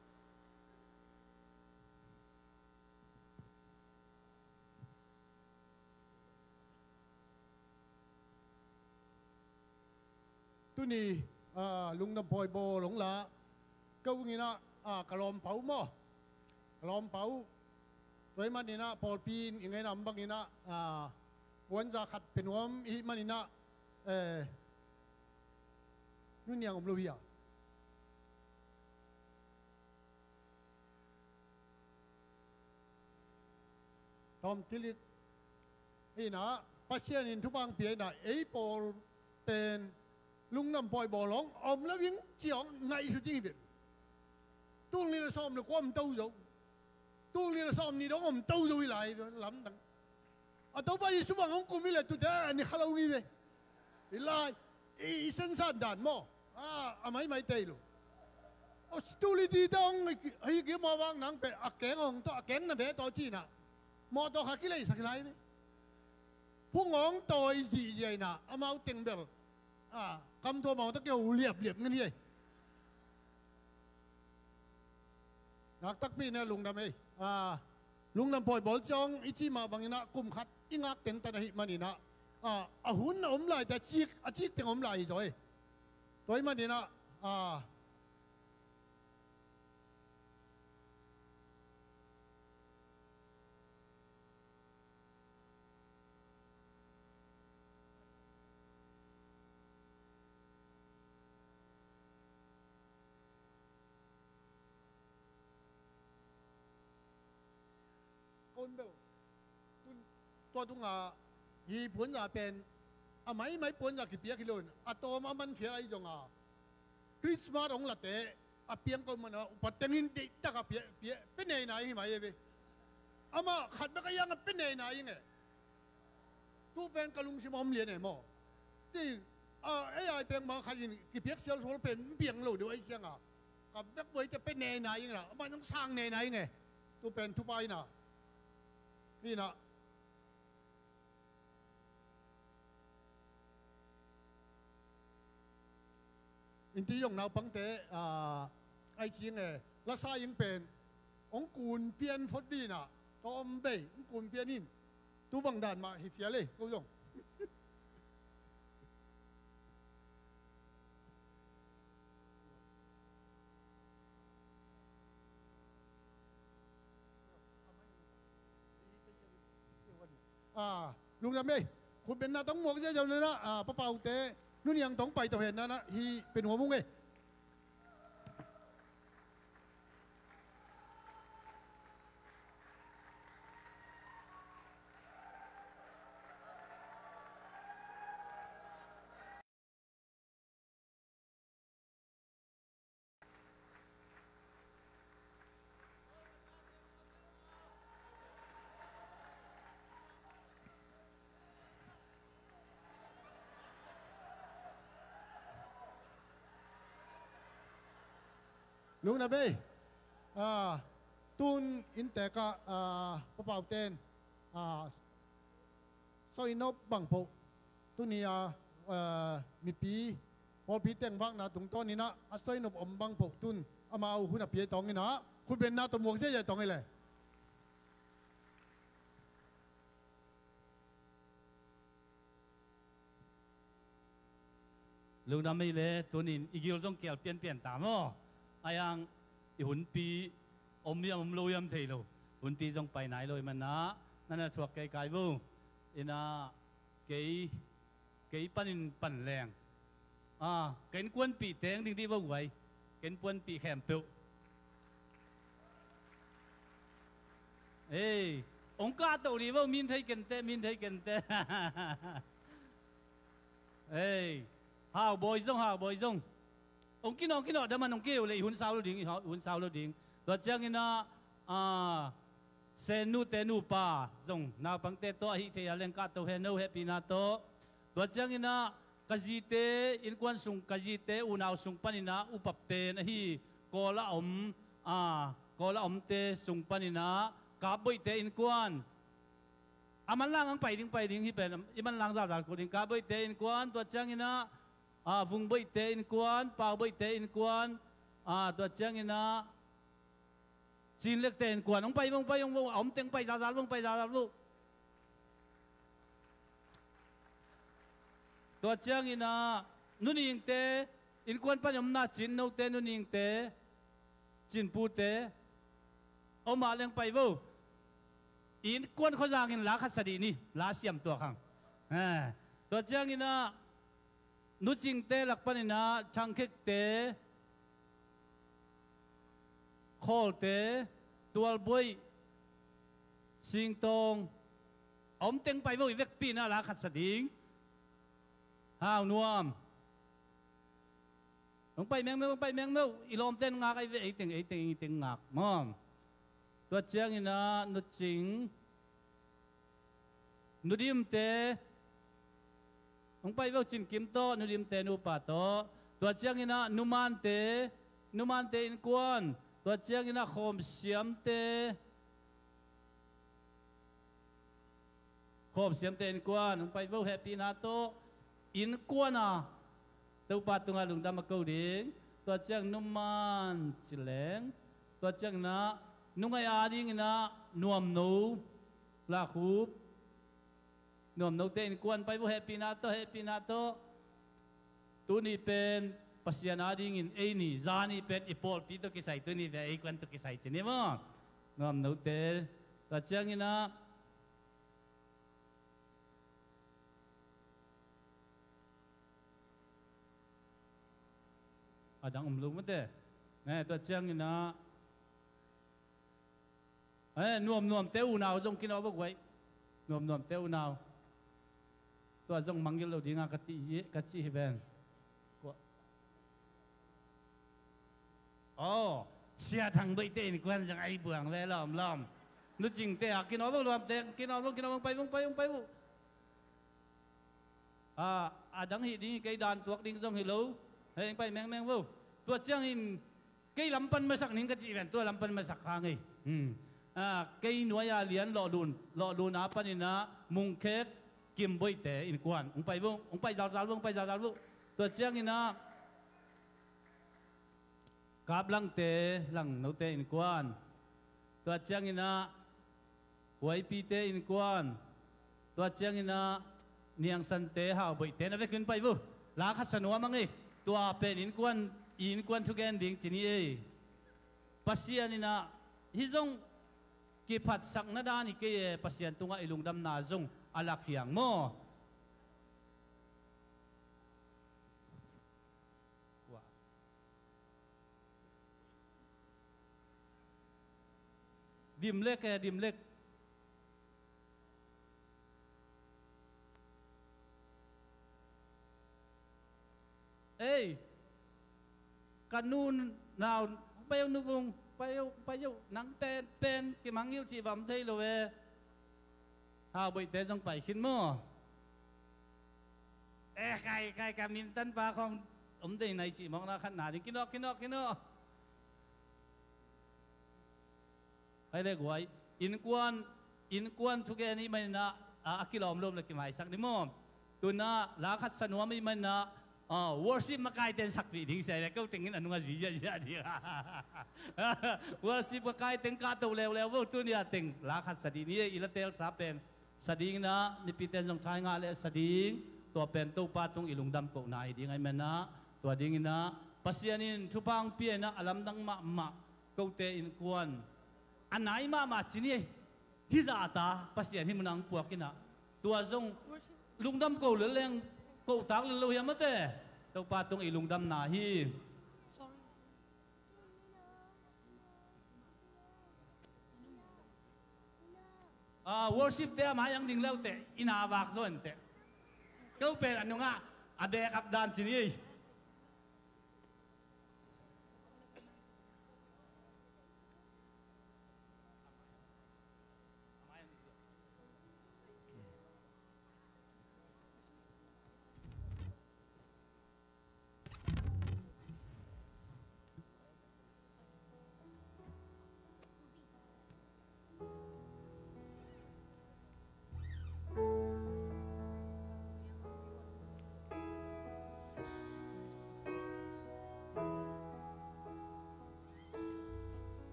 tu ni à lung nam poi bo lung la câu nghe na à kalom pau mo kalom pau với mình nè Paul Pin những ngày năm bằng nè àวันจะขัดเป็นวมอีมันนี่นะเออนู่นยังอมลุยอ่ะตอมทิลิตนี่นะปัจเจียนินทุบางเปียนะไอ้ปอลเป็นลุงน้ำปอยบ่อหลงอมแล้ววิ่งเจียงในสุดจริงดิตู้นี้เราซ้อมเราความเต้าอยู่ตู้นี้เราซ้อมนี่เราความเต้าอยู่อีหลายล้ำดังอ่ะตัวไปสุวรรณของกูมีเลยตัวเดียวอันนี้ฮาโลวีนเลยอีหลายอีเส้นสันด่านหม้ออ่าอ่ะไม่ไม่เตยลูอ๋อตู้นี้ดีดังไอ้กี่มาวางหนังเป็ดอ่ะแกงของตัวแกงนั่นเป็ดตัวจีน่ะมอตัวหักกี่เลยสักไรนี่พวกงงตัวจีใหญ่น่ะอ่ะมาเอาเต็งเบลอ่าคำตัวมองตะเกียวเรียบเรียบเงี้ยนักตักปีนะลุงดำเอ้อ่าลุงดำปล่อยบอลจองอิจิมาบางนะกุมขัดอิงักเต็งตันหิมันนี่นะอ่าอาหุ่นอมไหลแต่จีกอาจีกเต็งอมไหลจ่อยตัวมันนี่นะอ่าคนเบลตัวตุงอ่ะฮีผลอ่ะเป็นอ่ะไม่ไม่ผลอ่ะกี่เปียกิโลนอ่ะตัวมันมันเฟียไอ้จงอ่ะคริสต์มาสองละเตะอ่ะเปียงก็มันอ่ะอุปถัมภ์ติดตะกับเปียเปียเป็นไงไหนไหมเอ้ยอ่ะมาขัดไปก็ยังเป็นไงไหนยังไงตัวเป็นกะลุงชิมอมเลียนไอ้หม้อที่อ่ะไอ้ไอ้เปียงมาขัดยินกี่เปียกเสียงโซลเป็นเปียงโลด้วยไอ้เสียงอ่ะกับแบ็คเวย์จะเป็นไงไหนยังไงมันต้องสร้างไงไหนไงตัวเป็นทุบไปน่ะนี่นะอินที่ยงนาวปังเตะไอจีเงละซายังเป็นองกูนเปลี่ยนฟดดีน่ะตอมเบยองกูนเปลี่ยนนินตู้บังดานมาฮิตเสียเลยกูยงอ่าลุงจำไหมคุณเป็นนาต้องหมวกเจ้าเจ้าเลยนะอ่าป้าเป่าเตะนู่นยังต้องไปตัวเห็นนะนะฮีเป็นหัวมุ้งเลุงนะเบ้อ่าตุนอินเตกะอ่าป้าเป่าเตนอ่าซอยนบบังโพตุนี่อ่าเอ่อมีปีพอปีเต็งวักนะตรงต้นนี้นะอาซอยนบอมบังโพตุนเอามาเอาคุณอาเปียตองนี่นะคุณเป็นนาตัวหมวกเสียใหญ่ตองไงเลยลุงดำไม่เลยตัวนี้อีกอย่างต้องเกี่ยวเปลี่ยนเปลี่ยนตามอ๋อไอ้ยังอีหุ่นปีอมยำอมโลยำเทโลหุ่นปีต้องไปไหนเลยมันนะนั่นน่ะถั่วไก่ไก่บุ้งอินะเก๋เก๋ปั้นปั้นแรงอ่าเก๋นกวนปีแตงดิ้งที่ว่าไหวเก๋นกวนปีแขมเปียวเอ้ยองค์การตัวนี้ว่ามินไทยกันเตมินไทยกันเตเอ้ยฮาวบอยซงฮาวบอยซงองค์กินองค์กินอดแต่มันองค์เกี่ยวเลยหุ่นสาวเราดิ้งหุ่นสาวเราดิ้งตัวเจ้ากินนะอ่าเซนูเตนูป้าซงนาปังเตโตฮิเทียเลงกัตโตเฮนูเฮปีนาโตตัวเจ้ากินนะกจีเตอินควันสุงกจีเตอุนาวสุงปานินาอุปเปนะฮีโกละอมอ่าโกละอมเตสุงปานินากาบอยเตอินควันอามันล่างอังไปดิ้งไปดิ้งที่เป็นอิมันล่างซาซากูดิ้งกาบอยเตอินควันตัวเจ้ากินนะ à vùng bơi tế in quan bao bơi tế in quan à tua chăng ina chín lek tế in quan ông bay ông bay ông ông ông tiếng bay ra ra ông bay ra ra lu tua chăng ina nun ing tế in quan pan ông na chín nâu tế nun ing tế chín pu tế ông mà leng bay vô in quan khó giang in lá khát sadi ni lá xiêm tua khang à tua chăng ina nu ching te lak panina thang khek te khol te tual boy sing tong om teng pai voi vek pina la khat sading hao nuam ông pai meng meng pai meng meng ilom ten nga kai ve ei teng ei teng ei teng ngak mom tua chiang ina nu ching nu dim te ông bay vào chín kim to nu lim te nu pa to tua chiang ina numan te numan te in quan tua chiang ina khom siam te khom siam te in quan ông bay vào happy na to in quan à tàu pa tunga lung dam câu ding tua chiang numan chileng tua chiang na nungai ading ina nuam nu la khup nuam nâu tên quan bay vô happy na to happy na to tu ni pen pasian ading in a ni zani pen ipol pi to kisai tu ni ve ai quan to kisai chini mo nuam nâu te ta chang ina adang umlung mate ne ta chang ina eh nuam nuam te u nào trong kino bốc vậy nuam nuam te u nào tua zong manggil lo dinga kati ye kachi hiben oh sia thang bai te ni quan jang ai buang ve lom lom nu jing te a kino bo lom te kino bo kino bo pai bong pai bong pai bu à adang hi ding kai dan tuak ding zong hi lo hei pai meng meng bo tua chang in cây lắm pan ma sak ning kachi ben tua lắm pan ma sak hang ei hm à cây nuaya lian lo dun lo dun a panina mung khet kim bơi té in quan ông bay vô ông bay rào rào ông bay rào rào vô tuột chiang ina cáp lăng té lăng nấu té in quan tuột chiang ina quay pi té in quan tuột chiang ina niang san té hào bơi té nó vềขึ้นbay vô lá khát sanu mang ấy tua pen in quan in quan thu gen ding chini ấy pasian ina hi zong ki phat sak na da ni ke pasian tunga ilung dam na zong alak hiang mo dim lek ke dim lek ê kanun nào bao nu vùng bao bao nắng pen pen cái mắng yêu chị bấm thấy rồi về hào bị té trong bảy khiến mơ ê cái cái cái min tân ba không ống đây này chị mong là khăn nào thì kia nó kia nó kia nó cái này của ai in quan in quan thu cái này mình na à kilom lom là cái máy sắc đi mơ tu na lá khát sanh hóa mình mình na oh worship makai ten sakpi ding sai kau tingin anu nga zia zia dia worship makai ten ka to lew lew tu ni ating la khat sadi ni ila tel sa pen sading na ni piten jong thai nga le sading to pen to pa tung ilung dam ko nai ding ai mena to ding na pasianin thupang pie na alam dang ma ma ko te in kwan anai ma ma chini hi za ta pasian hi munang puakina tua jong lung dam ko le leng cậu tác lên lâu hiếm mất thế, tàu pa tung ilung đâm nà hi. À worship thế mà yang ding lâu thế, ina vạc rồi thế. Câu bè là nhung à, à đè cặp đàn chỉ đi.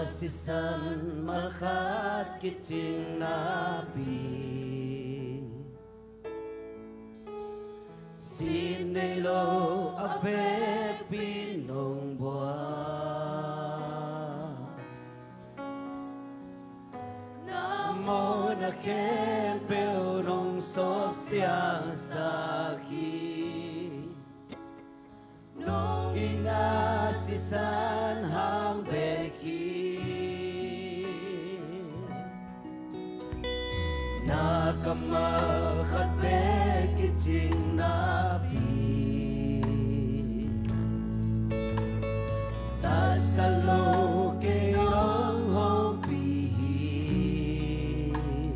sisan malkat kiting nabi sinelo ave pinong bua namo na kempel nong sop siang saki nong inasisan hang beki nakamalkat beki ting nabi tasalo kenong hobi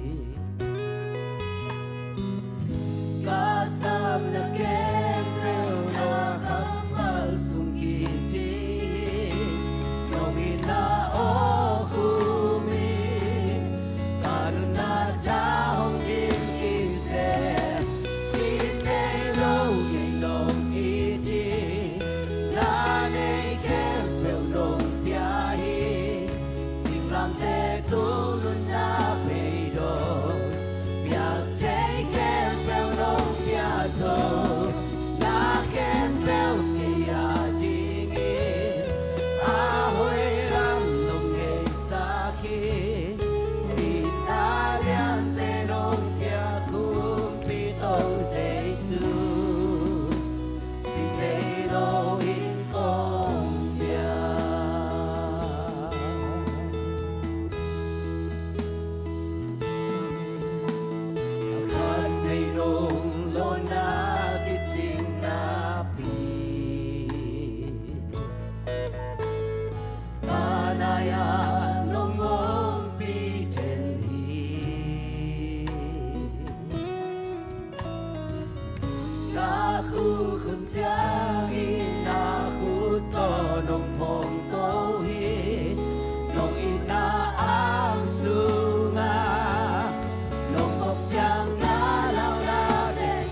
kasam na kempel na kamal sungkiti nong inao kumin karuna tahong dimkise sinelo inong iti nanay kempel nong biyahe singlang te tulun na peido biyak te kempel nong piazo na kempel kaya dingin ahoy ram nong ngay sakit Italian tenong kaya kumpitong Jesus sinero in Colombia Akatay nung lona kiting napi Panayan nung umpi jenhi Naku kuntiangin naku tonong pongkohin nong inaang sunga nong optiang nalaw natin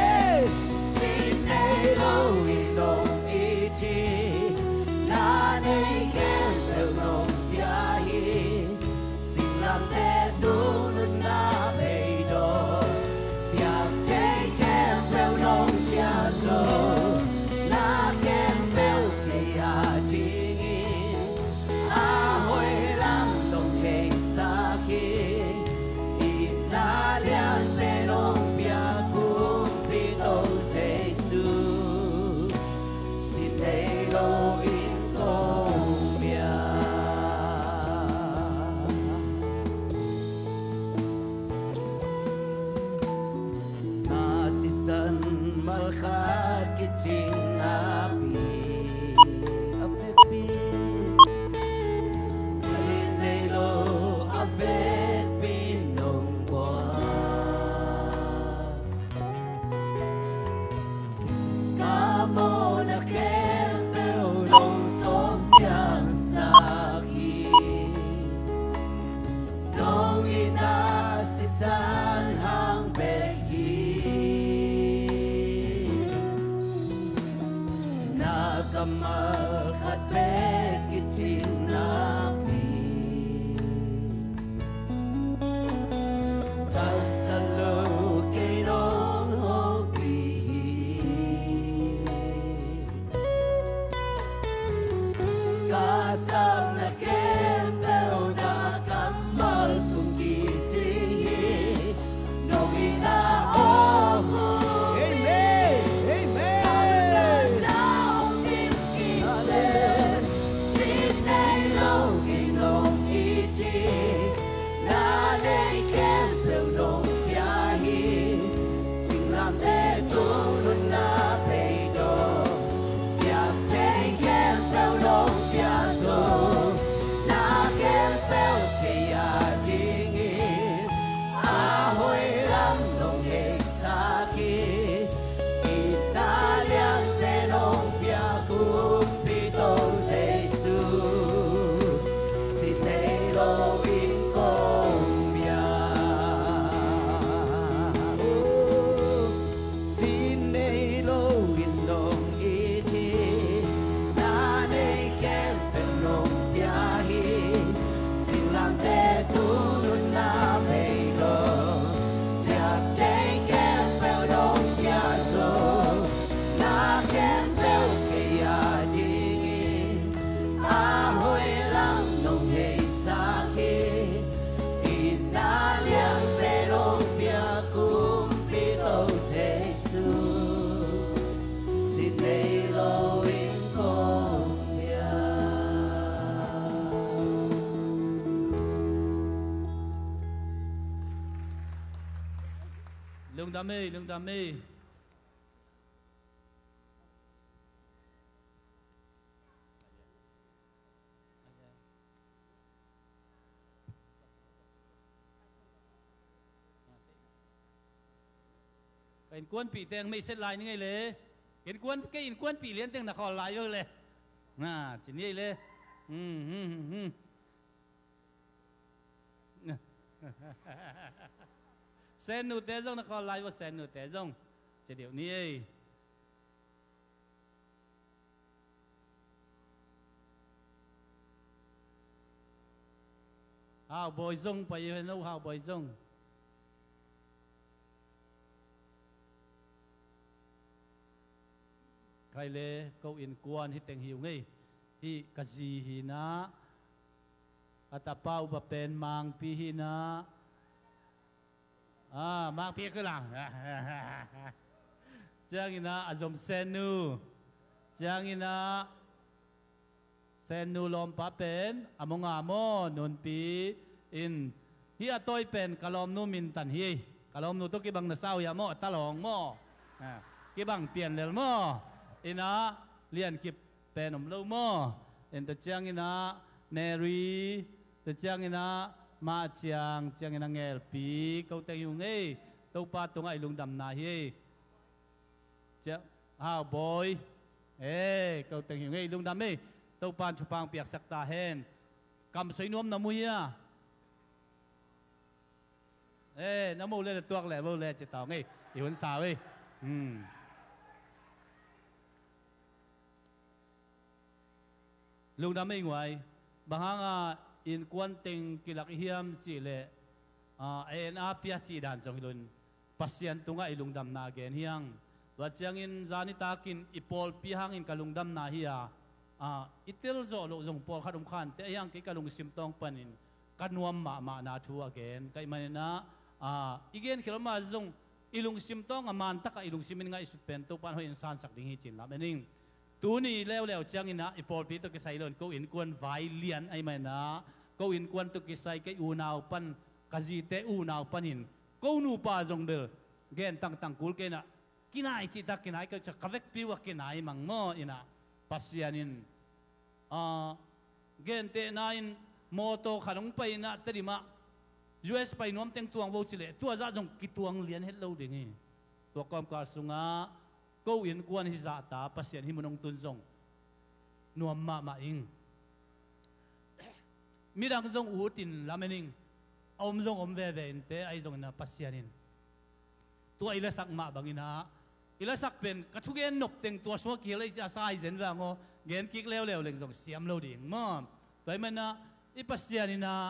sinelo inong iti nanay kempel nong biyahe singlam te tulun na peido biyak te kempel nong piazo na kempel kaya dingin ahoy lang nong kay sakit Italian tenong biyak kumpitong Jesus sinelo in Colombia Nasisan malkat kiting nabi Apepi Salinelo avet pinong buwan Kamo na kempel nong sop siyang sakit nong inasisan hang beki nakamalkat beki ting nabi tasalo kenong hobi kasam na kempel na kamal sungkiti nong inao ko Amen Amen Taong dimkise đam mê lung đam mê cái quân bị tiếng mấy xét lại như ngày lễ cái quân cái quân bị liên tiếng là khó lại rồi lệ à chỉ như lễ sen nụ té rong là khó lại và sen nụ té rong chỉ điều này hào bồi rong phải nấu hào bồi rong khai lệ câu in quan hi tiếng hiểu ngay hi cái gì hi na atapau ba pen mang pi hi na à mang pi cái lang chang ina azom senu chang ina senu lom pa pen among amo non pi in hi atoi pen kalom nu min tan hi kalom nu to ki bang na sao ya mo talong mo ki bang pian lel mo ina lian kip penom lo mo en ta chang ina neri ta chang ina ma chang chang ina ngel pi câu teng yu ngei to pa tung ai lung dam na hi cha how boy ê câu teng yu ngei lung dam me to pan chu pang piak sak ta hen kam soi nom na muya ê na mo le tuak le bo le che tao ngei i hun sa we hm lung đam mê ngoài bằng hàng in quan tình kilak hiam chỉ lệ en apia chỉ đàn trong luôn pasien tunga ilung dam na gen hiang và chang in zanita kin ipol pi hang in kalung dam na hiya itil zo lo jong pol khadum khan te yang ki kalung sim tong panin kanuam ma ma na thu again kai manina igen khilama jong ilung sim tong aman taka ilung simin nga isut pen to pan ho insan sak ding hi chin la mening tu ni leo leo chang ina ipol pi to ki sai lon ko in kwan vai lian ai mai na ko in kwan to ki sai kai u naw pan kaji te u naw panin ko nu pa jong bel gen tang tang kul ke na kinai chi ta kinai ka cha kavek pi wa kinai mang mo ina pasianin a gen te na in moto khanong pai na terima u s pai nom teng tuang vo chile tua za jong ki tuang lian het lo ding hi to kom ka sunga câu in quan hi dạ ta pasien hi munong tun zong nuam ma ma ing mi dang zong u tin lamening om zong om ve ve te ai zong na pasianin tua ila sak ma bangina ila sak pen kachugen nop teng tua so ki lai cha sai zen wa ngo gen kik leo leo leng zong siam lo ding mo toy man na i pasianina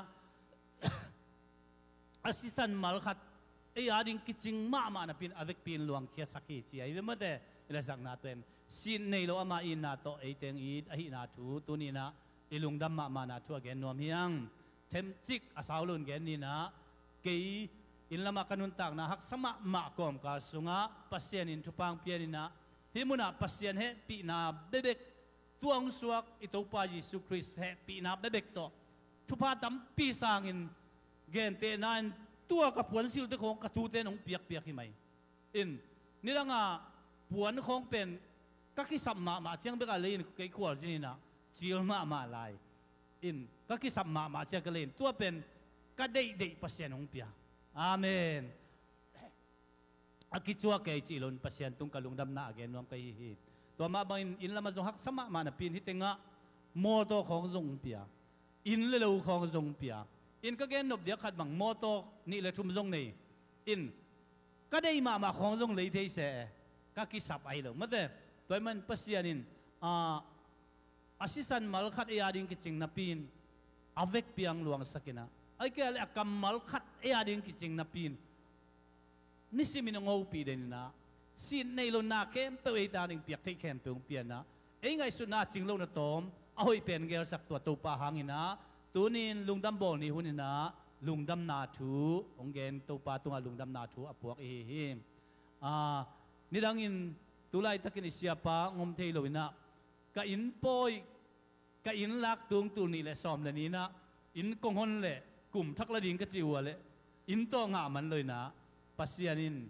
asisan mal khat ai ading kiching ma ma na pin avek pin luang khia sakhi chi ai me te ila sak na ten sin nei lo ama in na to ai teng i a hi na thu tu ni na ilung dam ma ma na thu again nom hiang them chik asaw lun gen ni na kei in lama kanun tak na hak sama ma kom ka sunga pasien in thupang pian ina himuna pasien he pi na bebek tuang suak ito pa Jesus Christ he pi na bebek to thupa tam pi sang in gen te nan tua ka puan sil te khong ka tu te nong piak piak hi mai in nila nga puan khong pen ka ki sam ma ma chiang be ka lein kai khwal jin na chil ma ma lai in ka ki sam ma ma chiang ka lein tua pen ka dei dei pasien nong pia amen aki chua ke chi lon pasien tung kalung dam na again nom kai hi to ma bang in lama jong hak sama ma na pin hi tenga mo to khong jong pia in le lo khong jong pia in ka gen nop dia khat bang moto ni le thum jong nei in ka dei ma ma khong jong lei thei se ka ki sap ai lo mate toy man pasianin a asisan mal khat ya ding ki ching na pin avek piang luang sakina ai ke le akam mal khat ya ding ki ching na pin ni simin ngo pi den na sin nei lo na kem pe ei ta ding piak thei khem pe ung pian na ei ngai su na ching lo na tom a hoi pen gel sak to to pa hangina tunin lungdam bol ni hunina lungdam na thu ongen to pa tunga lungdam na thu apuak hi hi a nidangin tulai takin isiapa ngom thei loina ka in poi ka in lak tung tu ni le som le ni na in konghon le kum thak la ding ka chiwa le in to nga man loina pasianin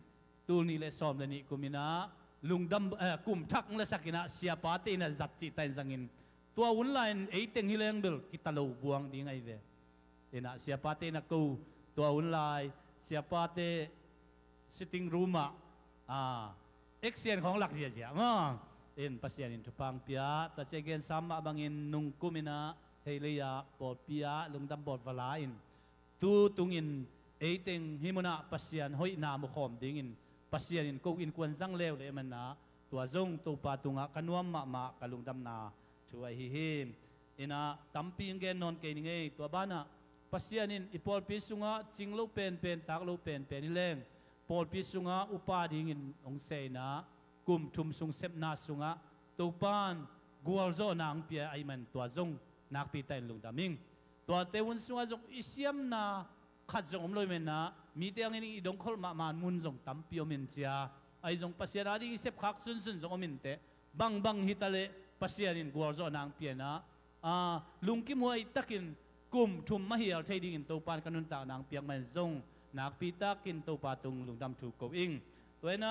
tu ni le som le ni kumina lungdam kum thak la sakina siapa te na zat chi tai zangin tua online ei teng hileng bil kita lo buang di ngai ve ina siapa te na ko tua online siapa te sitting room a ah actionของหลักเสียเสียมั้งเอ็นปัสยานินทุพังเปียตัดเจเกนซ้ำบางอินนุงกุมินะเฮลียาปอดเปียลุงดำปอดวลาอินตูตุงอินเอติงฮิมุนะปัสยานหอยนามุขอมดิงอินปัสยานินกูอินควนจังเลวเลยมันนะตัวจงตัวปาตุงะกันวมมะมะกะลุงดำนาช่วยฮิฮิมอินะตัมปีงเกนนอนเกนิงเอตัวบ้านะปัสยานินอีปอลปิสุงะจิงลูเป็นเป็นตักลูเป็นเป็นนิเลงปอลปิสุงะอุปาดิงินองเซนะกุมทุมสุงเซปนาสุงะตัวปานกัวโซนางเปียไอมันตัวจงนักปีไตลุงดามิงตัวเตวุนสุงะจงอิเซียมนาขัดจงอมลอยเมนนะมีเตียงนี้อีดงคอลมามันมุนจงตั้มเปียวเมนเจียไอจงปัสยานาดิเซปขักซุนซุนจงอมินเตบังบังฮิตาเลปัสยานินกัวโซนางเปียนะอ่าลุงกิมหวยตักินกุมทุมมะเฮียลเทดิงินตัวปานกันุนตานางเปียงมันจงนักปีตากินตัวปาตุงลุงดำถูกกบอิงตัวนะ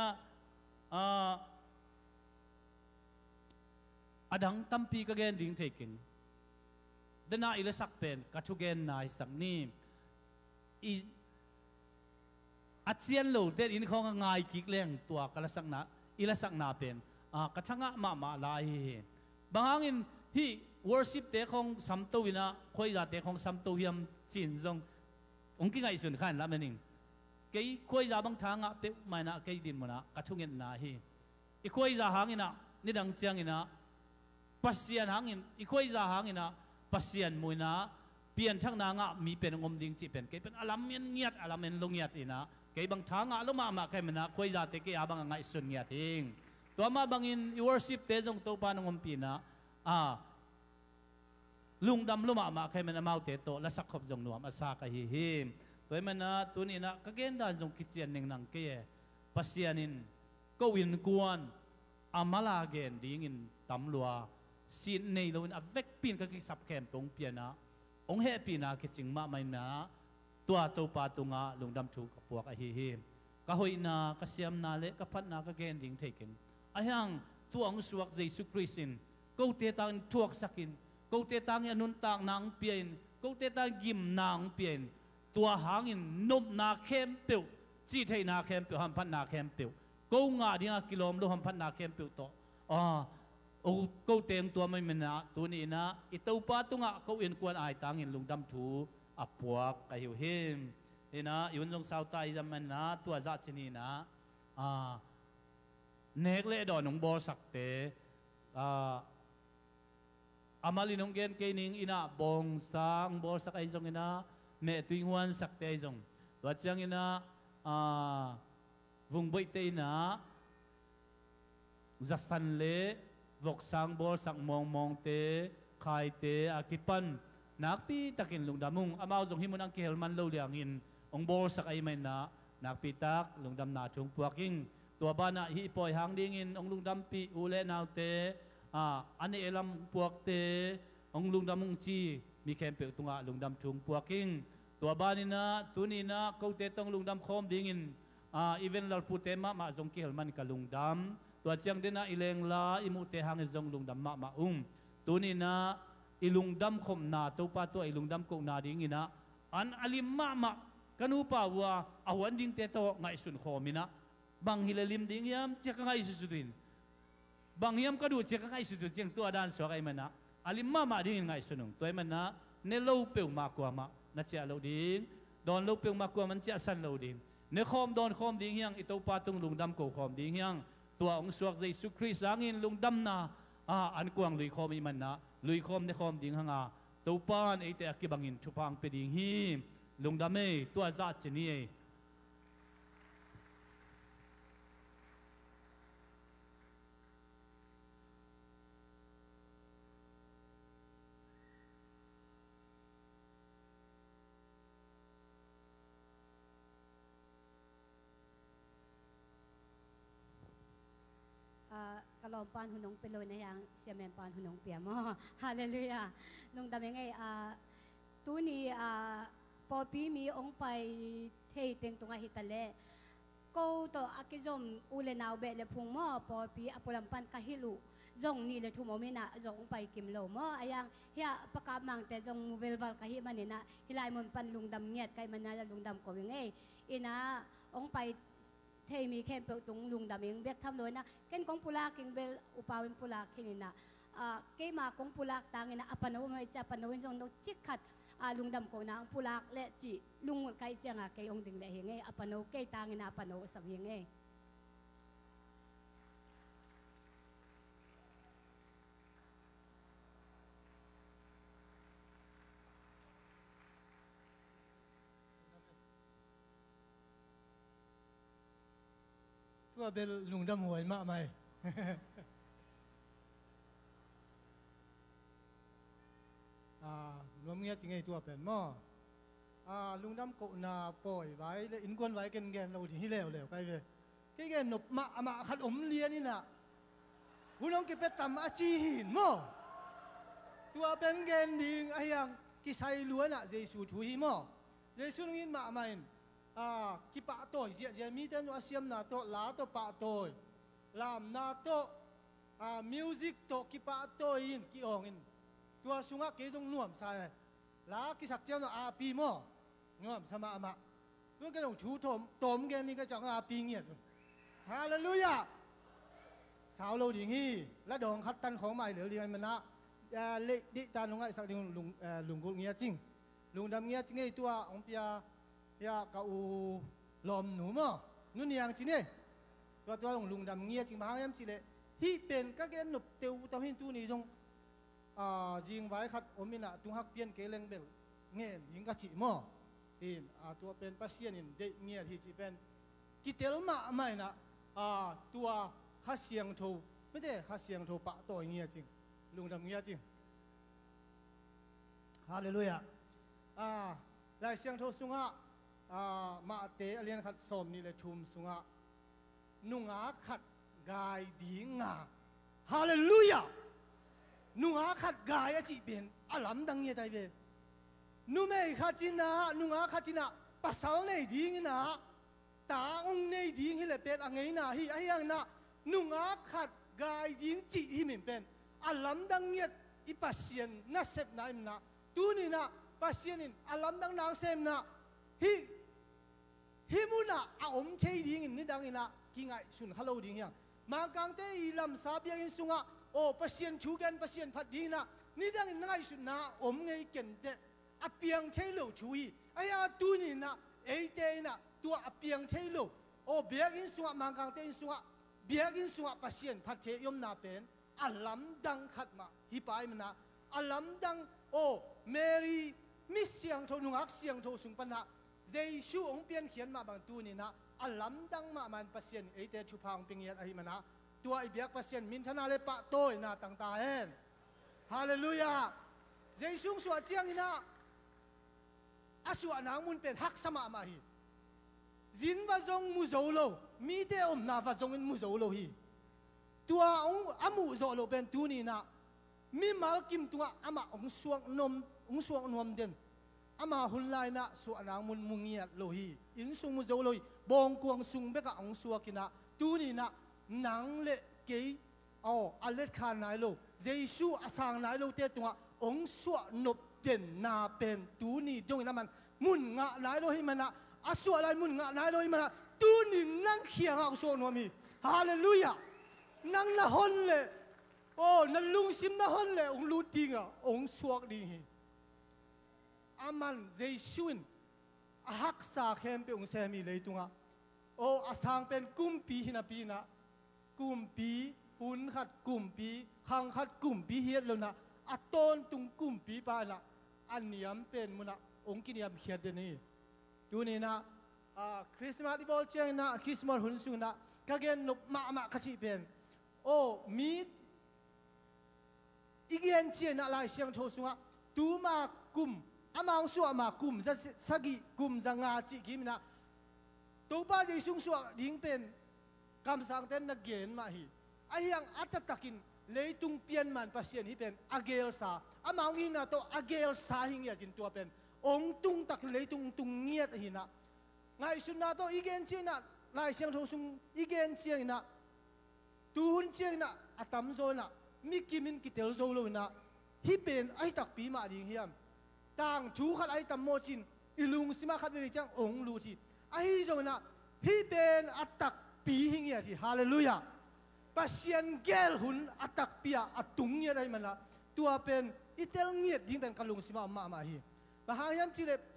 อดังตั้มปีก็เกนดิ้งเทกินเดน่าอิเลสักเป็นกัชุเกนนายสักนี่อีอาเจียนโลเดอินของง่ายกิกเลี้ยงตัวกัลสักนาอิเลสักนาเป็นกัชงะมามาลายบางอินที่ worship เตะของสัมตูวินะคุยจากเตะของสัมตูยมจีนจงองค์กิไงส่วนขันละมันเองเกี่ยคุยจากบางทางอ่ะเป็นไม่นะเกี่ยดินมันนะกัชุเงินนาฮีอีคุยจากหางอินะนี่ดังเจียงอินะปัสยานหางอินอีคุยจากหางอินะปัสยานมวยนะเปลี่ยนทั้งนางอ่ะมีเป็นงมดิ่งจีเป็นเกี่ยเป็นอารมณ์เงียดอารมณ์ลงเงียดอินะเกี่ยบางทางอ่ะแล้วมามาแค่มันนะคุยจากเตะเกี่ยบางไงส่วนเงียดเองตัวมาบางอิน worship เตะจงตัวปานงมปีนะอ่าลุงดำลุมามาใครมันเอาเตโตและสักขบจงหนวมอาสาคหิหิมตัวมันนะตัวนี้นะก็เกณฑ์ด้านจงคิดเจียนหนึ่งนังเกยปัสยานินก็วินกวนอามาลาเกนดิ้งินตำลัวสินในเราอับเวกปีนก็คิดสับแคมตรงเปียนะองเฮปีนะคิดจริงมาไม่นะตัวตัวปาตุงะลุงดำถูกกับพวกอหิหิมก็หอยนะก็เสียมนาเละก็พัดนาก็เกณฑ์ดิ้งเทกินไอ้ยังตัวองสวกเยซูคริสต์ก็เตตังทวกสักินกูเตตังยันุนตางนางเปลี่ยนกูเตตังยิมนางเปลี่ยนตัวหางอินนบนาเข้มเปียวจีไทยนาเข้มเปียวหันพันนาเข้มเปียวกูงาดีงากิโลมลูหันพันนาเข้มเปียวโตอ๋อโอ้กูเตียงตัวไม่มันนะตัวนี้นะอิตาปาตุงะกูอินกวนไอตังอินลุงดำถูอับปวกไอหิวเฮมเห็นนะยุนจงสาวไตจำมันนะตัวจัดชนีนะอ่าเนกเล่ดอนหนองบอสักเตอ่าอามาลินงเกนเกนิงอินะบองสังบอสักไอจงอินะเมตุยงวันสักเตจงตัวจังอินะอ่าวงใบเตอินะจัสันเลวกสังบอสักมองมองเตขายเตอากิปันนักปีตักินลุงดามุงอามาจงหิมุนังเกลมันโลเลียงอินองบอสักไอไม่นะนักปีตักลุงดำนาชงพวกิงตัวบ้านนะฮิปอยหางดิ่งอินองลุงดำปีอูเลนาวเตอ่าอันนี้เอลัมพวกเตองลุงดำมุงจีมีแคมเปลตุงะลุงดำชุงพวกกิ้งตัวบ้านนี้นะตัวนี้นะเขาเตต้องลุงดำคอมดิ่งินอ่าอีเวนต์เราพูดเตมามาจงเกี่ยวมันกับลุงดำตัวเจียงเดนะอีเลงลาอีมุเตหังจงลุงดำมามาอุ้มตัวนี้นะอีลุงดำคมนาตัวป้าตัวอีลุงดำกงนาดิ่งินนะอันอลิมมามากันอุปาวะอาวันดิ่งเตโตไงสุนคอมินะบางฮิเลลิมดิ่งยามเจ้าไงสุดสุดินบางยามก็ดูเจ้าไงสุดเจียงตัวด้านสวกไอมันนะอลิมมามาดิ่งไงสุนงตัวไอมันนะเนโลเปียวมากกว่ามานัจเจาโลดิ่งดอนโลเปียวมากกว่ามันเจ้าสันโลดิ่งเนคอมดอนคอมดิ่งยังอิตาปาตุงลุงดำโกคอมดิ่งยังตัวองค์สวกเยซูคริสต์สังอินลุงดำนาอ่าอันกวางลุยคอมอีมันนะลุยคอมเนคอมดิ่งหังอ่ะตัวปานไอเตะกิบังอินชุพังเปดิ่งฮีลุงดำเอตัวจัดเจนี่กะลอมปานหุนงเป็นโลยในยังเสียแมนปานหุนงเปียมอฮาเลลูยานุ่งดำยังไงอ่าตู้นี้อ่าปอปีมีองไปเทเต็งตรงอาหิตะเลก câu to akizom ule nào bệ le phung mo po pi apulampan kahilu zong ni le thumo mina zong pai kim lo mo ayang hia pakamang te zong muvelval kahi manina hilai mon pan lungdam ngiat kai manala lungdam ko nge ina ong pai thei mi khem pe tung lungdam ing bek tham loi na ken kong pula king bel upawin pula kinina a ke ma kong pulak tangina apano mai cha panawin zong no chikhat a lungdam ko na ang pulak le chi lung kai changa ke ong ding le hinge apano ke tangina apano sa hinge tua bel lungdam huai ma mai à nuông nghe chỉ nghe tua bền mò à lungdam cậu na poi vai le in quân vai ken gen lâu thì hi lèo lèo cái về cái gen nộp mạ mạ khát ống liên đi nè hu nong cái pet tam a chi hin mò tua ben gen ding ayang cái sai lúa nè Giêsu chú hi mò Giêsu ngin mạ mày à cái bạ tôi diệt diệt mi tên nó xiêm na to lá to bạ tôi làm na to à music to cái bạ tôi in cái ong in tua sunga cái dòng nuông sai lá cái sạc treo nó a pi mò nuông sama ama tua cái dòng chú thom tôm cái này cái chẳng a pi nghiệt hallelujah sao lâu đi hi lá đòn khát tanของใหม่เหลือเรียนมันนะเละดิตาลงไอ้สักลุงลุงลุงกุเงียจริงลุงดำเงียจริงไอ้ตัวองเปียya kau lom nu mo nu niang chi ne to to long lung dam ngia chi ma yam chi le hi pen ka gen nup teu to hin tu ni jong a jing vai khat omina tung hak pian ke leng bel nge ning ka chi mo in a to pen pasien in de ngia hi chi pen ki tel ma mai na a tua kha siang tho me de kha siang tho pa to ngia jing lung dam ngia jing hallelujah a lai siang tho sunga à mà tế liên khát xóm ni le chum sunga nunga khát gai đi ngà hallelujah nunga khát gai a chỉ biển alam đăng nghe tai về nu mei khát china nunga khát china pasal này đi nghe na ta ông này đi nghe le pet angai na hi ayang na nunga khát gai đi chỉ hi min pen alam đăng nghe i pasien na sep na im na tu ni na pasien in alam đăng nang sem na hi hi muna a om chei ding in ni dang ina ki ngai sun hello ding yang mang kang te i lam sa biang in sunga o pasien chu gan pasien phat ding na ni dang in ngai sun na om ngai ken te a piang chei lo chu hi aya tu ni na e te na tu a piang chei lo o biang in sunga mang kang te in sunga biang in sunga pasien phat che yom na pen a lam dang khat ma hi pai mana a lam dang o Mary mi siang tho nungak siang tho sung pan na Giêsu ông biên khiển mà bằng tu ni na alam dang mà man pasien ấy te chu phang ping yat ahi mana tua i biak pasien min thana le pa toi na tang ta hen hallelujah Giêsu suat chiang ina asua nang mun pen hak sama ma hi zin va zong mu zo lo mi te om na va zong in mu zo lo hi tua ông amu zo lo pen tu ni na mi mal kim tua ama ông suang nom ông suang nom den ama hunlai na su anang mun mungiat lohi in sung mu zo lohi bong kuang sung beka ong suakina tu ni na nang le ke o alet khan nai lo Giêsu asang nai lo te tunga ong suwa nop den na pen tu ni jong ina man mun nga nai lo hi mana aswa lai mun nga nai lo hi mana tu ni nang khiang ak so no mi hallelujah nang na hon le o na lung sim na hon le ong lu tinga ong suak di hi aman Giêsuin a hak sa khem pe ong semi leitunga o asang pen kumpi hina pi na kumpi hun khat kumpi khang khat kumpi hiat lo na aton tung kumpi pa na aniam pen muna ong kiniam khiat de ni tu ni na a Christmas ibol cheng na Christmas hun sung na kagen nop ma ma kasi pen o mi igen chen na lai siang tho sunga tu ma kum amang suwa ma kum sa sagi kum zanga chi kimina to ba jai sung suwa ding pen kam sang ten na gen ma hi ayang atatakin leitung pian man pasien hi pen agel sa amang hi na to agel sa hing ya jin tua pen ong tung tak leitung tung ngiat hi na ngai sun na to igen chi na lai siang tho sung igen chiang na tu hun chiang na atam zo na mi kimin kitel zo lo na hi pen ai tak pi ma ding hiam tang chu khat ai tam mo chin ilung sima khat ve chang ong lu chi ai zo na hi pen atak pi hing ya chi hallelujah pasien gel hun atak pia atung ya dai mana tua pen itel nghiet ding pen kalung sima ma ma hi ba hayam chi le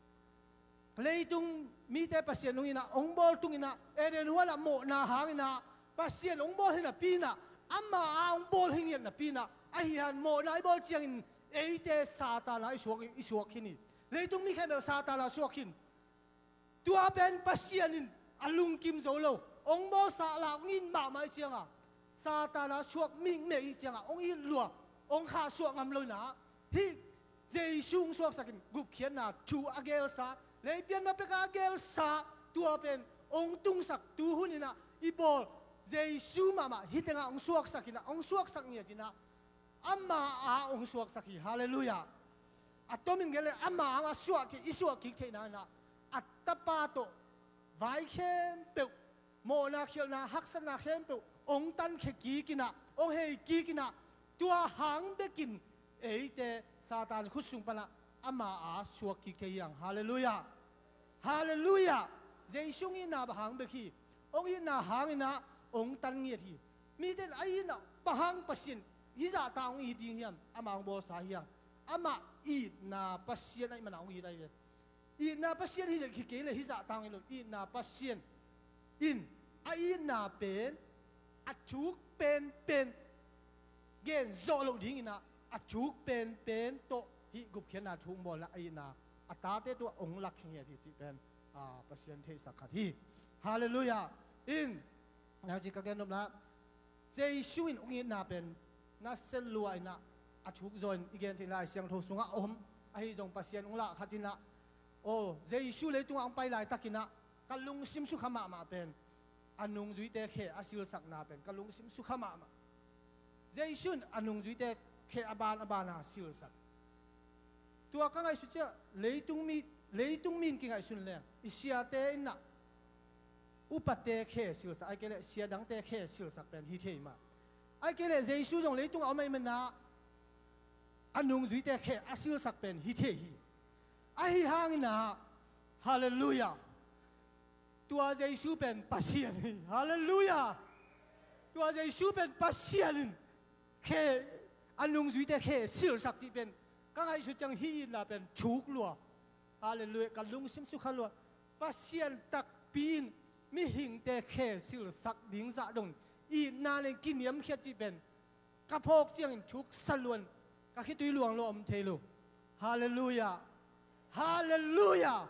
leitung mi te pasien nung ina ong bol tung ina eren wala mo na hang ina pasien ong bol hina pina amma ong bol hing na pina ai han mo na bol chiang in eite satan ai suak i suak hini leitung mi khem satan la suak hin tua pen pasien in alung kim zo lo ong bol sa la ngin ma mai chiang a satan la suak ming me i chiang a ong i lua ong kha suak ngam lo na hi Jesus suak sakin gup khian na chu agel sa lấy tiền mà beka gel sa tua pen ông tung sak tu hunina ibol Jesu mama hitenga ông suak sakina ông suak saknya jina amma a ông suak saki hallelujah atomin gele amma anga suak chi isuak kik che na na atapato vai khem pe mo na khil na haksana khem pe ông tan khe ki kina ông hei ki kina tua hang bekin eite satan khusung pana ama a suak ki che yang hallelujah hallelujah Jesu in na bahang beki ong in na hang ina ong tan ngia thi mi den ai na bahang pasin hiza ta ong i ding hiam ama ong bol sa hiang ama i na pasien ai mana ong i dai i na pasien hi ki ke le hiza ta ong i na pasien in ai na pen a chuk pen pen gen zo lo ding ina a chuk pen pen to hi gup khian na thung bol la ai na atate tu ong lak khing thi chi pen a pasien the sakhat hi hallelujah in now ji ka gen nom na Jesu in ong in na pen na sel lua ina a thuk zon igen thi lai siang tho sunga om a hi jong pasien ong la khatina o Jesu le tung ang pai lai takina kalung sim su khama ma pen anung zui te khe asil sak na pen kalung sim su khama ma Jesu anung zui te khe aban abana sil sak tua ka ngai su cha leitung mi leitung min ki ngai sun le isia te na upate khe sil sak ai ke le sia dang te khe sil sak pen hi thei ma ai ke le Jesu jong leitung au mai men na anung zui te khe asil sak pen hi thei hi ai hang na hallelujah tua Jesu pen pasien hallelujah tua Jesu pen pasien khe anung zui te khe sil sak ti pen ka ngai su chang hi na pen chuk lua hallelujah ka lung sim su kha lua pasien tak pin mi hing te khe sil sak ding za dong i na len kiniam khe ti pen ka phok chiang chuk salun ka khi tui luang lo om thelo hallelujah hallelujah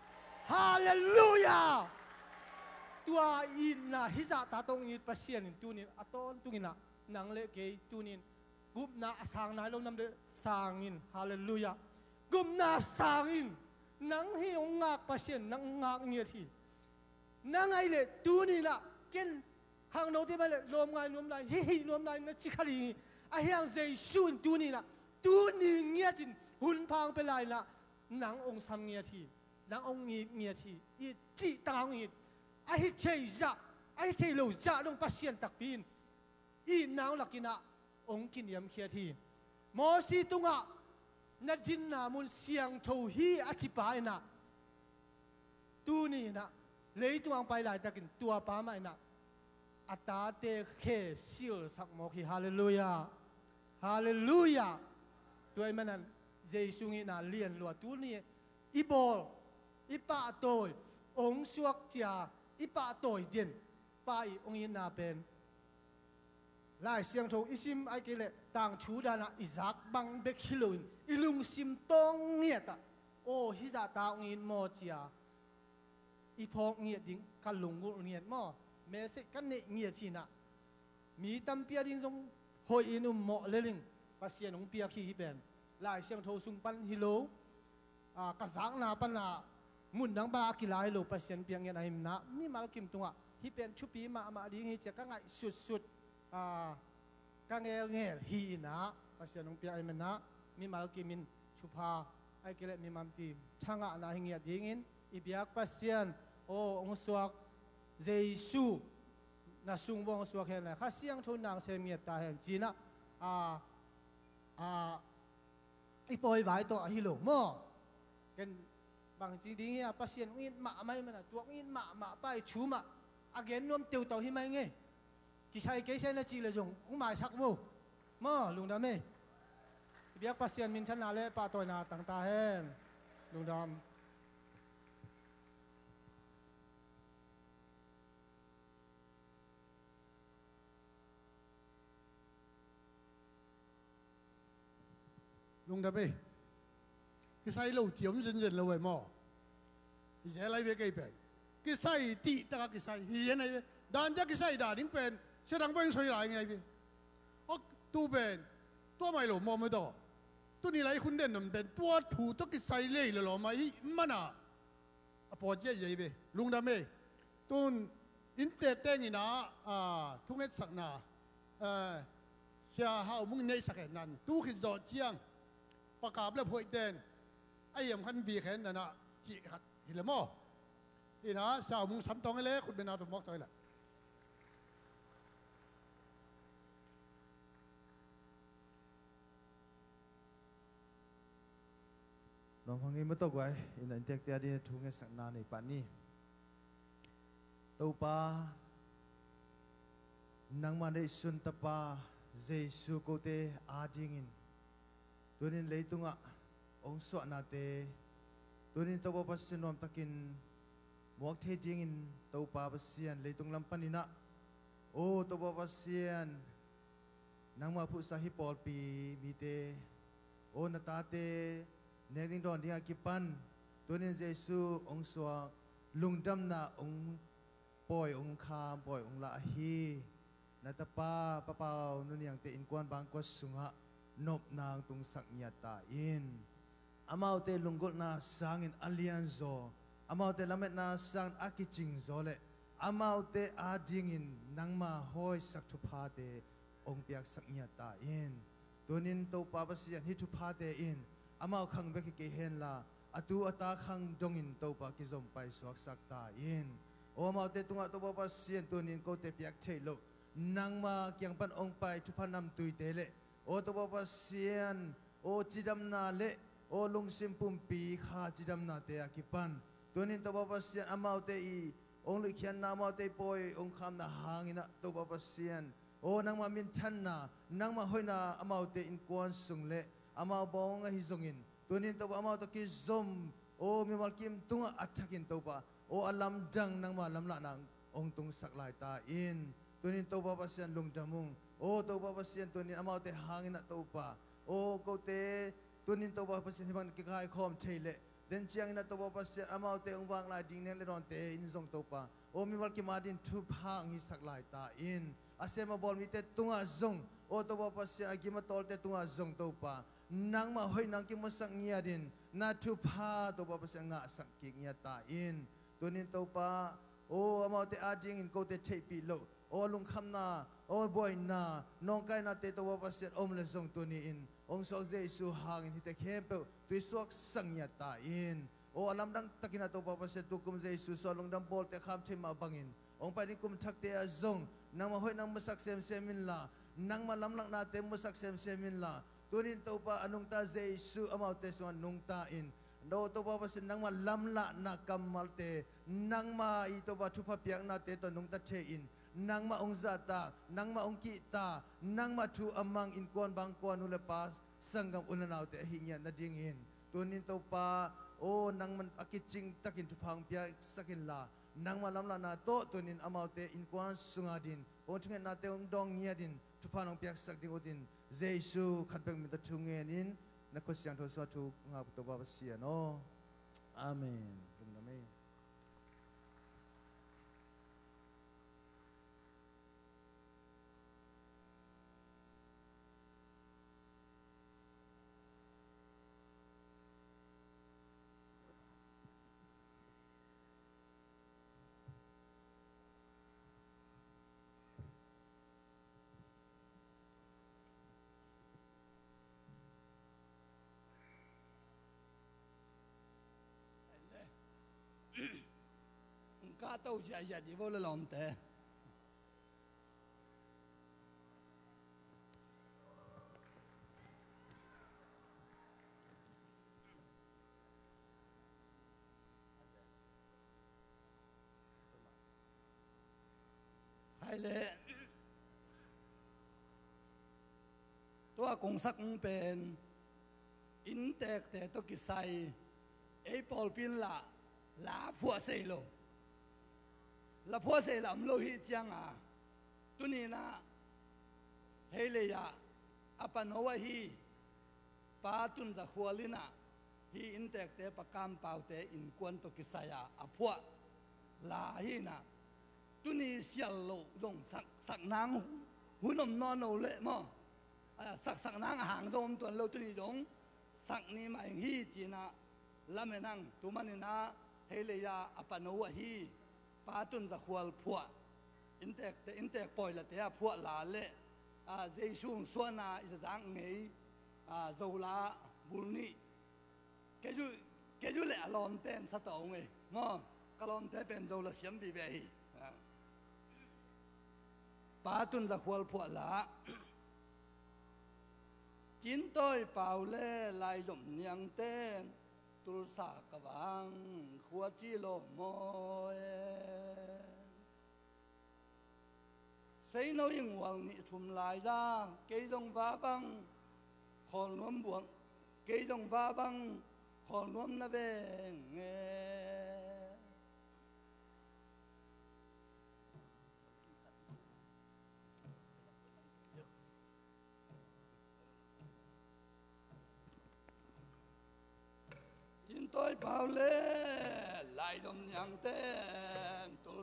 hallelujah tua in na hiza ta tong i pasien in tunin aton tungina nang le ke tunin gup na asang na lo nam de sangin hallelujah gum na sangin nang hi ong ngak pasien nang ngak ngia thi nang ai le tunina ken hang no te ba le lom ngai lom lai hi hi lom lai na chi khali a hiang Jesu in tunina tuni ngia tin hun phang pe lai la nang ong sam ngia thi nang ong ngi ngia thi i chi tang ngi a hi chei za a hi thei lo za dong pasien tak pin i nang lakina ong kiniam khia thi mo si tunga na din na mun siang tho hi a chi pa ina tu ni na lei tuang pai lai takin tua pa mai na ata te khe sil sak mo khi hallelujah hallelujah tuai manan Jesu ngi na lien lo tu ni ibol ipa toy ong suak chia ipa toy den pai ong in na pen lai siang tho isim ai ke le tang chu da na izak bang be khiloin ilung sim tong nge ta o hi za ta ong in mo chia i phok nge ding kalung gu nge mo me se kan ne nge chi na mi tam pia ding jong hoi inum mo leling pasien ong pia khi hi pen lai siang tho sung pan hi lo a ka zang na pan na mun dang ba ki lai lo pasien piang nge na him na ni mal kim tunga hi pen chu pi ma ma ding hi cha ka ngai sut sut à các nghe nghe hi na pasien ong pia men na mi mal ki min chupa ai ke le mi mam ti thanga na hingia dingin i biak pasien o ong suak เยซูน่ะซุงวงสวกเห็นเลยข้าเสียงทุนนางเซมีตาเห็นจีน่ะอ่าอ่าอีปอยไว้ตัวฮิโลมอกันบางทีดิ้งเฮียปัสเซียนอินมาไม่มันอ่ะตัวอินมามาไปชูมาอาเกนนวมเตียวเต่าหิมะไงกิใช้กิใช้น่ะจีเลยจงอุ้งหมายสักมูมอลุงดำเมเบียกปัสเซียนมินชันนาเล่ปาตัวนาต่างตาเห็นลุงดำลุงดำเอ้กิใส่ลูกเจียมจนจนเลยมั้งอีเจ้าไรเบกเป็นกิใส่ตีตะกิใส่เฮียนไอ้ด่านจะกิใส่ด่านดิ้งเป็นเชื่อดังเป็นช่วยไรไงพี่อ๋อตัวเป็นตัวไม่หลงมองไม่ต่อตัวนี้ไรคุณเด่นนั่นเป็นตัวถูกต้องกิใส่เลยเลยหรอมาอีมันอ่ะพอเจ๊ยัยเบลุงดำเอ้ตัวอินเตอร์เต้นี่นะอ่าทุกเม็ดสักนาเออเสียหามุงในสักแห่งนั้นตู้ขิดจอดเจียงประกาศแล้วพอยเต้นไอ้ยังคันบีแขนนั่นนะจีขัดเห็นหรือมั้งนี่นะสาวมุงสามตองไอ้เล็กคุณเป็นนาตัวมอกตัวแหละน้องพังงี้ไม่ตกไว้อินเดียเตียดีทุ่งเงินสักนานในป่านนี้ตัวป้านังมาได้สุนทป้าเจสุโกเตอาจิงินตัวนี้เลยตุงอ่ะองสวนาเตตัวนี้ตัวป้าสินอมตะกินหมวกเทจิงินตัวป้าปัสเซียนเลยตุงลำปันนินะโอ้ตัวป้าปัสเซียนนังมาผู้สาหิปอลปีมีเตโอ้นาตาเตเนดิงดอนที่อากิปันตัวนี้เจสุองสวกลุงดำนาองปอยองคามปอยองละฮีนาตาป้าป้าเปานุนยังเตอินกวนบางก็สุงะนบนางตุงสักญาตาอินอามาเตลุงกนาสังอินอเลียนโซอามาเตลาเมนาสังอากิจิงโซเลอามาเตอาดิงอินนังมาหอยสักทุพาเตองเปียกสักญาตาอินตัวนินตัวป้าปัสยันฮิทุพาเตอินอามาขังเบกเกเฮนลาอตูอตาขังดงอินตัวป้ากิจอมไปสวกสักตาอินโอมาเตตุงะตัวป้าปัสยันตัวนินโกเตเปียกเทโลนังมาเกียงปันองไปทุพานำตุยเตเลโอตัวป้าเซียนโอจิดำนาเลโอลุงซิมปุ่มปีขาจิดำนาเตะกิปันตัวนี้ตัวป้าเซียนอามาเตอีองลิขินนามาเตปอยองคำนาหางอินะตัวป้าเซียนโอนังมามินทันนานังมาหอยนาอามาเตอินกวนสุงเลอามาบองฮิซงอินตัวนี้ตัวอามาตะกิซอมโอมีมัลกิมตุงอัฐกินตัวป้าโออัลลัมดังนังมาลัมละนังองตุงสักลายตาอินตัวนี้ตัวป้าเซียนลุงจมุงโอ้ตัวป้าเซียนตัวนี้อามาเตหางอินะตัวป้าโอ้ก็เตตัวนี้ตัวป้าเซียนที่มันกิจการคอมเทเลเดินเชียงอินะตัวป้าเซียนอามาเตองวางลายดิ่งเนี่ยเลยรอนเตอินซงตัวป้าโอ้มีวัลกิมาดินทุบหางฮิสักลายตาอินอาเซมาบอลมีเตตุงอาซงโอ้ตัวป้าเซียนอากิมาตอลเตตุงอาซงตัวป้านังมาหอยนังกิมาสักเงียดินนาทุบหาตัวป้าเซียนงะสักกิเงียตาอินตัวนี้ตัวป้าโอ้อามาเตอาจิงอินก็เตเทปีโลโอ้ลุงคำนาโอ้บอยนาน้องไก่นาเตตัวป้าเซียนอมเลซงตัวนี้อินองสวกเจสุหางอินที่เตเข้มเปตุยสวกสังญาตาอินโอ้อลัมดังตะกินาตัวป้าเซียนตุกุมเจสุสอลงดัมบอลเตข้ามเทมาบังอินองไปนี่กุมทักเตอาซงนังมาหอยนังมาสักเซมเซมินลานังมาลำลังนาเตมาสักเซมเซมินลาตัวนี้ตัวป้าอนงตาเจสุอามาเตสวนนงตาอินโดตัวป้าเซียนนังมาลำละนักกำมัลเตนังมาอีตัวป้าทุพเปียกนาเตตัวนงตาเชอินนังมาองซาตานังมาองกิตานังมาทูอามังอินกวนบางกวนอุลปาสสังกัมอุลนาวเตหิเงียนาดิ่งอินตัวนี้ตัวป้าโอ้นังมันอากิจิงตักินทุพังเปียสักินลานังมาลำลานาโตตัวนี้อามาเตอินกวนสุงาดินโอ้ทุกเงินนาเตองดองเงียดินทุพังองเปียสักดิ่งอุดินเจสุขัดเป็นมิตรทุกเงินอินนักขสิยังทศวรรษทุกงาบุตรบาเสียโนอาเมนลุงนาเม cá tàu chạy chạy đi vô là lòng té hay lệตัวกงสักเป็นอินเตกแต่ตัวกิไซไอ้ปอลปินละลาพัวเซโลลาพัวเซลามโลหิจังอ่ะตุนีนะเฮเลยะอปนวะฮีปาตุนจะขัวลินะฮีอินเตกแต่ปากามเปล่าแต่อินกวนตัวกิไซอ่ะอพัวลาฮีนะตุนีเสียโลดงสักสักนางหุ่นนนอนโนเละมั้งสักสักนางห่างตรงตัวเราตุนีดงสักนี้มาฮีจีนะลำนังตัวมันนะเฮเลยาอปนวะฮีปาตุนจะขัวพัวอินเตกแต่อินเตกปล่อยละแต่พัวลาเละอ่าเจชุงส่วนน่ะอิจางเงยอ่าโจลาบุลนี่แกจูแกจูเละลอมเต้นสตองเงยมั้งก็ลอมเต้นเป็นโจลาเสียมบีเบฮีปาตุนจะขัวพัวละจินต้อยเป่าเล่ลายหย่อมเนียงเต้นตุลสากวังขัวจีโลโมเอเซโนยิงวังนิทุมลายดาเกยจงบ้าบังขอน้อมบวงเกยจงบ้าบังขอน้อมนาเบงเอtôi bảo lệ lại đồng nhang tên tôi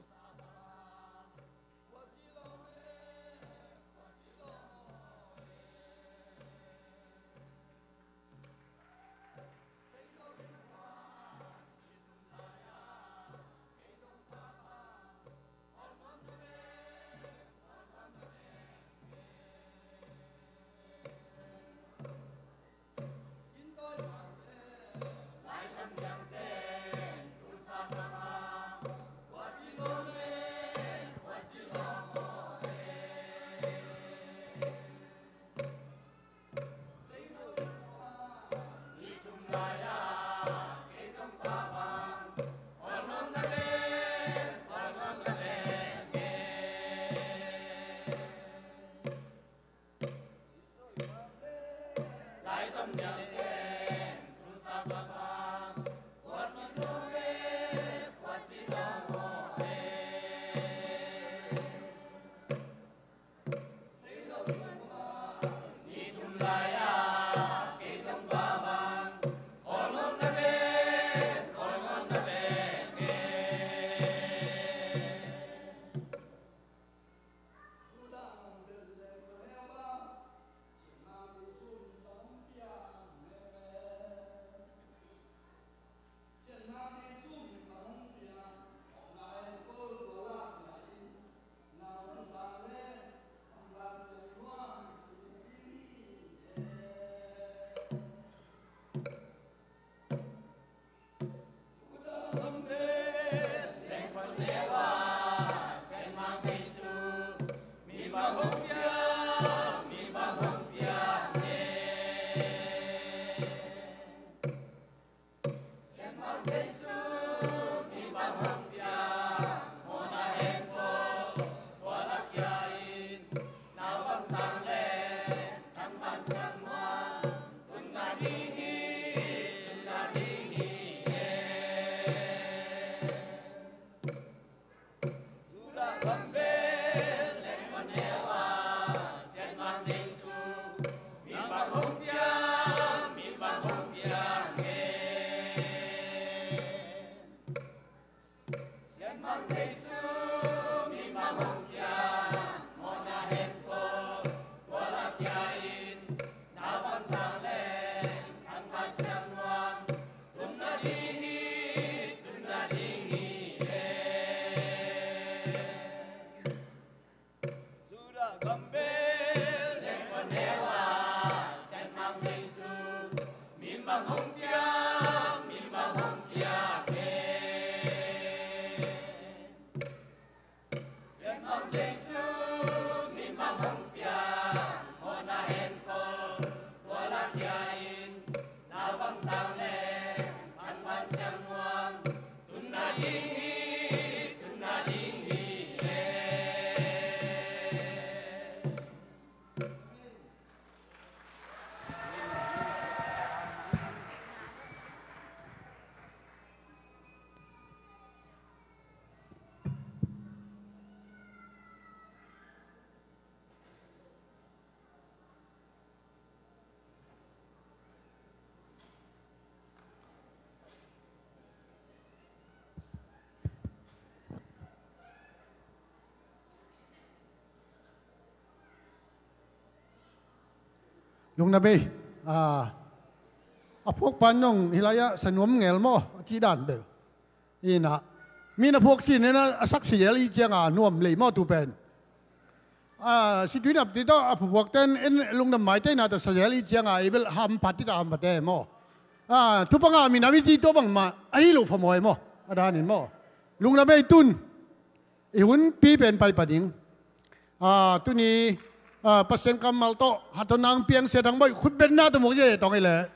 ลุงนาเบอ่าอ่ะพวกปันน้องฮิลายะสนวมเงลโมที่ด้านเบลอีน่ะมีนะพวกสินเนี่ยนะสักเสียลีเจียงอ่ะนวมเลยโมตูเป็นอ่าสิทุยนับติดต่อพวกเต้นเอ็นลุงน้ำไม้เต้นน่ะแต่เสียลีเจียงอ่ะอีเบลห้ามพัดติดตามมาเต้โมอ่าทุกปังอ่ะมีนาวิจิตัวบังมาไอ้ลูกขโมยโมอาดานินโมลุงนาเบตุนอีหุ่นปีเป็นไปปะดิงอ่าตุนี้อ่าเปอร์เซ็นต์กำมัลโตหัตถนางเพียงเสียทั้งใบคุณเป็นหน้าตัวหมกเย่ตองไอ้แหละ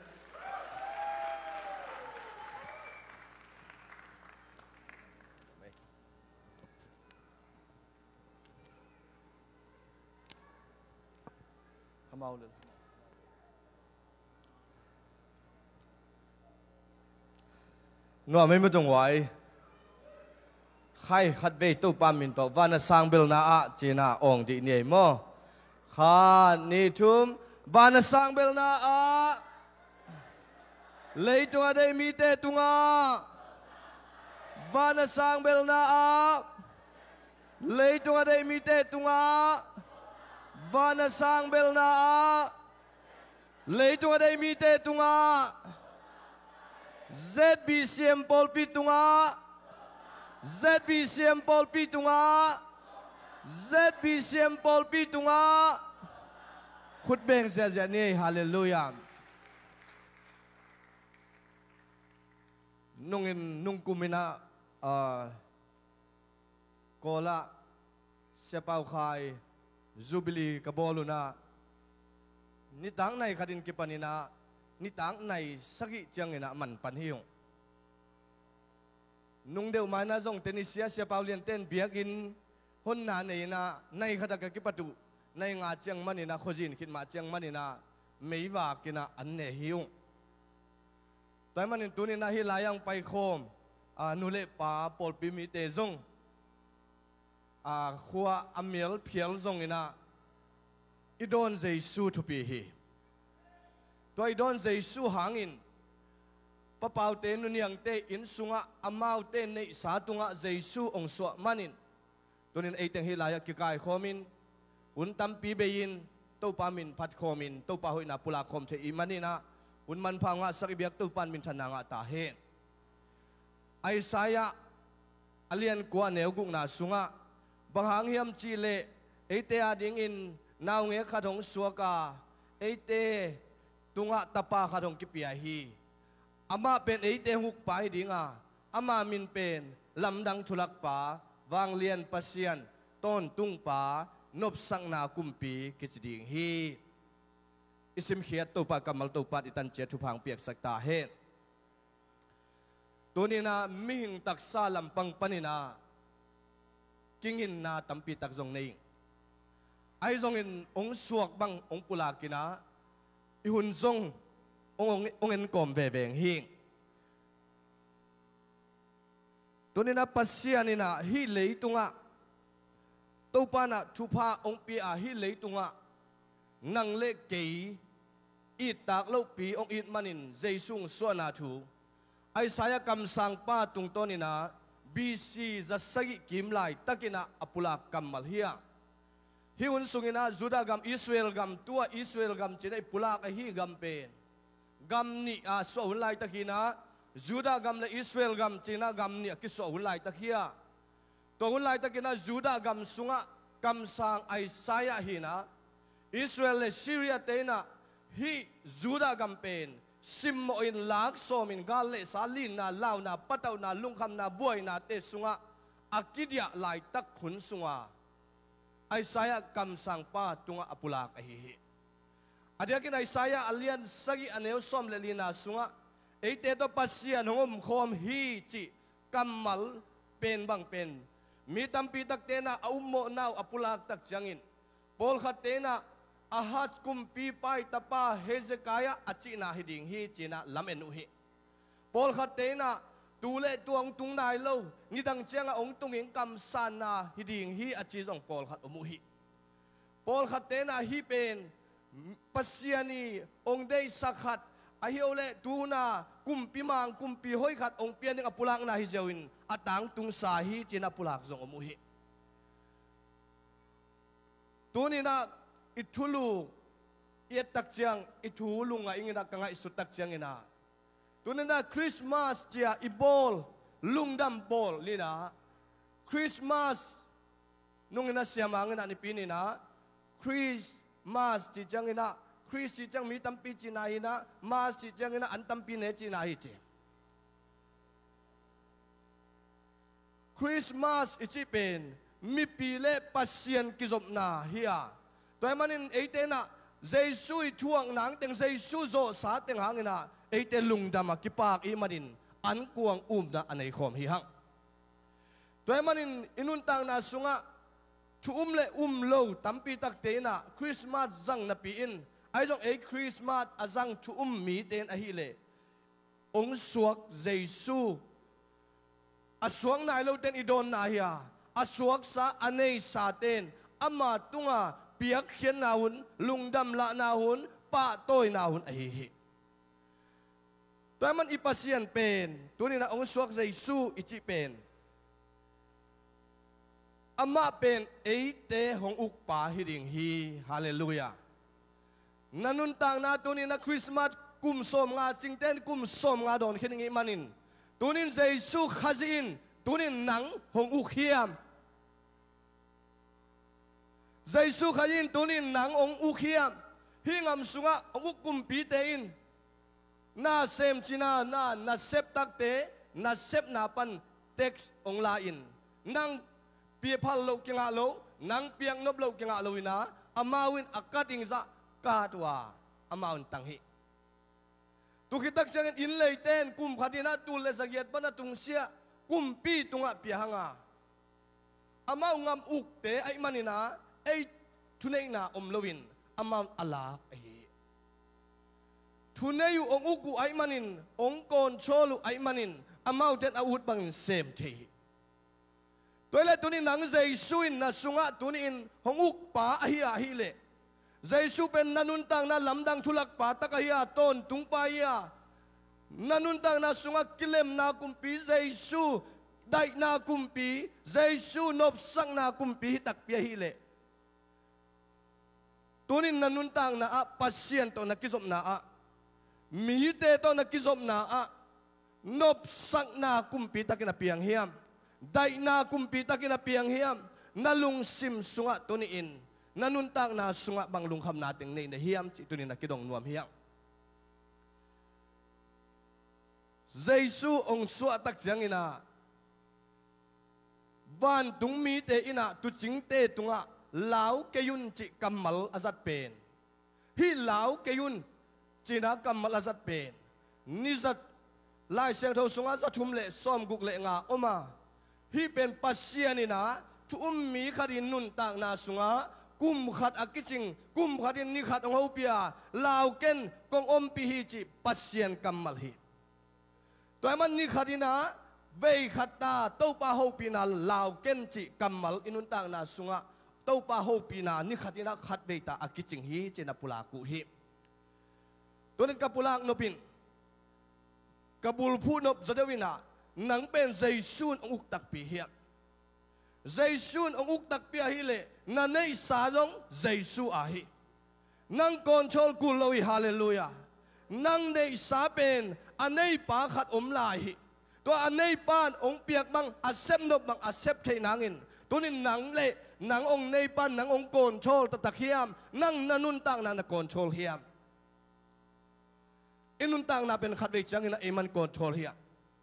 เมาเลยนัวไม่มาจงไว้ใครขัดเบยตู้ปามินโตวานาสังเบลนาอาจีนาองดีเนียโมข้านิทุมวานาสังเบลนาอาเลยตัวได้มีเตตุงาวานาสังเบลนาอาเลยตัวได้มีเตตุงาวานาสังเบลนาอาเลยตัวได้มีเตตุงา Z B C M Paul Pitunga Z B C M Paul Pitunga Z B C M Paul Pitunga ขุดเบ่งเสียเสียนี่ฮาเลลูยานุ่งอินนุ่งกุมินะอ่าโกละเสียเปาคายจูบิลีกบอลุนะนิตังในคดินกิปานินะนิตังในสักิจังเงินะมันปันหิวนุ่งเดียวมานะจงเทนิเซียเสียเปาเลียนเต้นเบียกินคนนาในนะในขดกกิปตุในงาจังมันนี่นะโคจินคิดมาจังมันนี่นะไม่ว่ากินะอันเนหิวแต่มันตัวนี้นะฮิลายังไปโคมอ่านุเลปาปอลปิมิเตจงอ่าขัวอเมลเพียลจงนี่นะอีโดนเจสูทุปีฮีตัวอีโดนเจสูหางอินปะเปาเตนุนยังเตอินสุงะอามาวเตในสาตุงะเจสูองสวะมันินตัวนี้ไอเตงฮิลายกิกายโคมินอุนตัมปีเบยินตัวปามินพัดโคมินตัวปาหุยนาปุลาคมเทอิมันนี่นะอุนมันพังะสักเบียกตัวปันมินชนางะตาเฮนไอสายะอเลียนกว่าเนวกุงนาสุงะบางหางเฮียมจีเลไอเตอาดิงอินนาวเงขัดของสัวกาไอเตตุงะตะปาขัดของกิปยาฮีอามาเป็นไอเตหุกไปดิงาอามามินเป็นลำดังทุลักป่าวางเลียนปัสยันต้นตุงป่านบสังนากุมปีกิจดิงฮีอิสิมเขียตัวปากกัมมัลตัวปาอิตันเจทุพังเปียกสักตาเฮนตัวนี้นะมิหิงตักซาลำปังปนินากิงินนาตัมปีตักจงนี้ไอจงอินองสวกบังองปุลากินาอิหุนจงองององเงินกอมเวเวงหิงตัวนี้นะปัสยานินะฮิเลตุงะตัวปานะทุพาองปีอาฮิเลตุงะนังเล็กเกยอีตากโลปีองอีดมันินเจซุงส่วนนาทูไอสายกำสังป้าตุงต้นินะบีซีจะสกิกิมไลตักินะอปุลากำมัลเฮียฮิอุนสุงินะจุดากำอิสราเอลกำตัวอิสราเอลกำจีได้ปุลากฮีกำเป็นกำนี่อาโซหุนไลตักินะจุดากำและอิสราเอลกำจีนะกำนี่กิโซหุนไลตักเฮียตัวหุนไลตักินะจุดากำสุงะกำสังไอสายฮีนะอิสราเอลและซีเรียเตนะฮีจูดากำเป็นซิมโมอินลักโซมินกาเลสาลินนาลาวนาปัตตาวนาลุงคำนาบวยนาเตสุงะอากิดยาไลตักขุนสุงะไอสายกำสังป้าตุงะอปุลากะฮีฮีอาเดียกินไอสายอเลียนสกิอเนวสอมเลลีนาสุงะไอเตโตปัสยานหงมคอมฮีจิกัมมัลเป็นบังเป็นมีตัมปีตักเตนะอุโมนาวอปุลากตักจังอินปอลขัดเตนะอาฮัดกุมปีไปตาปาเฮเซกายะอจินาฮิดิงฮีจีนะลำเอ็นุฮีปอลขัดเตนะตูเลตวงตุงนายโลนิดังเจียงองตุงหิงกำสานาฮิดิงฮีอจิจงปอลขัดอมุฮีปอลขัดเตนะฮีเป็นปัสยานีองเดยสักขัดอาฮิโอเลตูนากุมปีมังกุมปีห้อยขัดองเปียนิงอปุลังนาฮิเจวินอตังตุงสาฮีจีนะปุลักจงอมุฮีตูนี่นะอิทุลู iet tak chiang ithu lunga ingina kanga isut tak chiang ina tunena Christmas chia ibol lungdam bol lina Christmas nungina siamangina ni pinina Christmas chi changina Chris chi chang mi tampi chi na ina mas chi changina an tampi ne chi na hi chi Christmas ichi pen mi pile pasien kizop na hiya toy manin eite na Jesu i thuang nang teng Jesu zo sa teng hangina eite lungdama kipak i manin an kuang um na anei khom hi hang toy manin inun tang na sunga thu um le um lo tampi tak te na Christmas zang na pi in ai jong e Christmas azang thu um mi ten a hi le ong suak Jesu aswang na lo ten idon na hiya aswak sa anei sa ten ama tunga piak khian na hun lungdam la na hun pa toy na hun a hi hi toy man ipasian pen tunina ong suak Jesu ichi pen ama pen eite hong uk pa hi ding hi hallelujah nanun tang na tunina Christmas kum som nga chingten kum som nga don khining i manin tunin Jesu khazin tunin nang hong uk hiam Jesu khazin tunin nang ong uk hiam hingam sunga ong uk kumpi te in na sem china na na sep tak te na sep na pan text ong la in nang pi phal lo kinga lo nang piang nop lo kinga lo ina amawin akating za katwa amawin tanghi tukitak jangan in leiten kum khatina tul le sagiat pana tungsia kumpi tunga piahanga amau ngam ukte ai manina ai tuneina omlowin amam ala ai tuneyu ong uku ai manin ong control ai manin amau den aut bang sem the toile tunin nang Jesuin na sunga tunin hong uk pa ahia hile Jesu pen nanuntang na lamdang tulak pa takaya ton tungpa iya nanuntang na sunga kilem na kumpi Jesu dai na kumpi Jesu nopsang na kumpi takpia hile tunin nanuntang na a pasien to nakizop na a mihite to nakizop na a nopsang na kumpi takina piang hiam dai na kumpi takina piang hiam nalung sim sunga tuniin nanuntang na sunga bang lungkham nating nei na hiam chi tunin na kidong nuam hiang Jesu ong suwa tak jiang ina van tung mi te ina tu ching te tunga lau ke yun chi kamal azat pen hi lau ke yun chi na kamal azat pen ni zat lai siang tho sunga za thum le som guk le nga oma hi pen pasian ina tu um mi khadin nun tak na sunga kum khat akiching kum khatin ni khat ong hopia lau ken kong om pi hi chi pasien kamal hi toy man ni khatina vei khata to pa hopina lau ken chi kamal inun tang na sunga to pa hopina ni khatina khat vei ta akiching hi chena pula ku hi tonin kapulak nopin kabul phu nop zadawina nang pen Jesu ong uk tak pi hi Jesu ong uk tak pi hi le na nei sa jong Jesu a hi nang control ku loi hallelujah nang nei sa pen anei pa khat om lai hi to anei pan ong piak bang accept nop bang accept thei nangin tunin nang le nang ong nei pan nang ong control ta tak hiam nang nanun tang na na control hiam inun tang na pen khat ve chang ina eman control hiam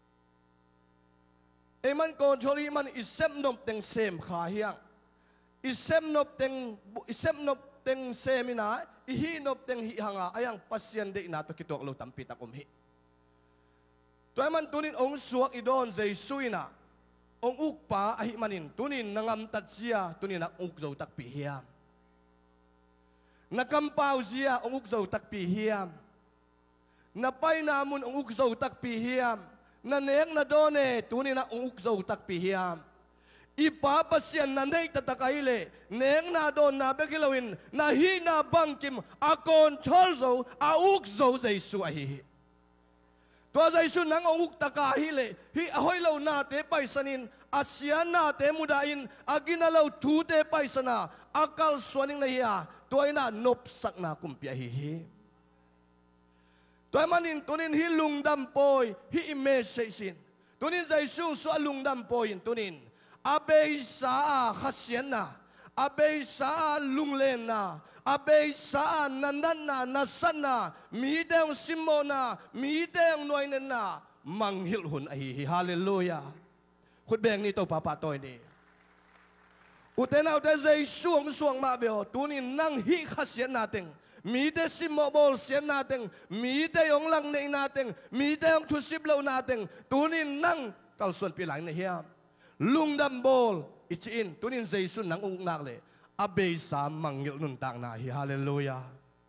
eman control hi man isem nop teng sem kha hiang isem nop teng isem nop teng semina ihi nop teng hi hanga ayang pasien de ina to kitok lo tampi takom hi toy man tunin ong suak idon Jesu ina ong uk pa ahi manin tunin nangam tat sia tunin na uk zo tak pi hiam nakampaw sia ong uk zo tak pi hiam napay namun ong uk zo tak pi hiam na neng na done tunin na ong uk zo tak pi hiam ipapasyan na nei tatakaile neng na don na begilawin na hina bangkim a control zo a uk zo Jesu ahi to Jesu nang ong uk takahile hi ahoy lo na te paisanin asyan na te mudain aginalaw tu te paisana akal suaning na hiya toy na nop sak na kumpia hi hi toy manin tunin hi lungdam poi hi message sin tunin jaisu so lungdam poi tunin abe sa khasian na abe sa lunglen na abe sa nandan na nasan na mi deng simona mi deng noinen na manghil hun ai hallelujah khut beng ni to papa toy ni uten au te zai suang suang ma veo tunin nang hi khasian na teng mi de simo bol sian na teng mi de yong lang nei na teng mi de yong thu sip lo na teng tunin nang kal suan pi lang na hiam lungdam bol ichin tunin zai sun nang ung nak le abe sa manghil nun tang na hi hallelujah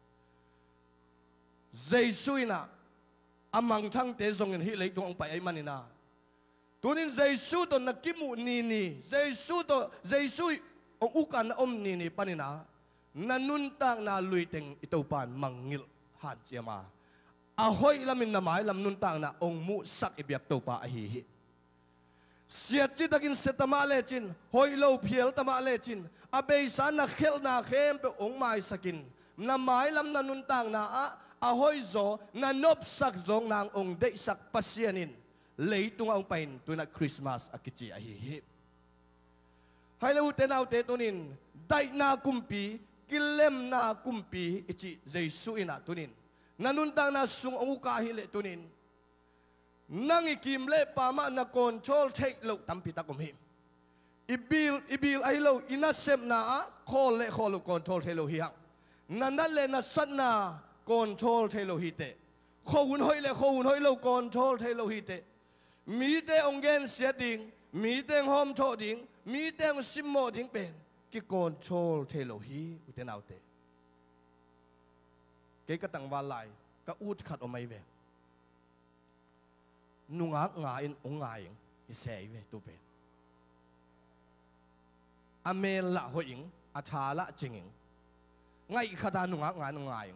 zai suina amang thang te zong hi lei tung pai ai manina tunin Jesu to nakimu nini Jesu to Jesu ong ukan om nini panina nanuntang na luiteng itopan mangil han siama ahoy lamin na mai lam nuntang na ong mu sak ibyak to pa ahihi siat chi takin setama lechin hoy lo phiel tama lechin abei san na khel na khem pe ong mai sakin na mai lam nanuntang na a ahoy zo na nop sak zong nang ong de sak pasianin lấy tung ông pain tu na Christmas akichi ahi hai lau te nau te tunin dai na kumpi kilem na kumpi ichi Jesu ina tunin nanuntang na sung ông ka hi le tunin nang ikim le pama na control take lo tampi ta kum hi ibil ibil ai lo ina sem na a khol le khol control the lo hi hang nanal le na san na control the lo hi te khowun hoi le khowun hoi lo control the lo hi te mi te ông gen sia ding mi te hom tho ding mi te sim mo ding pen ki control the lo hi u te nau te ke ka tang wa lai ka ut khat o mai ve nunga nga in ong ngai i sei ve tu pen amel la ho ing atha la ching ngai khata nunga nga ngai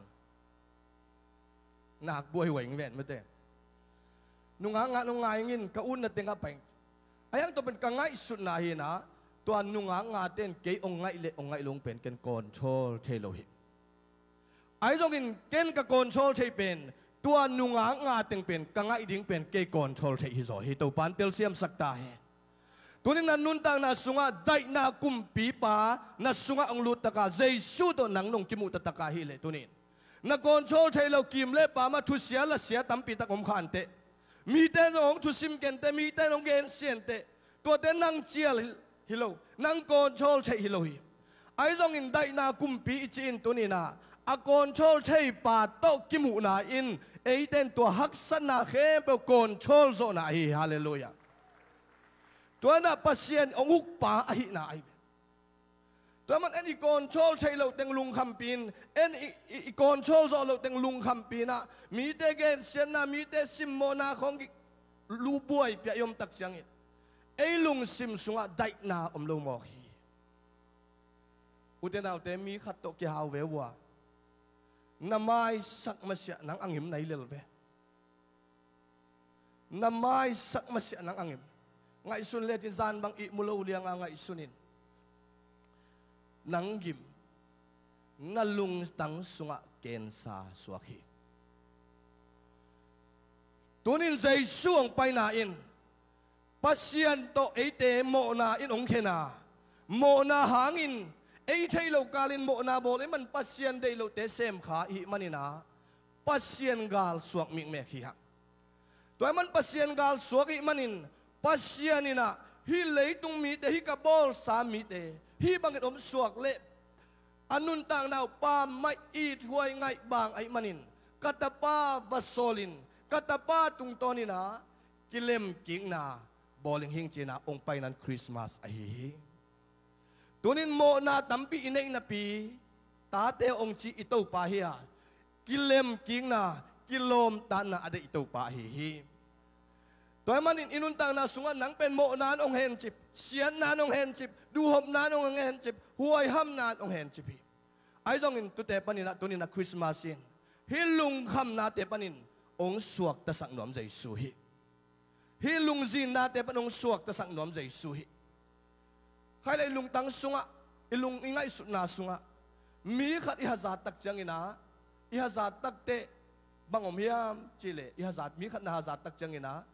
nak buai weng ven me te nunga nga nung ngai ngin ka un na tenga pai ayang to pen ka ngai sut na hi na to nunga nga ten ke ong ngai le ong ngai long pen ken control the lo hi ai jong in ken ka control the pen to nunga nga teng pen ka ngai ding pen ke control the hi zo hi to pan tel siam sakta he tunin na nun tang na sunga dai na kumpi pa na sunga ang lut ta ka Jesu to nang nong kimu ta ta ka hi le tunin na control the lo kim le pa ma thu sia la sia tam pi ta kom khan te mi te zong thu sim ken te mi te nong gen sien te to te nang chial hi lo nang control che hi lo hi ai zong in dai na kumpi chi in tunina a control che pa to kimu na in ei ten to hak san na khe pe control zo na hi hallelujah to na pasien ong uk pa a hi na ai to man any control che lo teng lung kham pin en i control zo lo teng lung kham pin na mi te gen sien na mi te sim mo na khong lu buai pya yom tak siang it ei lung sim sunga dai na om lo mo hi uten au te mi khat to ki haw ve wa na mai sak ma sia nang angim nai lel ve na mai sak ma sia nang angim ngai sun le tin zan bang i mulo liang ngai sunin nang gim na lung tang sunga ken sa suakhi tunin zai suang pai na in pasian to ete mo na in ong khena mo na hangin ei thei lo kalin mo na bol man pasian dei lo te sem kha hi manina pasian gal suak ming me khi ha toy man pasian gal suak hi manin pasianina hi leitung mi te hi ka bol sa mi te hi bangit om suak le anun tang nau pa mai i thuai ngai bang ai manin katapa vasolin katapa tung tonina kilem king na bowling hing china ong pai nan Christmas a hi tunin mo na tampi inei na pi tate ong chi ito pa hiya kilem king na kilom ta na ade ito pa hi hi toy manin inuntang na sungan nang pen mo nan ong hen chip sian nan ong hen chip du hop nan ong hen chip huai ham nan ong hen chip hi ai jong in tu te panin na tunin na Christmas in hilung kham na te panin ong suak ta sak nom Jesu hi hilung zin na te panong suak ta sak nom Jesu hi khai lai lung tang sunga ilung ingay na sunga mi khat ihazat tak chang ina ihazat tak te bangom hiam chile ihazat mi khat na hazat tak chang ina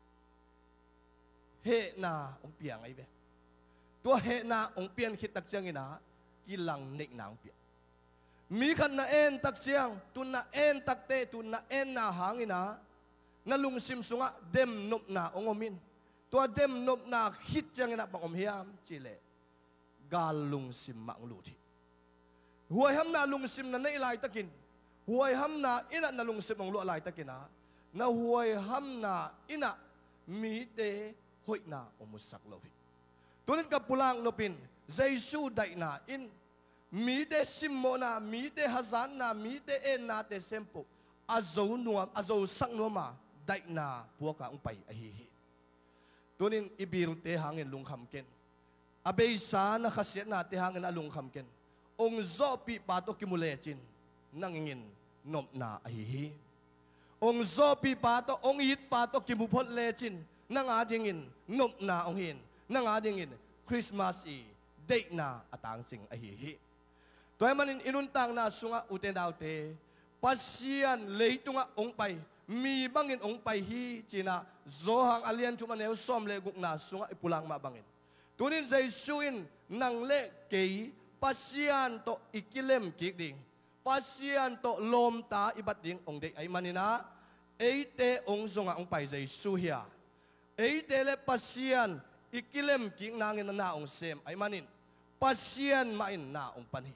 he na ong piang ai be tua he na ong pian khit tak chang ina kilang nek nang pi mi khat na en tak chiang tun na en tak te tun na en na hangina na lungsim sunga dem nop na ongomin tua dem nop na khit chang ina bangom hiam chile gal lungsim mang lu thi huai ham na lungsim na nei lai takin huai ham na ina na lungsim ang lu lai takina na huai ham na ina mi te hoi na umusak lo hi tunin ka pulang nopin Jesu dai na in mi te simmo na mi te hazan na mi te en na te sempo azo nuam azo sak nuama dai na puaka ung pai ahi hi tunin ibir te hangin lungkham ken abei sa na khasiat na te hangin alung kham ken ong zo pi pato kimulechin nangingin nom na ahihi ong zo pi pato ong yit pato kimupot lechin nang adingin nom na ong hin nang adingin Christmas e date na atang sing ahihi toy manin inuntang na sunga utenaute pasian leitunga ong pai mi bangin ong pai hi china zohang alian chumaneu som le gukna sunga ipulang ma bangin tunin Jesuin nang le kei pasian to ikilem kikding pasian to lom ta ibat ding ong de ay manina eite ong zonga ong pai Jesu hia eite le pasian ikilem king nangin na ong sem ay manin pasian main na ong panhi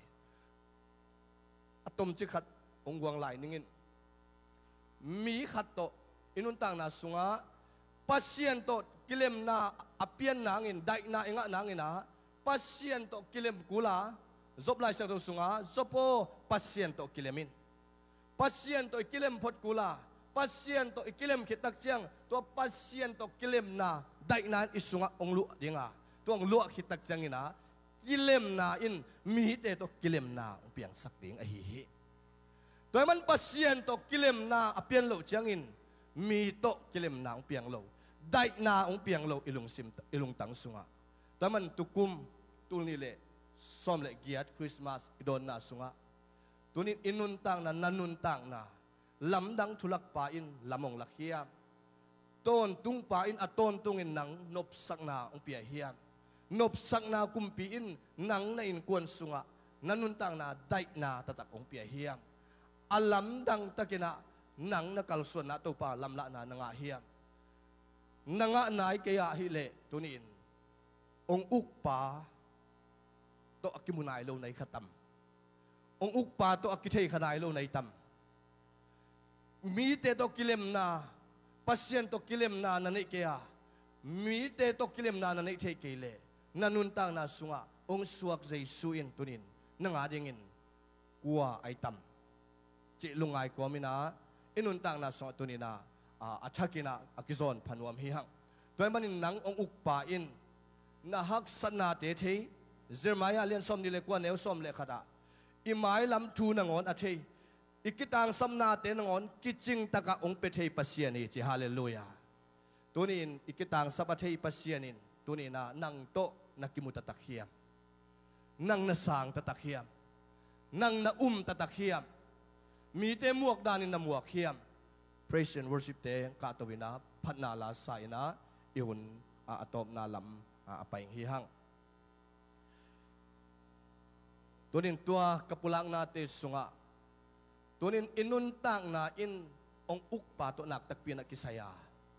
atom chikhat ong guang lai ningin mi khat to inuntang na sunga pasian to kilem na apian nangin dai na inga nangin na pasien to kilem kula zop lai sang to sunga zopo pasien to kilemin pasien to kilem phot kula pasien to kilem khitak chiang to pasien to kilem na dai nan isunga onglu dinga to onglu khitak chiang ina kilem na in mi te to kilem na piang sak ding a hi hi to man pasien to kilem na apian lo chiang in mi to kilem na piang lo dai na ong piang lo ilung sim ilung tang sunga taman tukum tulni le som le giat Christmas idon na sunga tunin inuntang na nanuntang na lamdang tulak pa in lamong lakhia ton tung pa in aton tungin nang nopsak na ong pia hiam nopsak na kumpiin nang na in kuan sunga nanuntang na dai na tatak ong pia hiam alam dang takina nang nakalson na to pa lamla na nga hiam nanga nai kaya hile tunin ong ukpa to akimunay lo na ikatam ong ukpa to akitay kanay lo na itam mite to kilem na pasyen to kilem na nanay kaya mite to kilem na nanay tay kile nanuntang na sunga ong suwak zay suin tunin nangadingin kuwa ay tam ci lungay ko mina inuntang na sunga tunin na uh, atsakina akizon panuam hihang tuay manin nang ong ukpain na haksan na te Jeremiah lian som nile kwa neo som le khata imai lam tu nangon athe ikitang sam na te nangon kiching taka ong pe thei pasiani chi hallelujah tunin ikitang sabathei pasianin tunina nang to nakimuta takhiam nang nasang tatakhiam nang na um tatakhiam mi te muak danin na muak hiam praise and worship te ka tawina phatna la saina iun atop na lam apaing hihang tunin tua kapulang natin sunga tunin inuntang na in ong ukpa to naktakpi na kisaya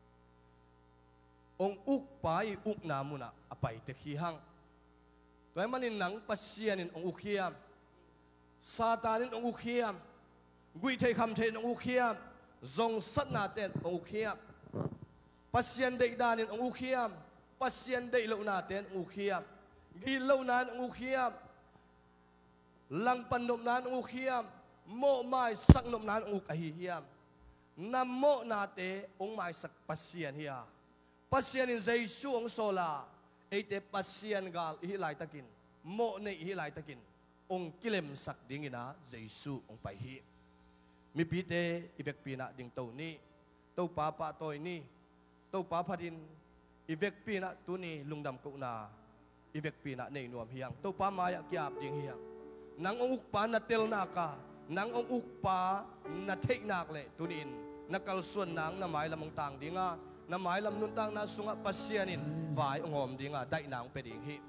ong ukpa i uk na muna apay tekhihang tuay manin nang pasyanin ong ukhiyam satanin ong ukhiyam gui thay kham thay ong ukhiyam zong sat natin ong ukhiyam pasyan daydanin ong ukhiyam pasyan daylo natin ong ukhiyam gilaw nan ong ukhiyam lang panom nan ong ukhiyam mo may sak nom nan ong ukahihiyam na mo nate ong may sak pasyan hiya pasyan in Jesu ong sola ete pasyan gal ihilay takin mo ne ihilay takin ong kilem sak dingina Jesu ong paihi mipite ibek pina ding to ni to papa toy ni to papa din ibek pina tu ni lungdam ko na ivek pina nei nuam hiang to pa maya kyap ding hiang nang ong ukpa na tel na ka nang ong ukpa na thei nak le tunin nakal suan nang na mai lamong tang dinga na mai lam nun tang na sunga pasianin vai ongom dinga dai nang pe ding hi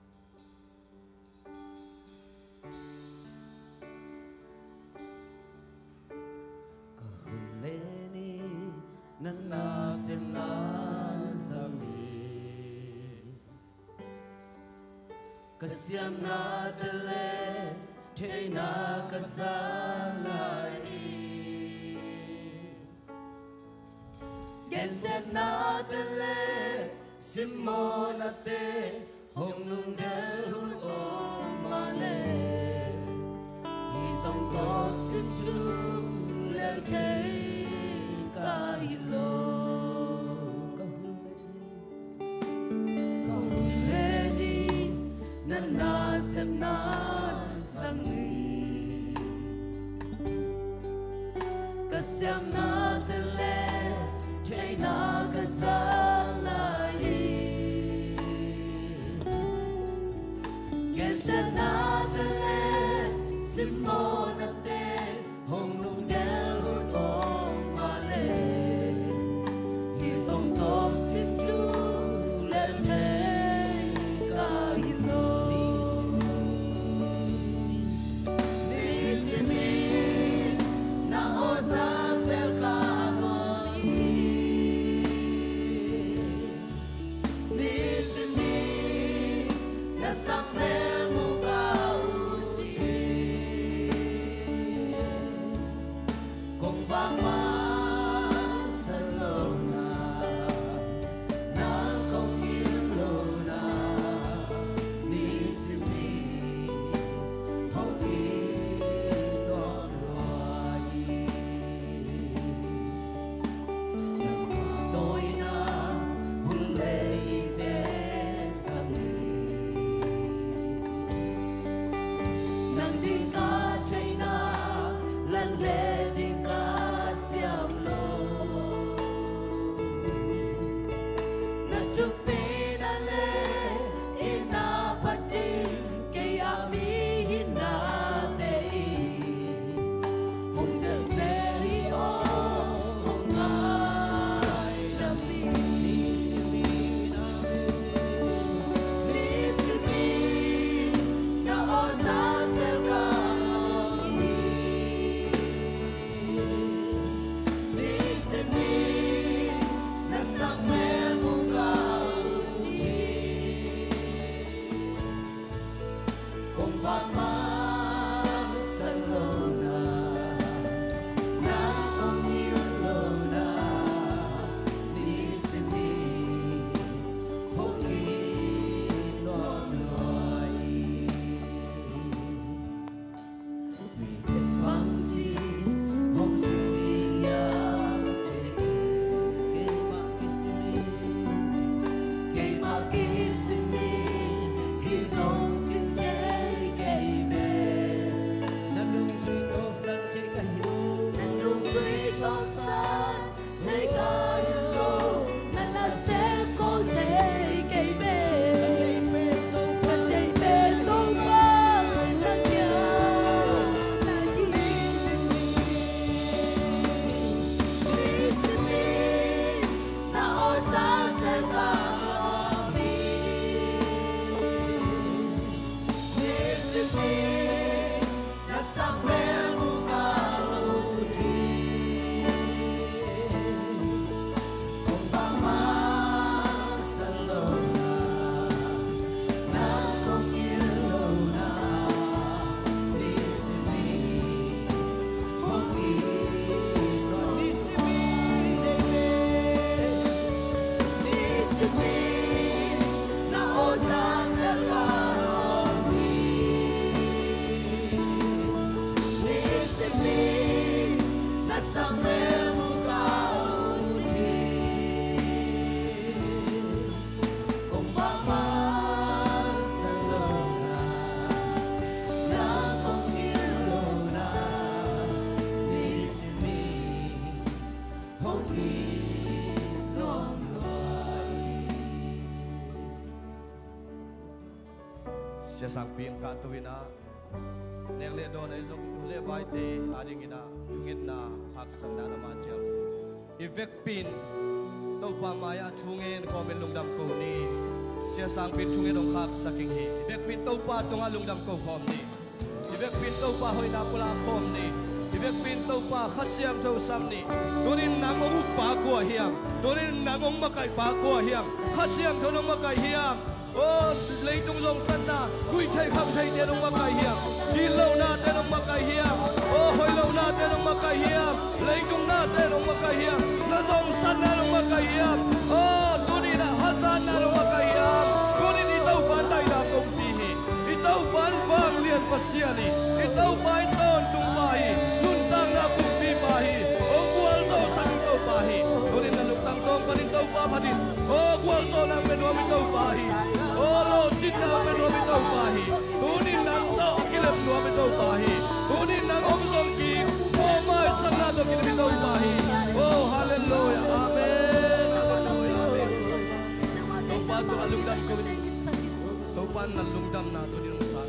kahuleni nana semna sami kasiam na dele Chena kasalai Genset na dele Simona te Hong nung del hun om mane Hisong tot sim tu lel te ka hilo Kahuleni Nana sem na Kasiam na dele, chay na kasalai. Kesa na dele, simona te, hong nung del hun om male. Hisong top sim tu le te ka hilo. sẽ sang piên cả tôi na nè lệ đó này dùng lệ vai tê à đi na ngin na hak sang na ma chel ivek pin tàu pa maya chungen ko men lungdam ko ni sẽ sang pin chungen dong hak saking hi ivek pin tàu pa tonga lungdam ko khom ni ivek pin tàu pa hoi na pula khom ni ivek pin tàu pa khasiam thâu sam ni tonin nang ong pa ko hiam tonin nang ong makai pa ko hiam khasiam thâu nong makai hiam ô lấy tung dòng sân na quy chạy khăm chạy tiền ông makai hiam đi lâu na tên ông makai hiam ô hồi lâu na tên ông makai hiam lấy tung na tên ông makai hiam na dòng sân na ông makai hiam ô tôi đi na hazan na ông makai hiam tôi đi đi tàu bán tay na công ty hi đi tàu bán vàng liền pasian hi đi tàu bán tôn tung bahi nun sang na công ty bahi ô kual dòng sang tàu bahi tôi đi na lục tăng tông panin tàu ba panin ô kual dòng na bên ngoài tàu bahi ô lo cinta bên ngoài tàu bahi tôi đi nang tàu kilap luar bên tàu bahi tôi đi nang ông dòng kỳ ô mai sang na tàu kilap tàu bahi ô hallelujah amen hallelujah amen tàu ba tu alung dam ko tàu ba na lung dam na tu đi nang sang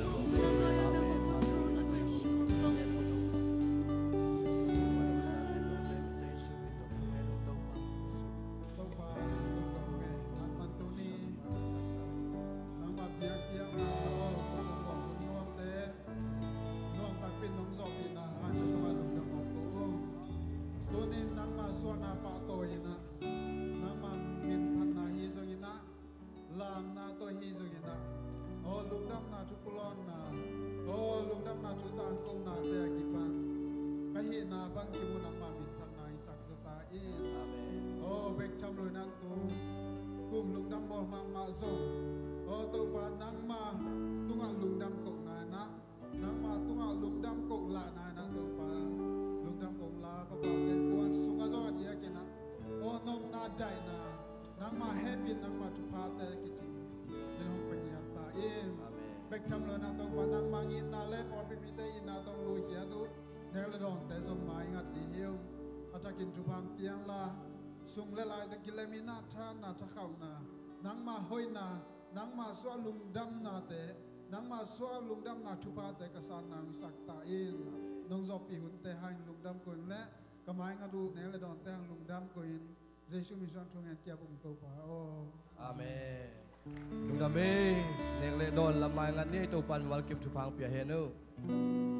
sung le lai ta kilemina tha na tha khau na nang ma hoi na nang ma swa lung dam na te nang ma swa lung dam na thupa te ka san na sak ta in nong zo pi hun te hain lung dam ko le ka mai nga du ne le don te hang lung dam ko in jesu mi san thong en kia bung to pa o amen lung dam me ne le don la mai nga ni to pan wal kim thu phang pia he no